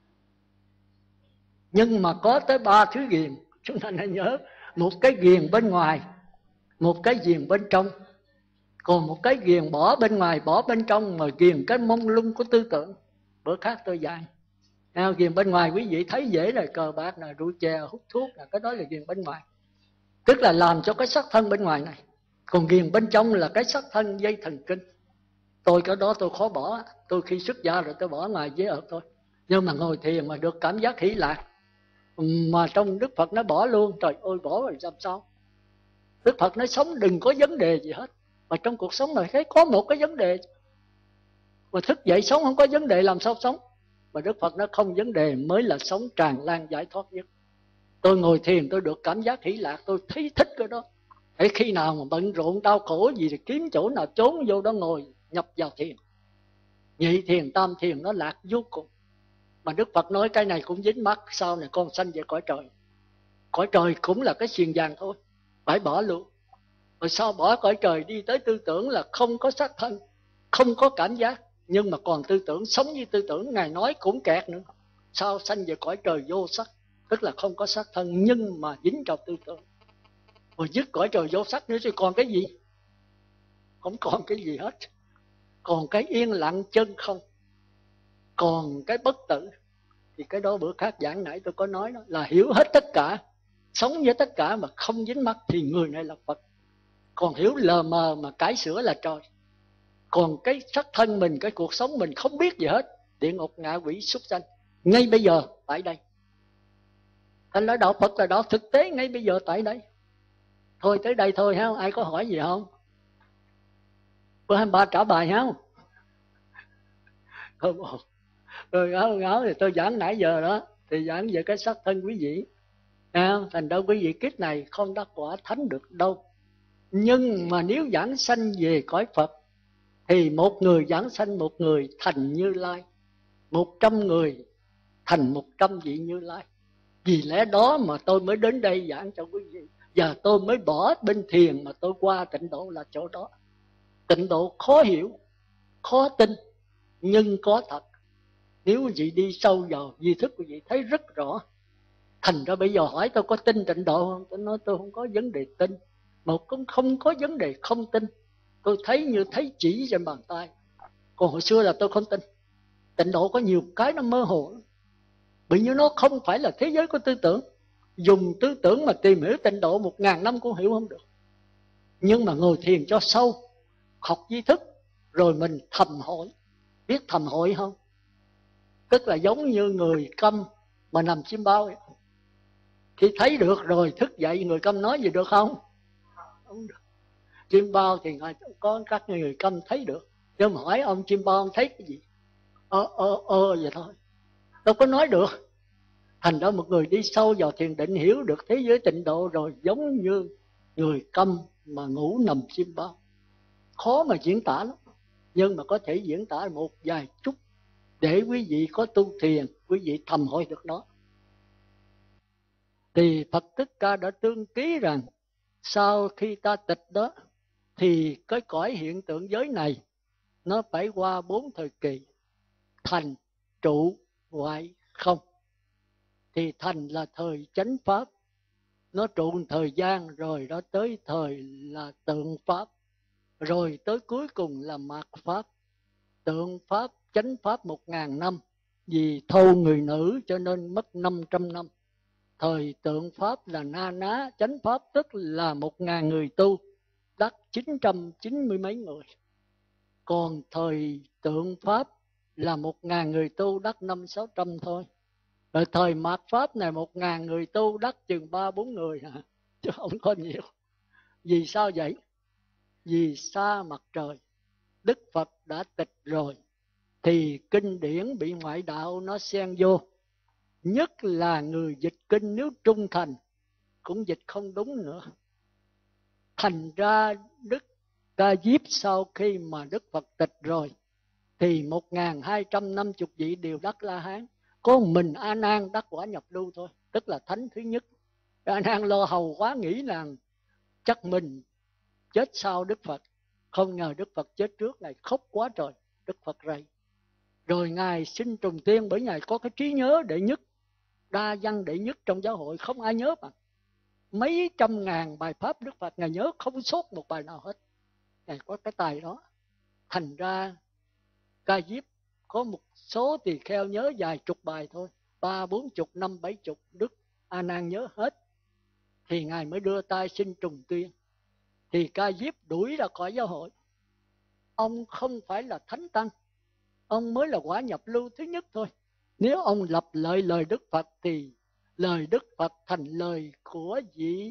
Nhưng mà có tới ba thứ ghiền, chúng ta nên nhớ. Một cái ghiền bên ngoài, một cái ghiền bên trong, còn một cái ghiền bỏ bên ngoài bỏ bên trong, mà ghiền cái mông lung của tư tưởng. Bữa khác tôi dạy. À, ghiền bên ngoài quý vị thấy dễ là cờ bạc, là rượu chè, hút thuốc, là cái đó là ghiền bên ngoài, tức là làm cho cái sắc thân bên ngoài này. Còn ghiền bên trong là cái sắc thân dây thần kinh. Tôi cái đó tôi khó bỏ. Tôi khi xuất gia rồi tôi bỏ ngoài với ở tôi. Nhưng mà ngồi thiền mà được cảm giác hỷ lạc, mà trong Đức Phật nó bỏ luôn. Trời ơi, bỏ rồi làm sao? Đức Phật nói sống đừng có vấn đề gì hết. Mà trong cuộc sống này thấy có một cái vấn đề, mà thức dậy sống không có vấn đề làm sao sống? Mà Đức Phật nó không vấn đề mới là sống tràn lan giải thoát nhất. Tôi ngồi thiền tôi được cảm giác hỷ lạc, tôi thấy thích cái đó. Để khi nào mà bận rộn đau khổ gì thì kiếm chỗ nào trốn vô đó ngồi nhập vào thiền. Nhị thiền, tam thiền nó lạc vô cùng. Mà Đức Phật nói cái này cũng dính mắc, sau này con sanh về cõi trời. Cõi trời cũng là cái xiềng vàng thôi, phải bỏ luôn. Rồi sao bỏ cõi trời đi tới tư tưởng là không có xác thân, không có cảm giác, nhưng mà còn tư tưởng, sống như tư tưởng. Ngài nói cũng kẹt nữa. Sao sanh về cõi trời vô sắc, tức là không có xác thân nhưng mà dính trong tư tưởng. Rồi dứt cõi trời vô sắc nữa thì còn cái gì? Không còn cái gì hết. Còn cái yên lặng chân không, còn cái bất tử. Thì cái đó bữa khác giảng nãy tôi có nói đó, là hiểu hết tất cả, sống với tất cả mà không dính mắc thì người này là Phật. Còn hiểu lờ mờ mà cải sửa là trời. Còn cái sắc thân mình, cái cuộc sống mình không biết gì hết, địa ngục ngạ quỷ súc sanh ngay bây giờ tại đây. Anh nói đạo Phật là đạo thực tế ngay bây giờ tại đây. Thôi tới đây thôi ha, ai có hỏi gì không? Bữa hai ba trả bài ha. Rồi ngáo ngáo thì tôi giảng nãy giờ đó, thì giảng về cái sắc thân quý vị. À, thành ra quý vị kiếp này không đắc quả thánh được đâu. Nhưng mà nếu giảng sanh về cõi Phật thì một người giảng sanh một người thành Như Lai, một trăm người thành một trăm vị Như Lai. Vì lẽ đó mà tôi mới đến đây giảng cho quý vị. Và tôi mới bỏ bên thiền mà tôi qua tịnh độ là chỗ đó. Tịnh độ khó hiểu, khó tin, nhưng có thật. Nếu quý vị đi sâu vào di thức quý vị thấy rất rõ. Thành ra bây giờ hỏi tôi có tin tịnh độ không? Tôi nói tôi không có vấn đề tin. Một cũng không có vấn đề không tin. Tôi thấy như thấy chỉ trên bàn tay. Còn hồi xưa là tôi không tin. Tịnh độ có nhiều cái nó mơ hồ. Bởi như nó không phải là thế giới của tư tưởng. Dùng tư tưởng mà tìm hiểu tịnh độ một ngàn năm cũng hiểu không được. Nhưng mà ngồi thiền cho sâu, học di thức, rồi mình thầm hỏi. Biết thầm hỏi không? Tức là giống như người câm mà nằm chim bao ấy. Khi thấy được rồi thức dậy, người câm nói gì được không? Không được. Chim bao thì có các người câm thấy được. Nhưng mà hỏi ông chim bao ông thấy cái gì? Ơ ơ ơ vậy thôi, đâu có nói được. Thành ra một người đi sâu vào thiền định, hiểu được thế giới tịnh độ rồi, giống như người câm mà ngủ nằm chim bao. Khó mà diễn tả lắm, nhưng mà có thể diễn tả một vài chút để quý vị có tu thiền, quý vị thầm hỏi được nó. Thì Phật Thích Ca đã tương ký rằng sau khi ta tịch đó thì cái cõi hiện tượng giới này nó phải qua bốn thời kỳ: thành, trụ, hoại, không. Thì thành là thời chánh pháp, nó trụ thời gian rồi đó tới thời là tượng pháp, rồi tới cuối cùng là mạt pháp. Tượng pháp, chánh pháp một ngàn năm, vì thâu người nữ cho nên mất năm trăm năm. Thời tượng pháp là na ná, chánh pháp tức là một ngàn người tu, đắc chín trăm chín mươi mấy người. Còn thời tượng pháp là một ngàn người tu, đắc năm sáu trăm thôi. Rồi thời mạt pháp này một ngàn người tu, đắc chừng ba bốn người hả? Chứ không có nhiều. Vì sao vậy? Vì xa mặt trời, Đức Phật đã tịch rồi, thì kinh điển bị ngoại đạo nó xen vô. Nhất là người dịch kinh nếu trung thành cũng dịch không đúng nữa. Thành ra Đức Ca Diếp sau khi mà Đức Phật tịch rồi thì một nghìn hai trăm năm mươi vị đều đắc La Hán. Có mình A Nan đắc quả nhập lưu thôi, tức là thánh thứ nhất. A Nan lo hầu quá, nghĩ rằng chắc mình chết sau Đức Phật. Không ngờ Đức Phật chết trước, Ngài khóc quá trời, Đức Phật rầy. Rồi Ngài xin trùng tiên, bởi Ngài có cái trí nhớ đệ nhất, đa văn đệ nhất trong giáo hội, không ai nhớ mà. Mấy trăm ngàn bài pháp Đức Phật Ngài nhớ không sót một bài nào hết. Ngài có cái tài đó. Thành ra Ca Diếp có một số tỳ kheo nhớ vài chục bài thôi, ba bốn chục, năm bảy chục, Đức A Nan nhớ hết. Thì Ngài mới đưa tay xin trùng tuyên. Thì Ca Diếp đuổi ra khỏi giáo hội. Ông không phải là thánh tăng, ông mới là quả nhập lưu thứ nhất thôi. Nếu ông lập lại lời Đức Phật thì lời Đức Phật thành lời của vị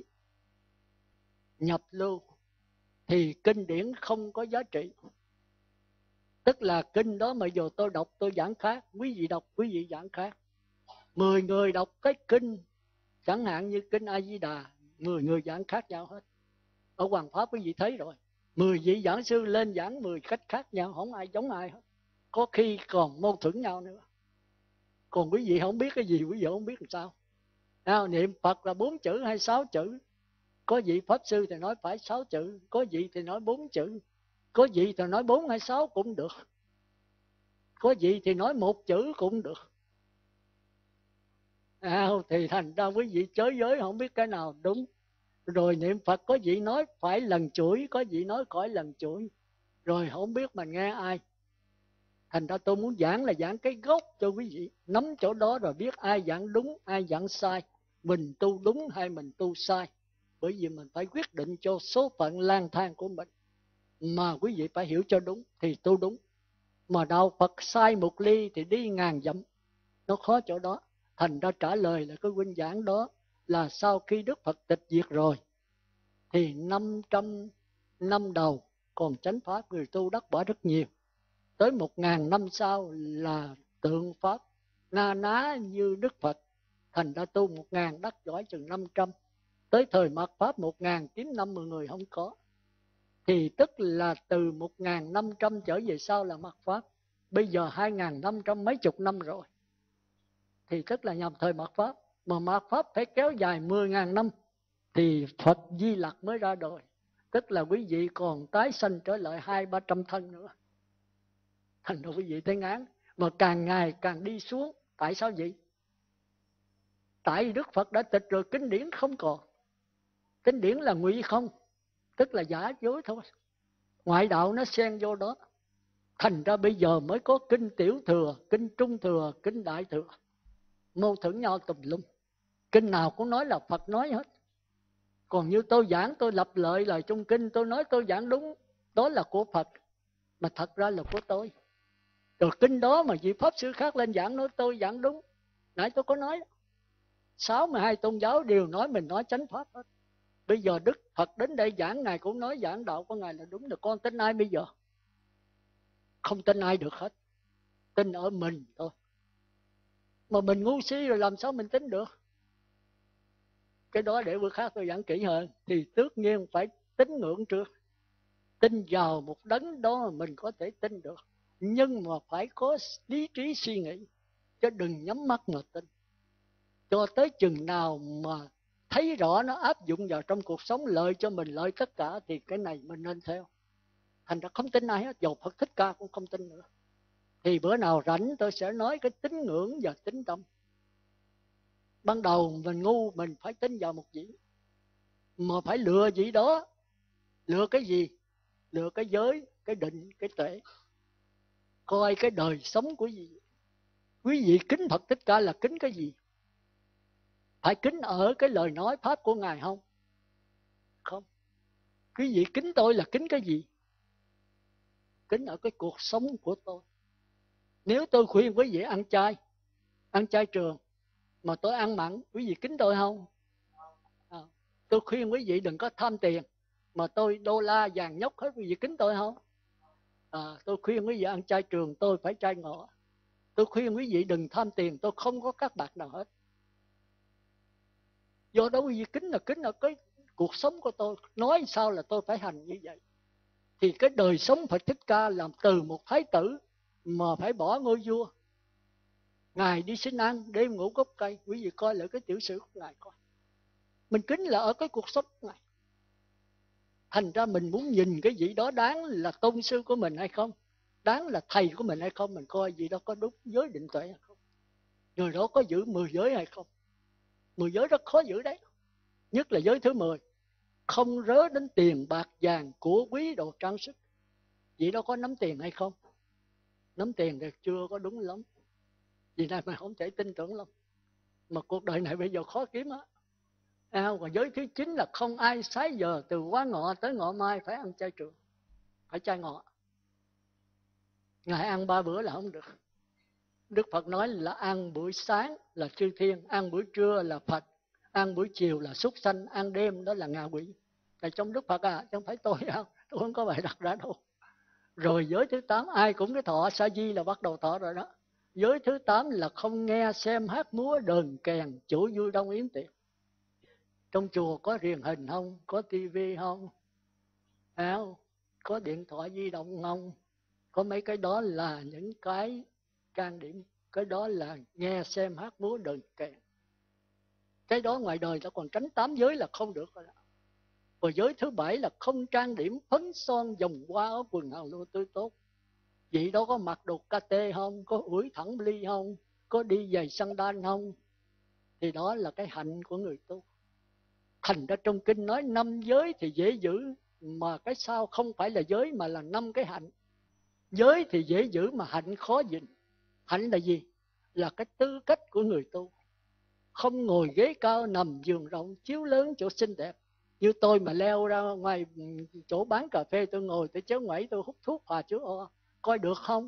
nhập lưu, thì kinh điển không có giá trị. Tức là kinh đó mà giờ tôi đọc tôi giảng khác, quý vị đọc quý vị giảng khác. Mười người đọc cái kinh, chẳng hạn như kinh A Di Đà, mười người giảng khác nhau hết. Ở Hoàng Pháp quý vị thấy rồi, mười vị giảng sư lên giảng mười cách khác nhau, không ai giống ai hết. Có khi còn mâu thuẫn nhau nữa. Còn quý vị không biết cái gì, quý vị không biết làm sao. Nào, niệm Phật là bốn chữ hay sáu chữ? Có vị Pháp Sư thì nói phải sáu chữ, có vị thì nói bốn chữ, có vị thì nói bốn hay sáu cũng được, có vị thì nói một chữ cũng được. À, thì thành ra quý vị chới giới không biết cái nào đúng. Rồi niệm Phật có vị nói phải lần chuỗi, có vị nói khỏi lần chuỗi. Rồi không biết mình nghe ai. Thành ra tôi muốn giảng là giảng cái gốc cho quý vị, nắm chỗ đó rồi biết ai giảng đúng, ai giảng sai, mình tu đúng hay mình tu sai. Bởi vì mình phải quyết định cho số phận lang thang của mình. Mà quý vị phải hiểu cho đúng thì tu đúng. Mà đạo Phật sai một ly thì đi ngàn dặm. Nó khó chỗ đó. Thành ra trả lời là cái huynh giảng đó là sau khi Đức Phật tịch diệt rồi thì năm trăm năm đầu còn chánh pháp, người tu đắc quả rất nhiều. Tới một ngàn năm sau là tượng pháp, na ná như Đức Phật. Thành ra tu một ngàn đắc giỏi chừng năm trăm. Tới thời mạt pháp một ngàn kiếm năm mươi người không có. Thì tức là từ một ngàn năm trăm trở về sau là mạt pháp. Bây giờ hai ngàn năm trăm mấy chục năm rồi. Thì tức là nhằm thời mạt pháp. Mà mạt pháp phải kéo dài mười ngàn năm thì Phật Di Lặc mới ra đời. Tức là quý vị còn tái sanh trở lại hai ba trăm thân nữa. Thành ra quý vị thấy ngán. Mà càng ngày càng đi xuống. Tại sao vậy? Tại Đức Phật đã tịch rồi, kinh điển không còn. Kinh điển là ngụy không, tức là giả dối thôi. Ngoại đạo nó xen vô đó. Thành ra bây giờ mới có kinh tiểu thừa, kinh trung thừa, kinh đại thừa. Mâu thuẫn nhau tùm lum. Kinh nào cũng nói là Phật nói hết. Còn như tôi giảng, tôi lập lợi lời trong kinh, tôi nói tôi giảng đúng, đó là của Phật. Mà thật ra là của tôi. Rồi kinh đó mà vị Pháp Sư khác lên giảng nói tôi giảng đúng. Nãy tôi có nói, sáu mươi hai tôn giáo đều nói mình nói chánh Pháp hết. Bây giờ Đức Phật đến đây giảng, Ngài cũng nói giảng đạo của Ngài là đúng. Được con tin ai bây giờ? Không tin ai được hết. Tin ở mình thôi. Mà mình ngu si rồi làm sao mình tính được? Cái đó để bữa khác tôi giảng kỹ hơn. Thì tất nhiên phải tín ngưỡng trước. Tin vào một đấng đó mình có thể tin được, nhưng mà phải có lý trí suy nghĩ, chứ đừng nhắm mắt mà tin. Cho tới chừng nào mà thấy rõ nó áp dụng vào trong cuộc sống, lợi cho mình, lợi tất cả, thì cái này mình nên theo. Thành ra không tin ai hết, dầu Phật Thích Ca cũng không tin nữa. Thì bữa nào rảnh tôi sẽ nói cái tín ngưỡng và tín tâm. Ban đầu mình ngu, mình phải tin vào một vị, mà phải lựa vị đó. Lựa cái gì? Lựa cái giới, cái định, cái tuệ. Coi cái đời sống của vị. Quý vị kính Phật Thích Ca là kính cái gì? Phải kính ở cái lời nói pháp của Ngài không? Không. Quý vị kính tôi là kính cái gì? Kính ở cái cuộc sống của tôi. Nếu tôi khuyên quý vị ăn chay, ăn chay trường, mà tôi ăn mặn, quý vị kính tôi không? À, tôi khuyên quý vị đừng có tham tiền, mà tôi đô la vàng nhóc hết, quý vị kính tôi không? À, tôi khuyên quý vị ăn chay trường, tôi phải chay ngọ. Tôi khuyên quý vị đừng tham tiền, tôi không có các bạc nào hết. Do đó quý vị kính là kính ở cái cuộc sống của tôi. Nói sao là tôi phải hành như vậy. Thì cái đời sống Phật Thích Ca làm từ một thái tử mà phải bỏ ngôi vua. Ngài đi xin ăn, đêm ngủ gốc cây. Quý vị coi lại cái tiểu sử của Ngài coi. Mình kính là ở cái cuộc sống của Ngài. Thành ra mình muốn nhìn cái vị đó đáng là tôn sư của mình hay không, đáng là thầy của mình hay không, mình coi vị đó có đúng giới định tuệ hay không, người đó có giữ mười giới hay không. Mười giới rất khó giữ đấy. Nhất là giới thứ mười, không rớ đến tiền bạc vàng của quý đồ trang sức. Vị đó có nắm tiền hay không? Nắm tiền thì chưa có đúng lắm. Vì này mà không thể tin tưởng lắm. Mà cuộc đời này bây giờ khó kiếm á. À, và giới thứ chín là không ai sái giờ từ quá ngọ tới ngọ mai phải ăn chay trường, phải chay ngọ. Ngài ăn ba bữa là không được. Đức Phật nói là ăn buổi sáng là chư thiên, ăn buổi trưa là Phật, ăn buổi chiều là súc sanh, ăn đêm đó là ngạ quỷ. Tại trong Đức Phật à, chứ không phải tôi đâu, tôi không có bài đặt ra đâu. Rồi giới thứ tám, ai cũng cái thọ sa di là bắt đầu thọ rồi đó. Giới thứ tám là không nghe xem hát múa đờn kèn chủ vui đông yến tiệc. Trong chùa có truyền hình không? Có tivi không? À, có điện thoại di động không? Có mấy cái đó là những cái trang điểm. Cái đó là nghe xem hát múa đờn kèn. Cái đó ngoài đời ta còn tránh tám giới là không được rồi đó. Và giới thứ bảy là không trang điểm phấn son vòng hoa ở quần áo lụa tươi tốt. Vậy đó có mặc đồ ca tê không? Có ủi thẳng ly không? Có đi giày sandal không? Thì đó là cái hạnh của người tu. Thành ra trong kinh nói năm giới thì dễ giữ, mà cái sau không phải là giới mà là năm cái hạnh. Giới thì dễ giữ mà hạnh khó gìn. Hạnh là gì? Là cái tư cách của người tu. Không ngồi ghế cao, nằm giường rộng, chiếu lớn chỗ xinh đẹp. Như tôi mà leo ra ngoài chỗ bán cà phê, tôi ngồi, tôi chéo ngoảy, tôi hút thuốc hòa chứa o, coi được không?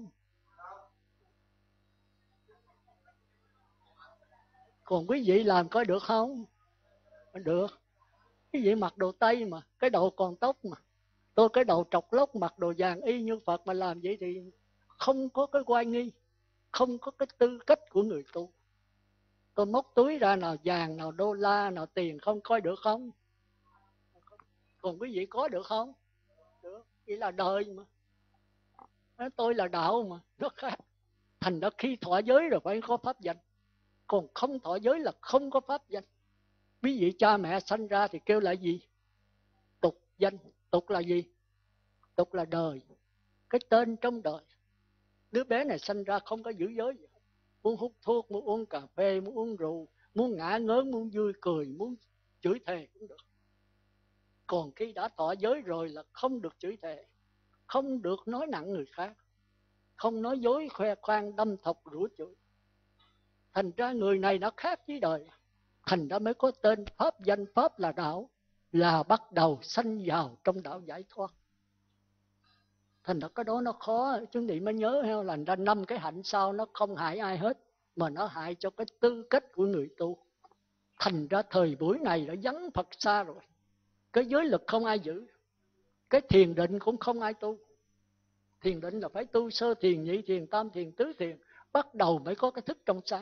Còn quý vị làm coi được không? Được. Quý vị mặc đồ Tây mà, cái đầu còn tóc mà. Tôi cái đầu trọc lóc, mặc đồ vàng y như Phật mà làm vậy thì không có cái oai nghi, không có cái tư cách của người tu. Tôi móc túi ra nào vàng, nào đô la, nào tiền không, coi được không? Còn quý vị có được không? Được. Vậy là đời mà. Tôi là đạo mà, nó khác. Thành ra khi thọ giới rồi phải có pháp danh. Còn không thọ giới là không có pháp danh. Quý vị cha mẹ sanh ra thì kêu là gì? Tục danh. Tục là gì? Tục là đời. Cái tên trong đời. Đứa bé này sanh ra không có giữ giới gì. Muốn hút thuốc, muốn uống cà phê, muốn uống rượu, muốn ngã ngớn, muốn vui cười, muốn chửi thề cũng được. Còn khi đã thọ giới rồi là không được chửi thề, không được nói nặng người khác, không nói dối khoe khoang đâm thọc rủa chửi. Thành ra người này nó khác với đời. Thành ra mới có tên pháp danh. Pháp là đạo, là bắt đầu sanh vào trong đạo giải thoát. Thành ra cái đó nó khó. Chúng vị mới nhớ heo là ra năm cái hạnh sau nó không hại ai hết, mà nó hại cho cái tư cách của người tu. Thành ra thời buổi này đã vắng Phật xa rồi. Cái giới lực không ai giữ, cái thiền định cũng không ai tu. Thiền định là phải tu sơ thiền, nhị thiền, tam thiền, tứ thiền, bắt đầu mới có cái thức trong sáng.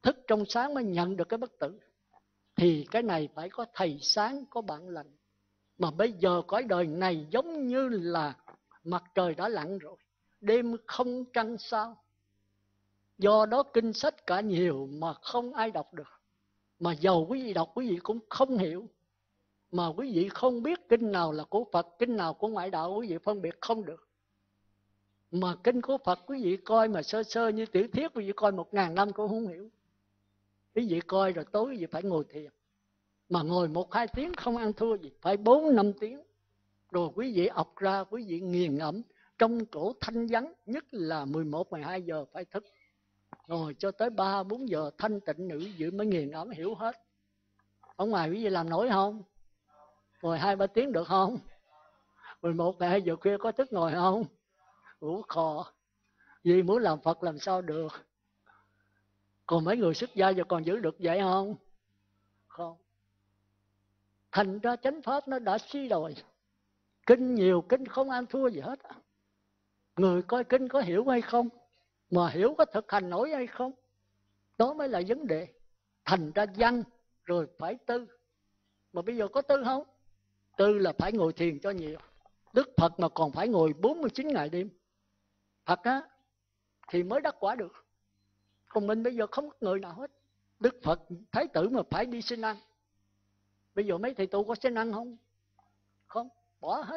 thức trong sáng mới nhận được cái bất tử. Thì cái này phải có thầy sáng, có bạn lành. Mà bây giờ cõi đời này giống như là mặt trời đã lặn rồi, đêm không trăng sao. Do đó kinh sách cả nhiều mà không ai đọc được. Mà dầu quý vị đọc quý vị cũng không hiểu. Mà quý vị không biết kinh nào là của Phật, kinh nào của ngoại đạo, quý vị phân biệt không được. Mà kinh của Phật quý vị coi mà sơ sơ như tiểu thuyết, quý vị coi một ngàn năm cũng không hiểu. Quý vị coi rồi tối quý vị phải ngồi thiền. Mà ngồi một hai tiếng không ăn thua gì, phải bốn năm tiếng. Rồi quý vị ọc ra, quý vị nghiền ngẫm. Trong cổ thanh vắng, nhất là mười một, mười hai giờ phải thức. Ngồi cho tới ba, bốn giờ thanh tịnh nữ dự mới nghiền ngẫm hiểu hết. Ở ngoài quý vị làm nổi không? Ngồi hai ba tiếng được không? mười một, mười hai giờ khuya có thức ngồi không? Ngủ khò. Vì muốn làm Phật làm sao được? Còn mấy người xuất gia giờ còn giữ được vậy không? Không. Thành ra chánh pháp nó đã suy đồi. Kinh nhiều, kinh không ăn thua gì hết. Người coi kinh có hiểu hay không? Mà hiểu có thực hành nổi hay không? Đó mới là vấn đề. Thành ra văn rồi phải tư. Mà bây giờ có tư không? Tư là phải ngồi thiền cho nhiều. Đức Phật mà còn phải ngồi bốn mươi chín ngày đêm. Phật á, thì mới đắc quả được. Còn mình bây giờ không có người nào hết. Đức Phật Thái tử mà phải đi xin ăn. Bây giờ mấy thầy tu có xin ăn không? Không, bỏ hết.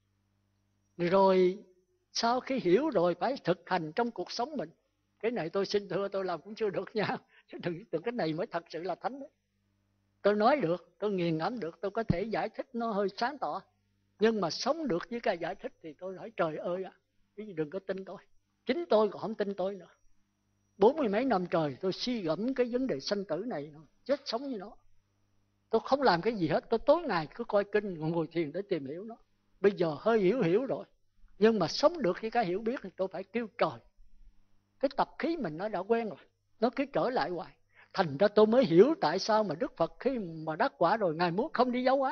Rồi sau khi hiểu rồi phải thực hành trong cuộc sống mình. Cái này tôi xin thưa tôi làm cũng chưa được nha. Chứ đừng tưởng cái này mới thật sự là thánh đấy. Tôi nói được, tôi nghiền ngẫm được, tôi có thể giải thích nó hơi sáng tỏ. Nhưng mà sống được với cái giải thích thì tôi nói trời ơi ạ, à, đừng có tin tôi. Chính tôi còn không tin tôi nữa. Bốn mươi mấy năm trời tôi suy gẫm cái vấn đề sanh tử này, chết sống như nó. Tôi không làm cái gì hết, tôi tối ngày cứ coi kinh, ngồi thiền để tìm hiểu nó. Bây giờ hơi hiểu hiểu rồi. Nhưng mà sống được với cái hiểu biết thì tôi phải kêu trời. Cái tập khí mình nó đã quen rồi, nó cứ trở lại hoài. Thành ra tôi mới hiểu tại sao mà Đức Phật khi mà đắc quả rồi, Ngài muốn không đi giáo hóa.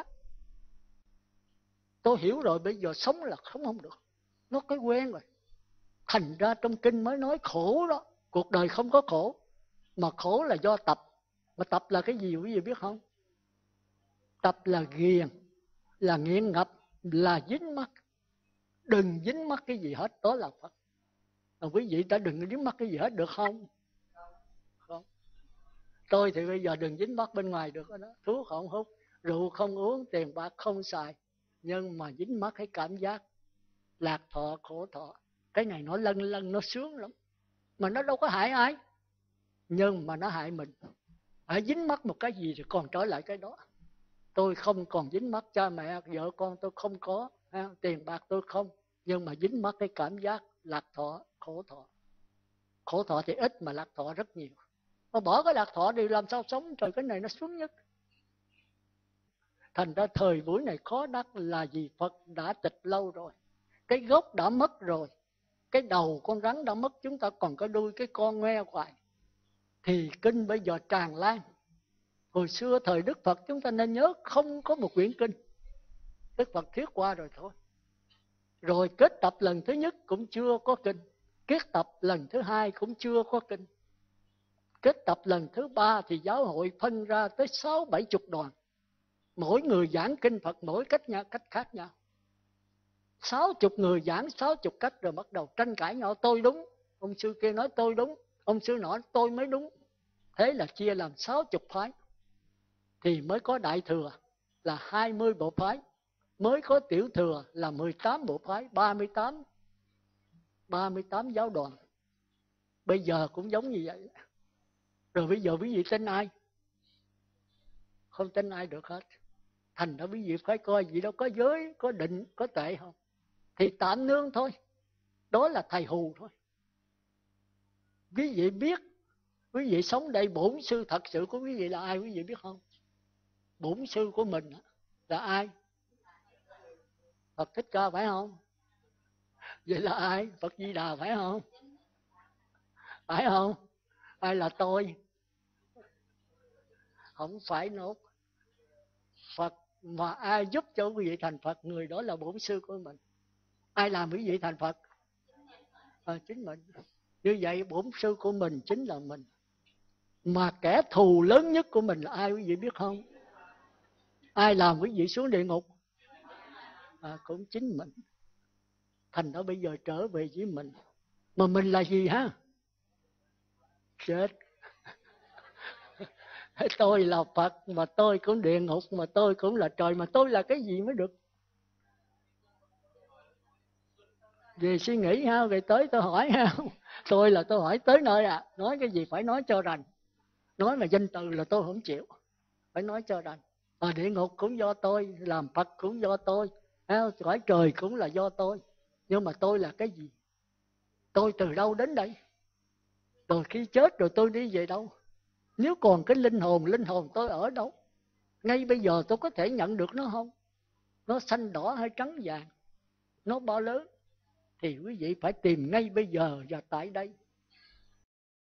Tôi hiểu rồi, bây giờ sống là sống không được. Nó cái quen rồi. Thành ra trong kinh mới nói khổ đó. Cuộc đời không có khổ. Mà khổ là do tập. Mà tập là cái gì quý vị biết không? Tập là ghiền, là nghiện ngập, là dính mắc. Đừng dính mắc cái gì hết, đó là Phật. Mà quý vị đã đừng dính mắc cái gì hết được không? Không. Tôi thì bây giờ đừng dính mắc bên ngoài được đó. Thuốc không hút, rượu không uống, tiền bạc không xài. Nhưng mà dính mắc cái cảm giác lạc thọ, khổ thọ. Cái này nó lân lân, nó sướng lắm. Mà nó đâu có hại ai. Nhưng mà nó hại mình. Hãy dính mắc một cái gì thì còn trở lại cái đó. Tôi không còn dính mắc cha mẹ, vợ con tôi không có, ha, tiền bạc tôi không. Nhưng mà dính mắc cái cảm giác lạc thọ, khổ thọ. Khổ thọ thì ít mà lạc thọ rất nhiều. Mà bỏ cái lạc thọ đi làm sao sống, trời, cái này nó sướng nhất. Thành ra thời buổi này khó đắc là vì Phật đã tịch lâu rồi. Cái gốc đã mất rồi. Cái đầu con rắn đã mất, chúng ta còn có đuôi cái con ngoe hoài. Thì kinh bây giờ tràn lan. Hồi xưa thời Đức Phật chúng ta nên nhớ không có một quyển kinh. Đức Phật thuyết qua rồi thôi. Rồi kết tập lần thứ nhất cũng chưa có kinh. Kết tập lần thứ hai cũng chưa có kinh. Kết tập lần thứ ba thì giáo hội phân ra tới sáu bảy chục đoàn. Mỗi người giảng kinh Phật mỗi cách nhau, cách khác nhau. Sáu chục người giảng sáu chục cách rồi bắt đầu tranh cãi nhau. Tôi đúng, ông sư kia nói tôi đúng, ông sư nói tôi mới đúng. Thế là chia làm sáu chục phái. Thì mới có đại thừa là hai mươi bộ phái. Mới có tiểu thừa là mười tám bộ phái, ba mươi tám, ba mươi tám giáo đoàn. Bây giờ cũng giống như vậy. Rồi bây giờ quý vị tin ai? Không tin ai được hết. Thành ra quý vị phải coi gì đâu, có giới, có định, có tệ không? Thì tạm nương thôi. Đó là thầy hù thôi. Quý vị biết, quý vị sống đây, bổn sư thật sự của quý vị là ai quý vị biết không? Bổn sư của mình là ai? Phật Thích Ca phải không? Vậy là ai? Phật Di Đà phải không? Phải không? Ai là tôi? Không phải nốt. Phật mà ai giúp cho quý vị thành Phật, người đó là bổn sư của mình. Ai làm quý vị thành Phật? À, chính mình. Như vậy bổn sư của mình chính là mình. Mà kẻ thù lớn nhất của mình là ai quý vị biết không? Ai làm quý vị xuống địa ngục? À, cũng chính mình. Thành ra bây giờ trở về với mình. Mà mình là gì ha? Chết. Tôi là Phật, mà tôi cũng địa ngục, mà tôi cũng là trời, mà tôi là cái gì mới được? Về suy nghĩ ha, về tới tôi hỏi ha. Tôi là tôi hỏi tới nơi à, nói cái gì phải nói cho rành. Nói mà danh từ là tôi không chịu, phải nói cho rành. Ở địa ngục cũng do tôi, làm Phật cũng do tôi, cõi trời cũng là do tôi. Nhưng mà tôi là cái gì? Tôi từ đâu đến đây? Rồi khi chết rồi tôi đi về đâu? Nếu còn cái linh hồn, linh hồn tôi ở đâu? Ngay bây giờ tôi có thể nhận được nó không? Nó xanh đỏ hay trắng vàng? Nó bao lớn? Thì quý vị phải tìm ngay bây giờ và tại đây.